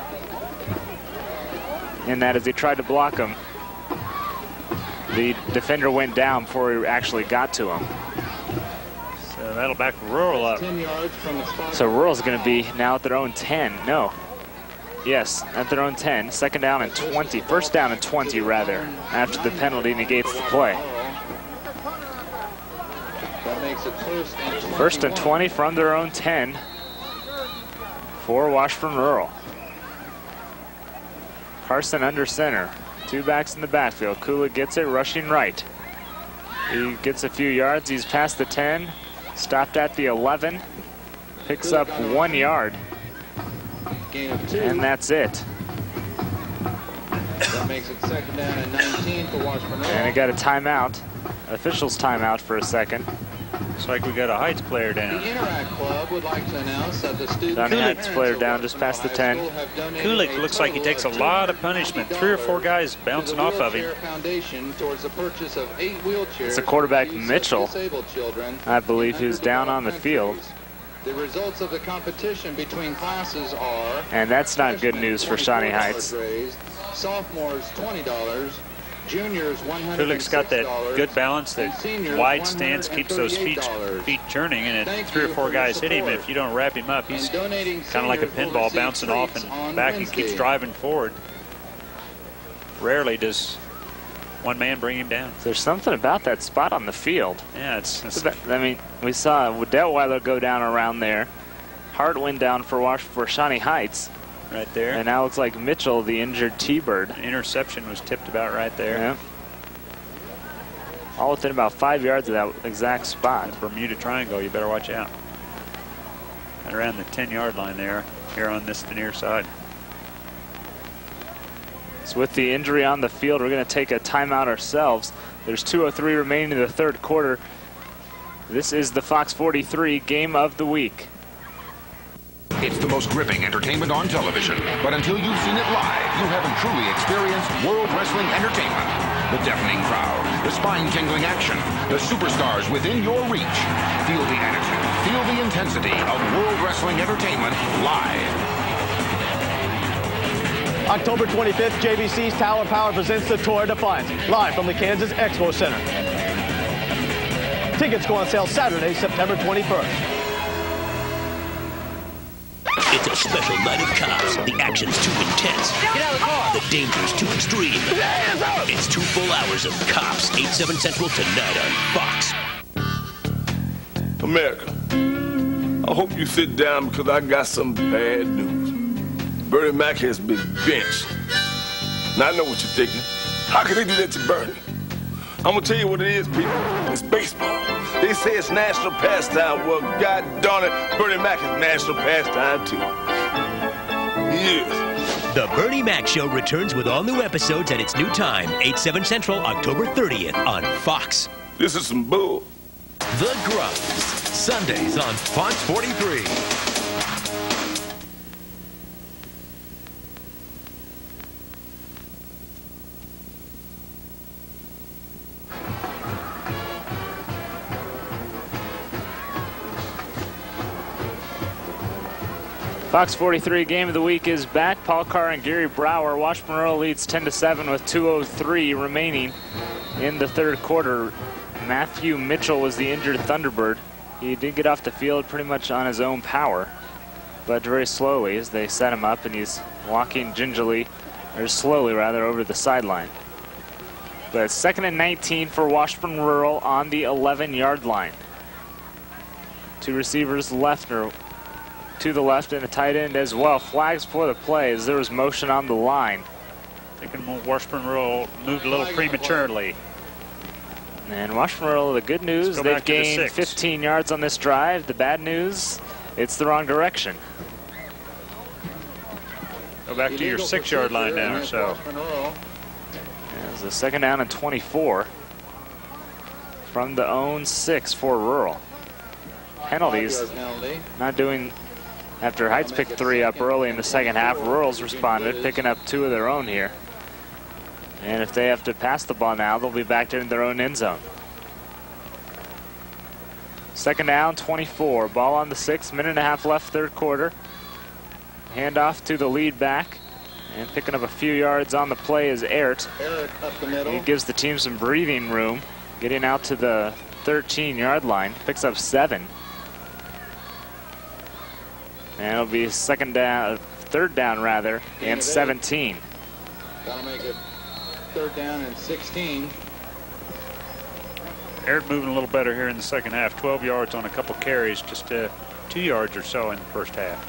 in that as he tried to block him, the defender went down before he actually got to him. So that'll back Rural up. So Rural's going to be now at their own ten. No. Yes, at their own ten. Second down and twenty. First down and twenty, rather, after the penalty negates the play. That makes it first and twenty. First and twenty from their own ten for Washburn Rural. Carson under center. Two backs in the backfield. Kula gets it, rushing right. He gets a few yards. He's past the ten. Stopped at the eleven. Picks up one yard. And that's it. That makes it second down and nineteen for Washburn Rural. And he got a timeout. Officials timeout for a second. Looks like we got a Heights player down. The Interact Club would like to announce that the student Donnie Heights player down just past the ten. Kulik looks like he takes a lot of punishment. Three or four guys bouncing off of him. It's the quarterback Mitchell, I believe, who's down on the field. The results of the competition between classes are, and that's not good news for Shawnee Heights. Sophomores twenty dollars, juniors one hundred Kulik's got that good balance, that wide stance, keeps those feet feet churning, and it, three or four guys hit him. If you don't wrap him up, he's kind of like a pinball bouncing off and back and keeps driving forward. Rarely does one man bring him down. There's something about that spot on the field. Yeah, it's. it's I mean, we saw Detweiler go down around there. Hart went down for Wash for Shawnee Heights. Right there. And now it looks like Mitchell, the injured T-Bird. Interception was tipped about right there. Yeah. All within about five yards of that exact spot. The Bermuda Triangle, you better watch out. And around the ten yard line there, here on this the near side. So with the injury on the field, we're going to take a timeout ourselves. There's two oh three remaining in the third quarter. This is the Fox forty-three Game of the Week. It's the most gripping entertainment on television. But until you've seen it live, you haven't truly experienced World Wrestling Entertainment. The deafening crowd, the spine-tingling action, the superstars within your reach. Feel the attitude, feel the intensity of World Wrestling Entertainment live. October twenty-fifth, J V C's Tower Power presents the Tour of Defiance, live from the Kansas Expo Center. Tickets go on sale Saturday, September twenty-first. It's a special night of cops. The action's too intense. Get out of the car. The danger's too extreme. It's two full hours of Cops, eight, seven Central tonight on Fox. America, I hope you sit down because I got some bad news. Bernie Mac has been benched. Now I know what you're thinking. How can they do that to Bernie? I'm gonna tell you what it is, people. It's baseball. They say it's national pastime. Well, God darn it, Bernie Mac is national pastime too. Yes. The Bernie Mac Show returns with all new episodes at its new time, eight, seven Central, October thirtieth on Fox. This is some bull. The Grubs, Sundays on Fox forty-three. Fox forty-three Game of the Week is back. Paul Carr and Gary Brower. Washburn Rural leads ten to seven with two oh three remaining in the third quarter. Matthew Mitchell was the injured Thunderbird. He did get off the field pretty much on his own power, but very slowly as they set him up, and he's walking gingerly, or slowly rather, over the sideline. But second and nineteen for Washburn Rural on the eleven yard line. Two receivers left, or to the left, and a tight end as well. Flags for the play as there was motion on the line. Thinking Washburn Rural moved a little prematurely. And Washburn Rural, the good news, go they've back to the gained six. fifteen yards on this drive. The bad news, it's the wrong direction. Go back to your six-yard line now, so. It's a second down and twenty-four from the own six for Rural. Penalties, not doing, after Heights picked three up early in the second half, Rural's responded, picking up two of their own here. And if they have to pass the ball now, they'll be back in their own end zone. Second down, twenty-four. Ball on the six, minute and a half left, third quarter. Handoff to the lead back. And picking up a few yards on the play is Ehrt. Up the middle. He gives the team some breathing room, getting out to the thirteen-yard line. Picks up seven. And it'll be second down, third down rather, and seventeen. That'll make it third down and sixteen. Ehrt moving a little better here in the second half. twelve yards on a couple carries, just uh, two yards or so in the first half.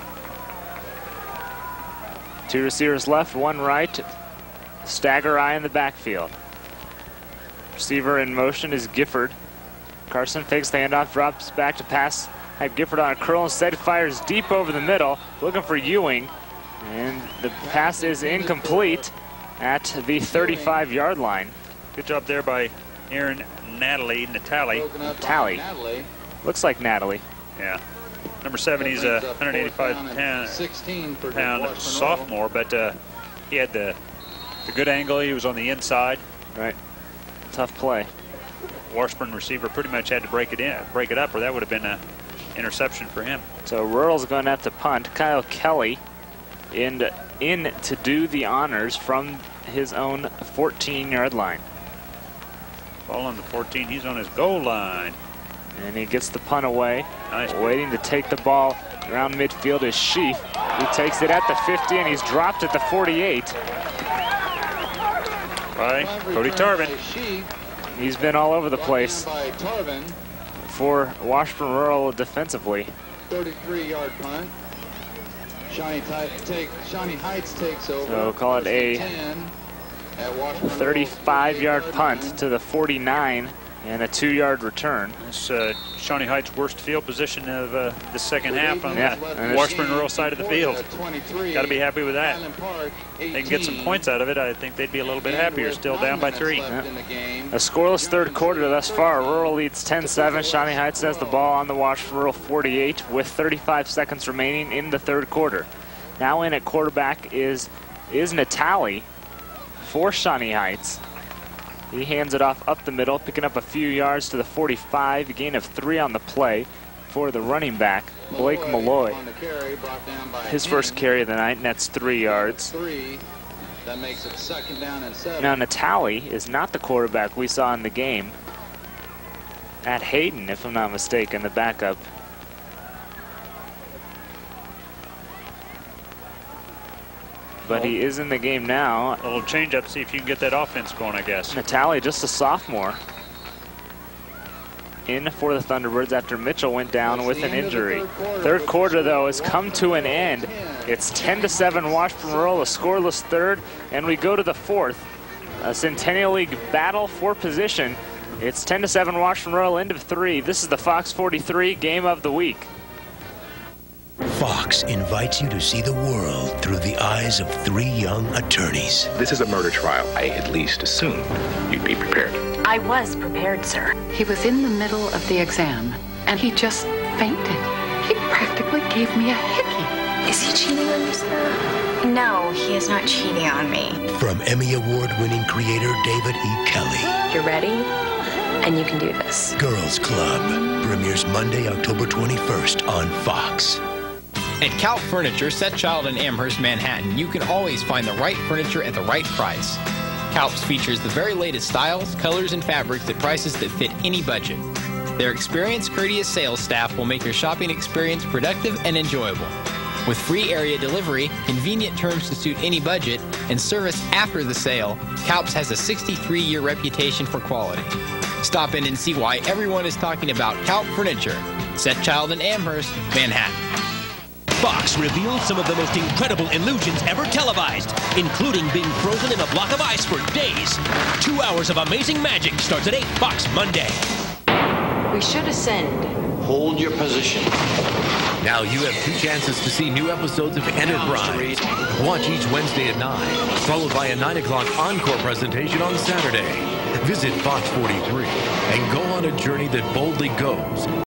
Two receivers left, one right. Stagger eye in the backfield. Receiver in motion is Gifford. Carson fakes the handoff, drops back to pass. Had Gifford on a curl, instead fires deep over the middle, looking for Ewing. And the pass is incomplete at the thirty-five-yard line. Good job there by Aaron Natalie, Natali. Natali. Looks like Natalie. Yeah. Number seven, he's a one hundred eighty-five pound, pound sophomore, but uh, he had the, the good angle. He was on the inside. Right. Tough play. Washburn receiver pretty much had to break it in, break it up, or that would have been an interception for him. So Rural's going to have to punt. Kyle Kelly in, in to do the honors from his own fourteen-yard line. Ball on the fourteen. He's on his goal line. And he gets the punt away. Nice. Waiting to take the ball around midfield is Sheaf. He takes it at the fifty, and he's dropped at the forty-eight. By Cody Tarvin. He's been all over the place for Washburn Rural defensively. thirty-three-yard punt. Shawnee, take, Shawnee Heights takes over. So call it a thirty-five-yard punt to the forty-nine. And a two-yard return. It's uh, Shawnee Heights' worst field position of uh, the second half on yeah. the Washburn Rural side of the field. Got to be happy with that. They can get some points out of it. I think they'd be a little bit happier. Still down by three. Yeah. A scoreless third quarter thus far. Rural leads ten seven. Shawnee Heights has the ball on the Washburn Rural forty-eight with thirty-five seconds remaining in the third quarter. Now in at quarterback is, is Natali for Shawnee Heights. He hands it off up the middle, picking up a few yards to the forty-five, a gain of three on the play for the running back, Blake Malloy. His first carry of the night, and that's three yards. That makes it second down and seven. Now Natali is not the quarterback we saw in the game at Hayden, if I'm not mistaken, the backup. But he is in the game now. A little change up, see if you can get that offense going, I guess. Natali, just a sophomore, in for the Thunderbirds after Mitchell went down with an injury. Third quarter, though, has come to an end. It's ten to seven Washburn Rural, a scoreless third, and we go to the fourth. A Centennial League battle for position. It's ten to seven Washburn Rural, end of three. This is the Fox forty-three Game of the Week. Fox invites you to see the world through the eyes of three young attorneys. This is a murder trial. I at least assumed you'd be prepared. I was prepared, sir. He was in the middle of the exam, and he just fainted. He practically gave me a hickey. Is he cheating on you, sir? No, he is not cheating on me. From Emmy Award-winning creator David E. Kelly. You're ready, and you can do this. Girls Club premieres Monday, October twenty-first on Fox. At Calp Furniture, Setchild in Amherst, Manhattan, you can always find the right furniture at the right price. Calp's features the very latest styles, colors, and fabrics at prices that fit any budget. Their experienced, courteous sales staff will make your shopping experience productive and enjoyable. With free area delivery, convenient terms to suit any budget, and service after the sale, Calp's has a sixty-three year reputation for quality. Stop in and see why everyone is talking about Calp Furniture. Setchild in Amherst, Manhattan. Fox reveals some of the most incredible illusions ever televised, including being frozen in a block of ice for days. Two hours of amazing magic starts at eight Fox Monday. We should ascend. Hold your position. Now you have two chances to see new episodes of Enterprise. Watch each Wednesday at nine, followed by a nine o'clock encore presentation on Saturday. Visit Fox forty-three and go on a journey that boldly goes